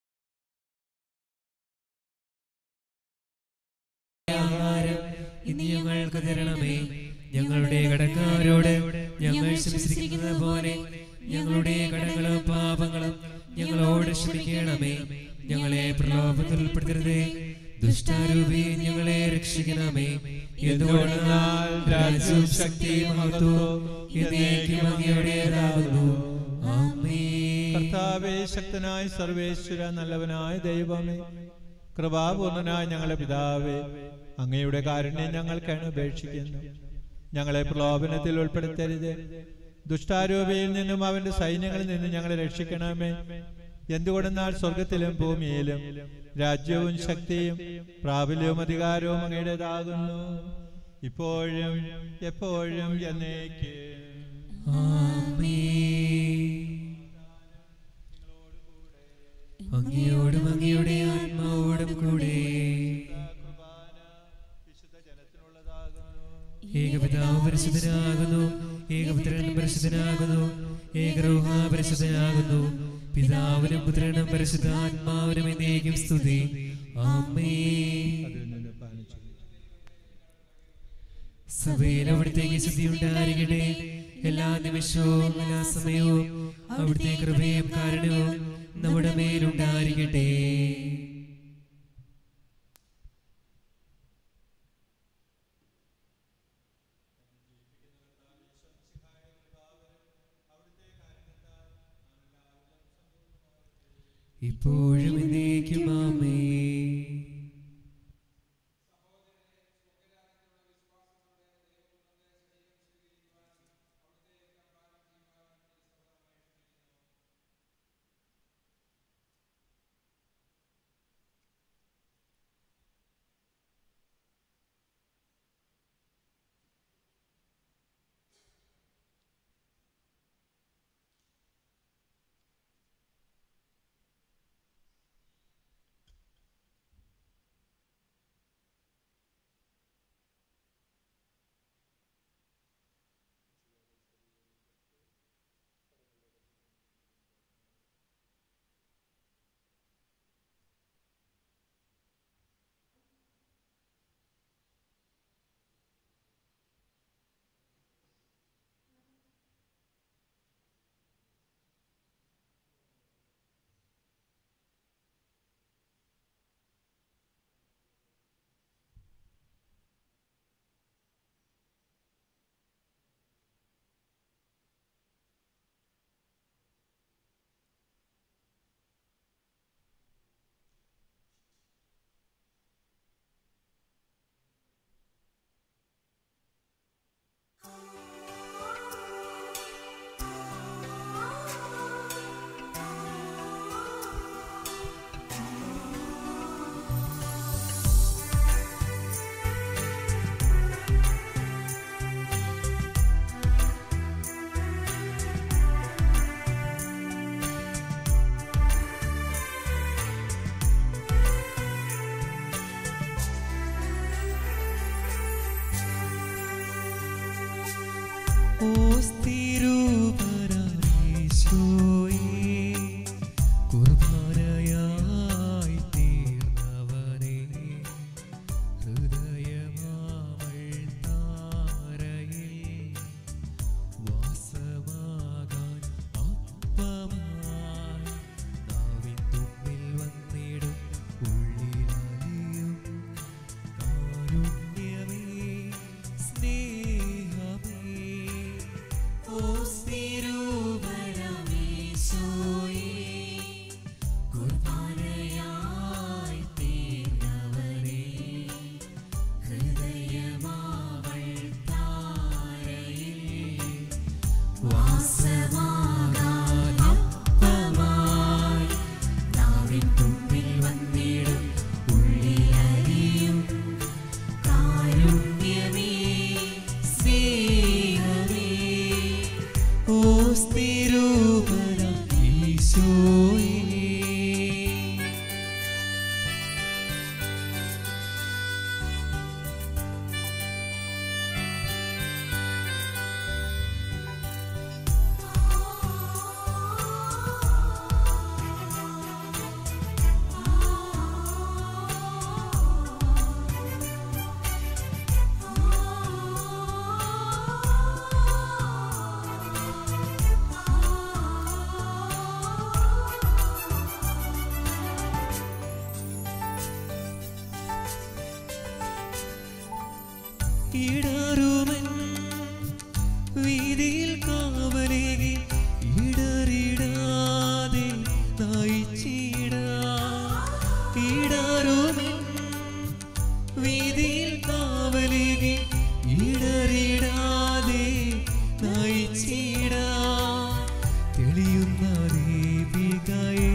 ഇനി ഞങ്ങൾക്ക് തരണമേ. ഞങ്ങളുടെ കടക്കാരോട് ഞങ്ങൾ ക്ഷമിച്ചിരിക്കുന്നത് പോലെ ഞങ്ങളുടെ കടങ്ങളും പാപങ്ങളും ഞങ്ങളോട് ക്ഷമിക്കണമേ. ഞങ്ങളെ പ്രലോഭത്തിൽ ഉൾപ്പെടുത്തരുതേ, ദുഷ്ടാരൂപി ഞങ്ങളെ രക്ഷിക്കണമേ. എന്തുകൊണ്ടെന്നാൽ രാജ്യവും ശക്തിയും മഹത്വവും എന്നേക്കും അങ്ങയുടേതാകുന്നു. ആമേൻ. കർത്താവേ, ശക്തനായ സർവേശ്വര, നല്ലവനായ ദൈവമേ, കൃപാപൂർണനായ ഞങ്ങളുടെ പിതാവേ, അങ്ങയുടെ കാരുണ്യം ഞങ്ങൾക്കാണ് ഉപേക്ഷിക്കുന്നു. ഞങ്ങളെ പ്രലോഭനത്തിൽ ഉൾപ്പെടുത്തരുത്, ദുഷ്ടാരൂപിയിൽ നിന്നും അവന്റെ സൈന്യങ്ങളിൽ നിന്നും ഞങ്ങളെ രക്ഷിക്കണമേ. എന്തുകൊണ്ടെന്നാൽ സ്വർഗത്തിലും ഭൂമിയിലും രാജ്യവും ശക്തിയും പ്രാബല്യവും അധികാരവും അങ്ങയുടേതാകുന്നു, ഇപ്പോഴും എപ്പോഴും എന്നേക്കും. അങ്ങയോടും അങ്ങയുടെ ആത്മാവോടും കൂടെ ഏകപിതാവ് പരിശുദ്ധനാകുന്നു, ഏകപുത്രൻ പരിശുദ്ധനാകുന്നു, ഏകരൂഹ പരിശുദ്ധനാകുന്നു. പിതാവിനും പുത്രനും പരിശുദ്ധാത്മാവിനും എന്നേക്കും സ്തുതി. ആമേൻ. സഭയിൽ അവിടുത്തേക്ക് ശുദ്ധി ഉണ്ടായിരിക്കട്ടെ. എല്ലാ നിമിഷവും എല്ലാ സമയവും അവിടുത്തെ കൃപയും കാരുണ്യവും നമ്മുടെ മേലുണ്ടായിരിക്കട്ടെ. ഇപ്പോഴും എന്നേക്കും ആമേൻ. ഇടറുമൻ വീതിയിൽ കാവലേകി ഇടറിടാതെ നയിച്ചിടാ. ഇടറുമൻ വീതിയിൽ കാവലേകി ഇടറിടാതെ നയിച്ചിടാ. തെളിയുന്ന ദീപികയെ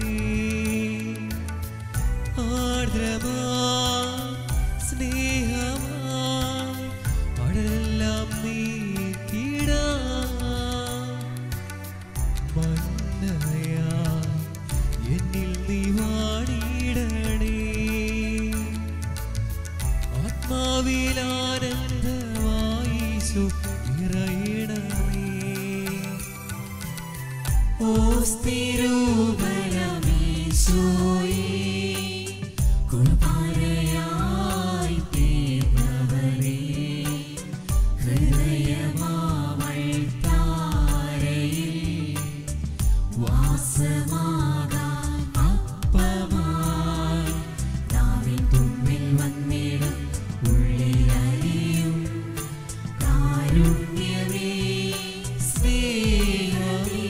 ആർദ്രമാ സ്നേഹമാ അടലെല്ലാം നീക്കിടാ. മന്നയാ എന്നിൽ നീ വാണിടണേ. ആത്മാവിലാനന്ദമായീശു നിറയണമേ. ഓ സ്ഥിരൂപരമീശോയേ കുർബാനയായി തീർന്നവനേ. ഹൃദയമാവൾ താരയിൽ വാസമാകാൻ അപ്പമായി നാവിൻ തുമ്പിൽ വന്നിടും ഉള്ളിലറിയും കാരുണ്യമേ സ്നേഹമേ.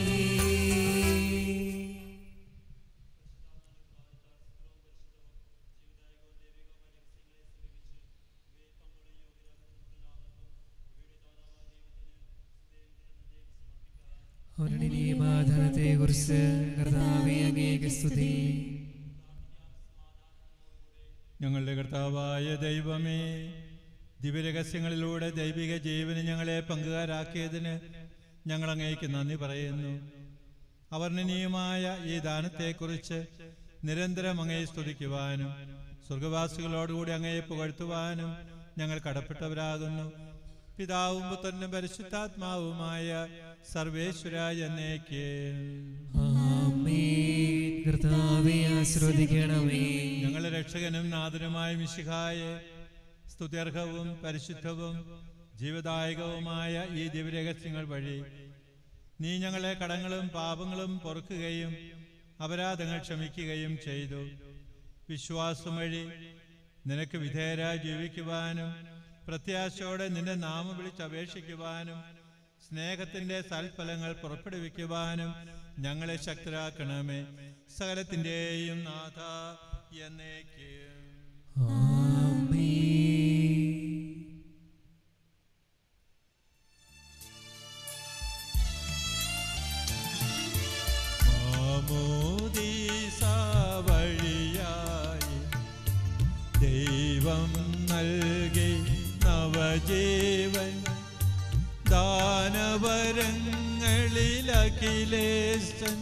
അവരുടെ കുറിച്ച് കർത്താവേ അങ്ങേക്ക് സ്തുതി. ഞങ്ങളുടെ കർത്താവായ ദൈവമേ, ദിവ്യരഹസ്യങ്ങളിലൂടെ ദൈവിക ജീവന് ഞങ്ങളെ പങ്കുകാരാക്കിയതിന് ഞങ്ങൾ അങ്ങേക്ക് നന്ദി പറയുന്നു. അവർണ്ണനീയമായ ഈ ദാനത്തെക്കുറിച്ച് നിരന്തരം അങ്ങയെ സ്തുതിക്കുവാനും സ്വർഗവാസികളോടുകൂടി അങ്ങയെ പുകഴ്ത്തുവാനും ഞങ്ങൾ കടപ്പെട്ടവരാകുന്നു. പിതാവും പുത്രനും പരിശുദ്ധാത്മാവുമായ സർവേശ്വരായ എന്നേക്ക് ആമേൻ. കർത്താവേ ആശീർവദിക്കണമേ. ഞങ്ങളുടെ രക്ഷകനും നാഥനുമായ മിശിഹായെ, സ്തുത്യർഹവും പരിശുദ്ധവും ജീവദായകവുമായ ഈ ദിവ്യരഹസ്യങ്ങൾ വഴി നീ ഞങ്ങളെ കടങ്ങളും പാപങ്ങളും പൊറുക്കുകയും അപരാധങ്ങൾ ക്ഷമിക്കുകയും ചെയ്തു. വിശ്വാസം വഴി നിനക്ക് വിധേയരായി ജീവിക്കുവാനും പ്രത്യാശയോടെ നിന്റെ നാമം വിളിച്ചപേക്ഷിക്കുവാനും സ്നേഹത്തിന്റെ സൽഫലങ്ങൾ പുറപ്പെടുവിക്കുവാനും ഞങ്ങളെ ശക്തരാക്കണമേ. സകലത്തിന്റെയും നാഥ എന്നേക്ക് വഴിയായി ദൈവം നൽകി നവജീവൻ ദാനവരങ്ങളിലഖിലേശൻ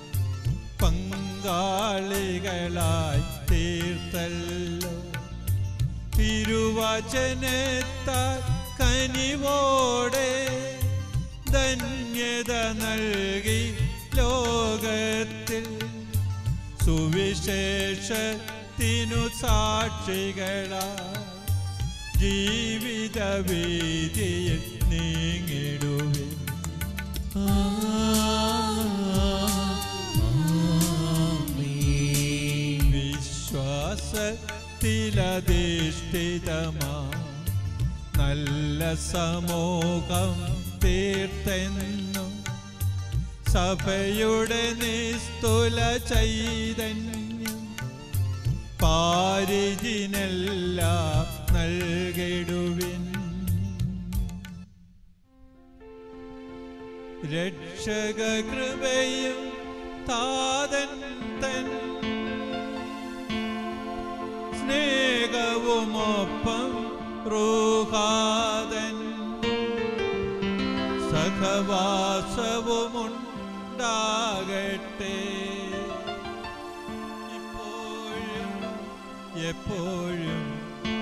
പങ്കാളികളായി തീർത്തല്ലോ. തിരുവചനത്താൽ കനിവോടെ ധന്യത നൽകി ലോകത്തിൽ സുവിശേഷത്തിനു സാക്ഷികളാ ജീവിത വീതിയിൽ നീങ്ങിടുവിൻ. വിശ്വാസത്തിലധിഷ്ഠിതമാ നല്ല സമൂഹം തീർത്തെന്നു സഭയുടെ നിസ്തുല ചൈതന്യം പാരിജിനെല്ലാം നൽകിടുവിൻ. രക്ഷക കൃപയും താതൻ തൻ സ്നേഹവുമൊപ്പം റൂഹാദൻ സഹവാസവുമുണ്ടാകട്ടെ ഇപ്പോഴും എപ്പോഴും